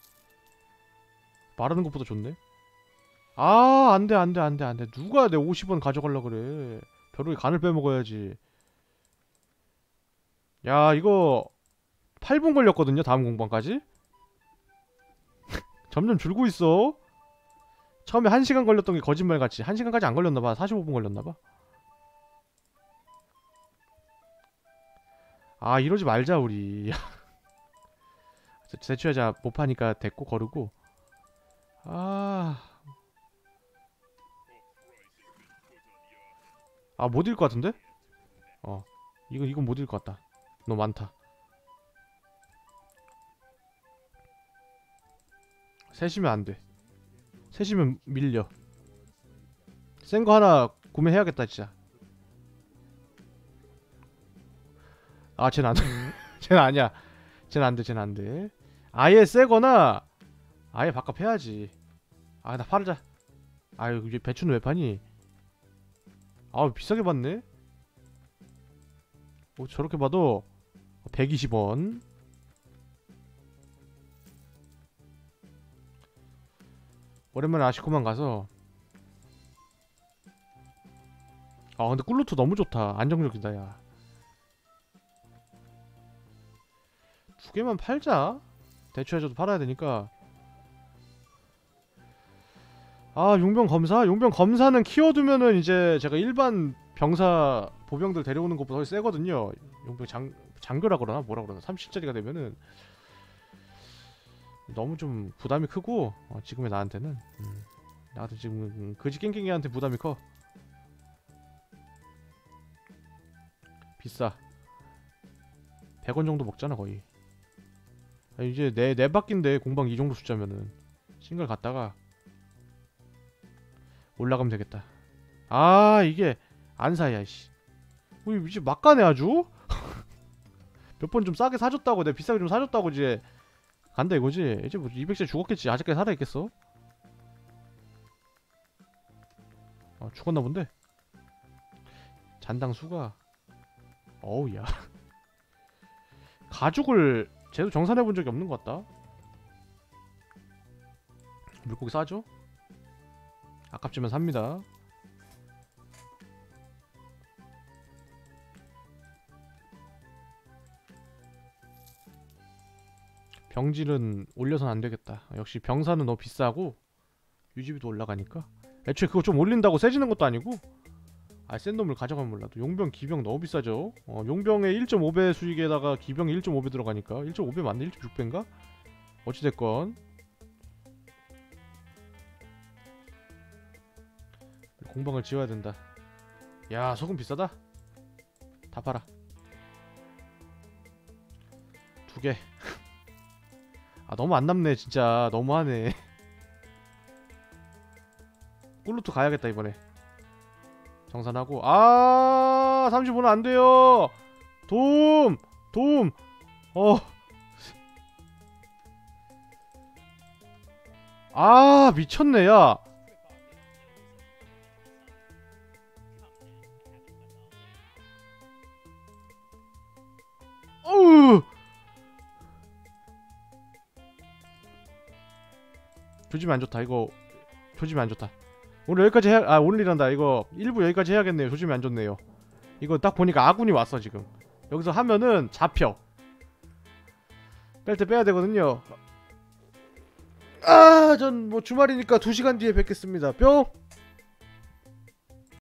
말하는 것보다 좋네. 안돼. 누가 내 50원 가져갈라 그래. 벼룩이 간을 빼먹어야지. 야 이거 8분 걸렸거든요 다음 공방까지. 점점 줄고 있어. 처음에 1시간 걸렸던 게 거짓말같이 1시간까지 안 걸렸나봐. 45분 걸렸나봐. 아 이러지 말자 우리. 대추야자 못파니까 됐고 거르고. 못 이길 것 같은데? 이건 못 이길 것 같다. 너무 많다. 셋이면 안 돼. 셋이면 밀려. 센 거 하나 구매해야겠다 진짜. 쟤는 안 돼. 쟤는 아니야. 쟤는 안 돼. 쟤는 안 돼. 아예 세거나 아예 바꿔 패야지. 나 팔자. 아유 이게 배추는 왜 파니? 비싸게 받네. 저렇게 봐도 120원. 오랜만에 아시코만 가서. 근데 꿀루트 너무 좋다. 안정적이다 야. 두 개만 팔자. 대추해줘도 팔아야 되니까. 용병 검사? 용병 검사는 키워두면은 이제 제가 일반 병사 보병들 데려오는 것보다 훨씬 세거든요. 용병 장교라 그러나 뭐라 그러나 30짜리가 되면은 너무 좀 부담이 크고 지금의 나한테는 나한테 지금 그지 깽깽이한테 부담이 커. 비싸. 100원 정도 먹잖아 거의. 이제 네 바퀴인데 공방 이 정도 숫자면은 싱글 갔다가 올라가면 되겠다. 이게 안 사야 씨. 이제 막 가네 아주. 몇 번 좀 싸게 사줬다고 내가 비싸게 좀 사줬다고 이제 간다 이거지. 이제 뭐 200세 죽었겠지. 아직까지 살아있겠어? 죽었나 본데. 잔당 수가 어우야. 가죽을 쟤도 정산해본 적이 없는 것 같다. 물고기 싸죠? 아깝지만 삽니다. 병질은 올려선 안되겠다. 역시 병사는 너무 비싸고 유지비도 올라가니까. 애초에 그거 좀 올린다고 세지는 것도 아니고. 센 놈을 가져가면 몰라도 용병 기병 너무 비싸죠. 용병의 1.5배 수익에다가 기병이 1.5배 들어가니까 1.5배 맞네? 1.6배인가? 어찌됐건 공방을 지어야 된다. 야 소금 비싸다. 다 팔아. 2개. 너무 안 남네 진짜. 너무하네. 꿀루트 가야겠다 이번에. 정산하고 35는 안돼요. 도움! 도움! 미쳤네 야. 어우! 조짐이 안 좋다 이거. 조짐이 안 좋다. 오늘 여기까지 오늘이란다. 이거 1부 여기까지 해야겠네요. 조짐이 안 좋네요. 이거 딱 보니까 아군이 왔어 지금. 여기서 하면은 잡혀. 뺄 때 빼야 되거든요. 전 뭐 주말이니까 2시간 뒤에 뵙겠습니다. 뿅!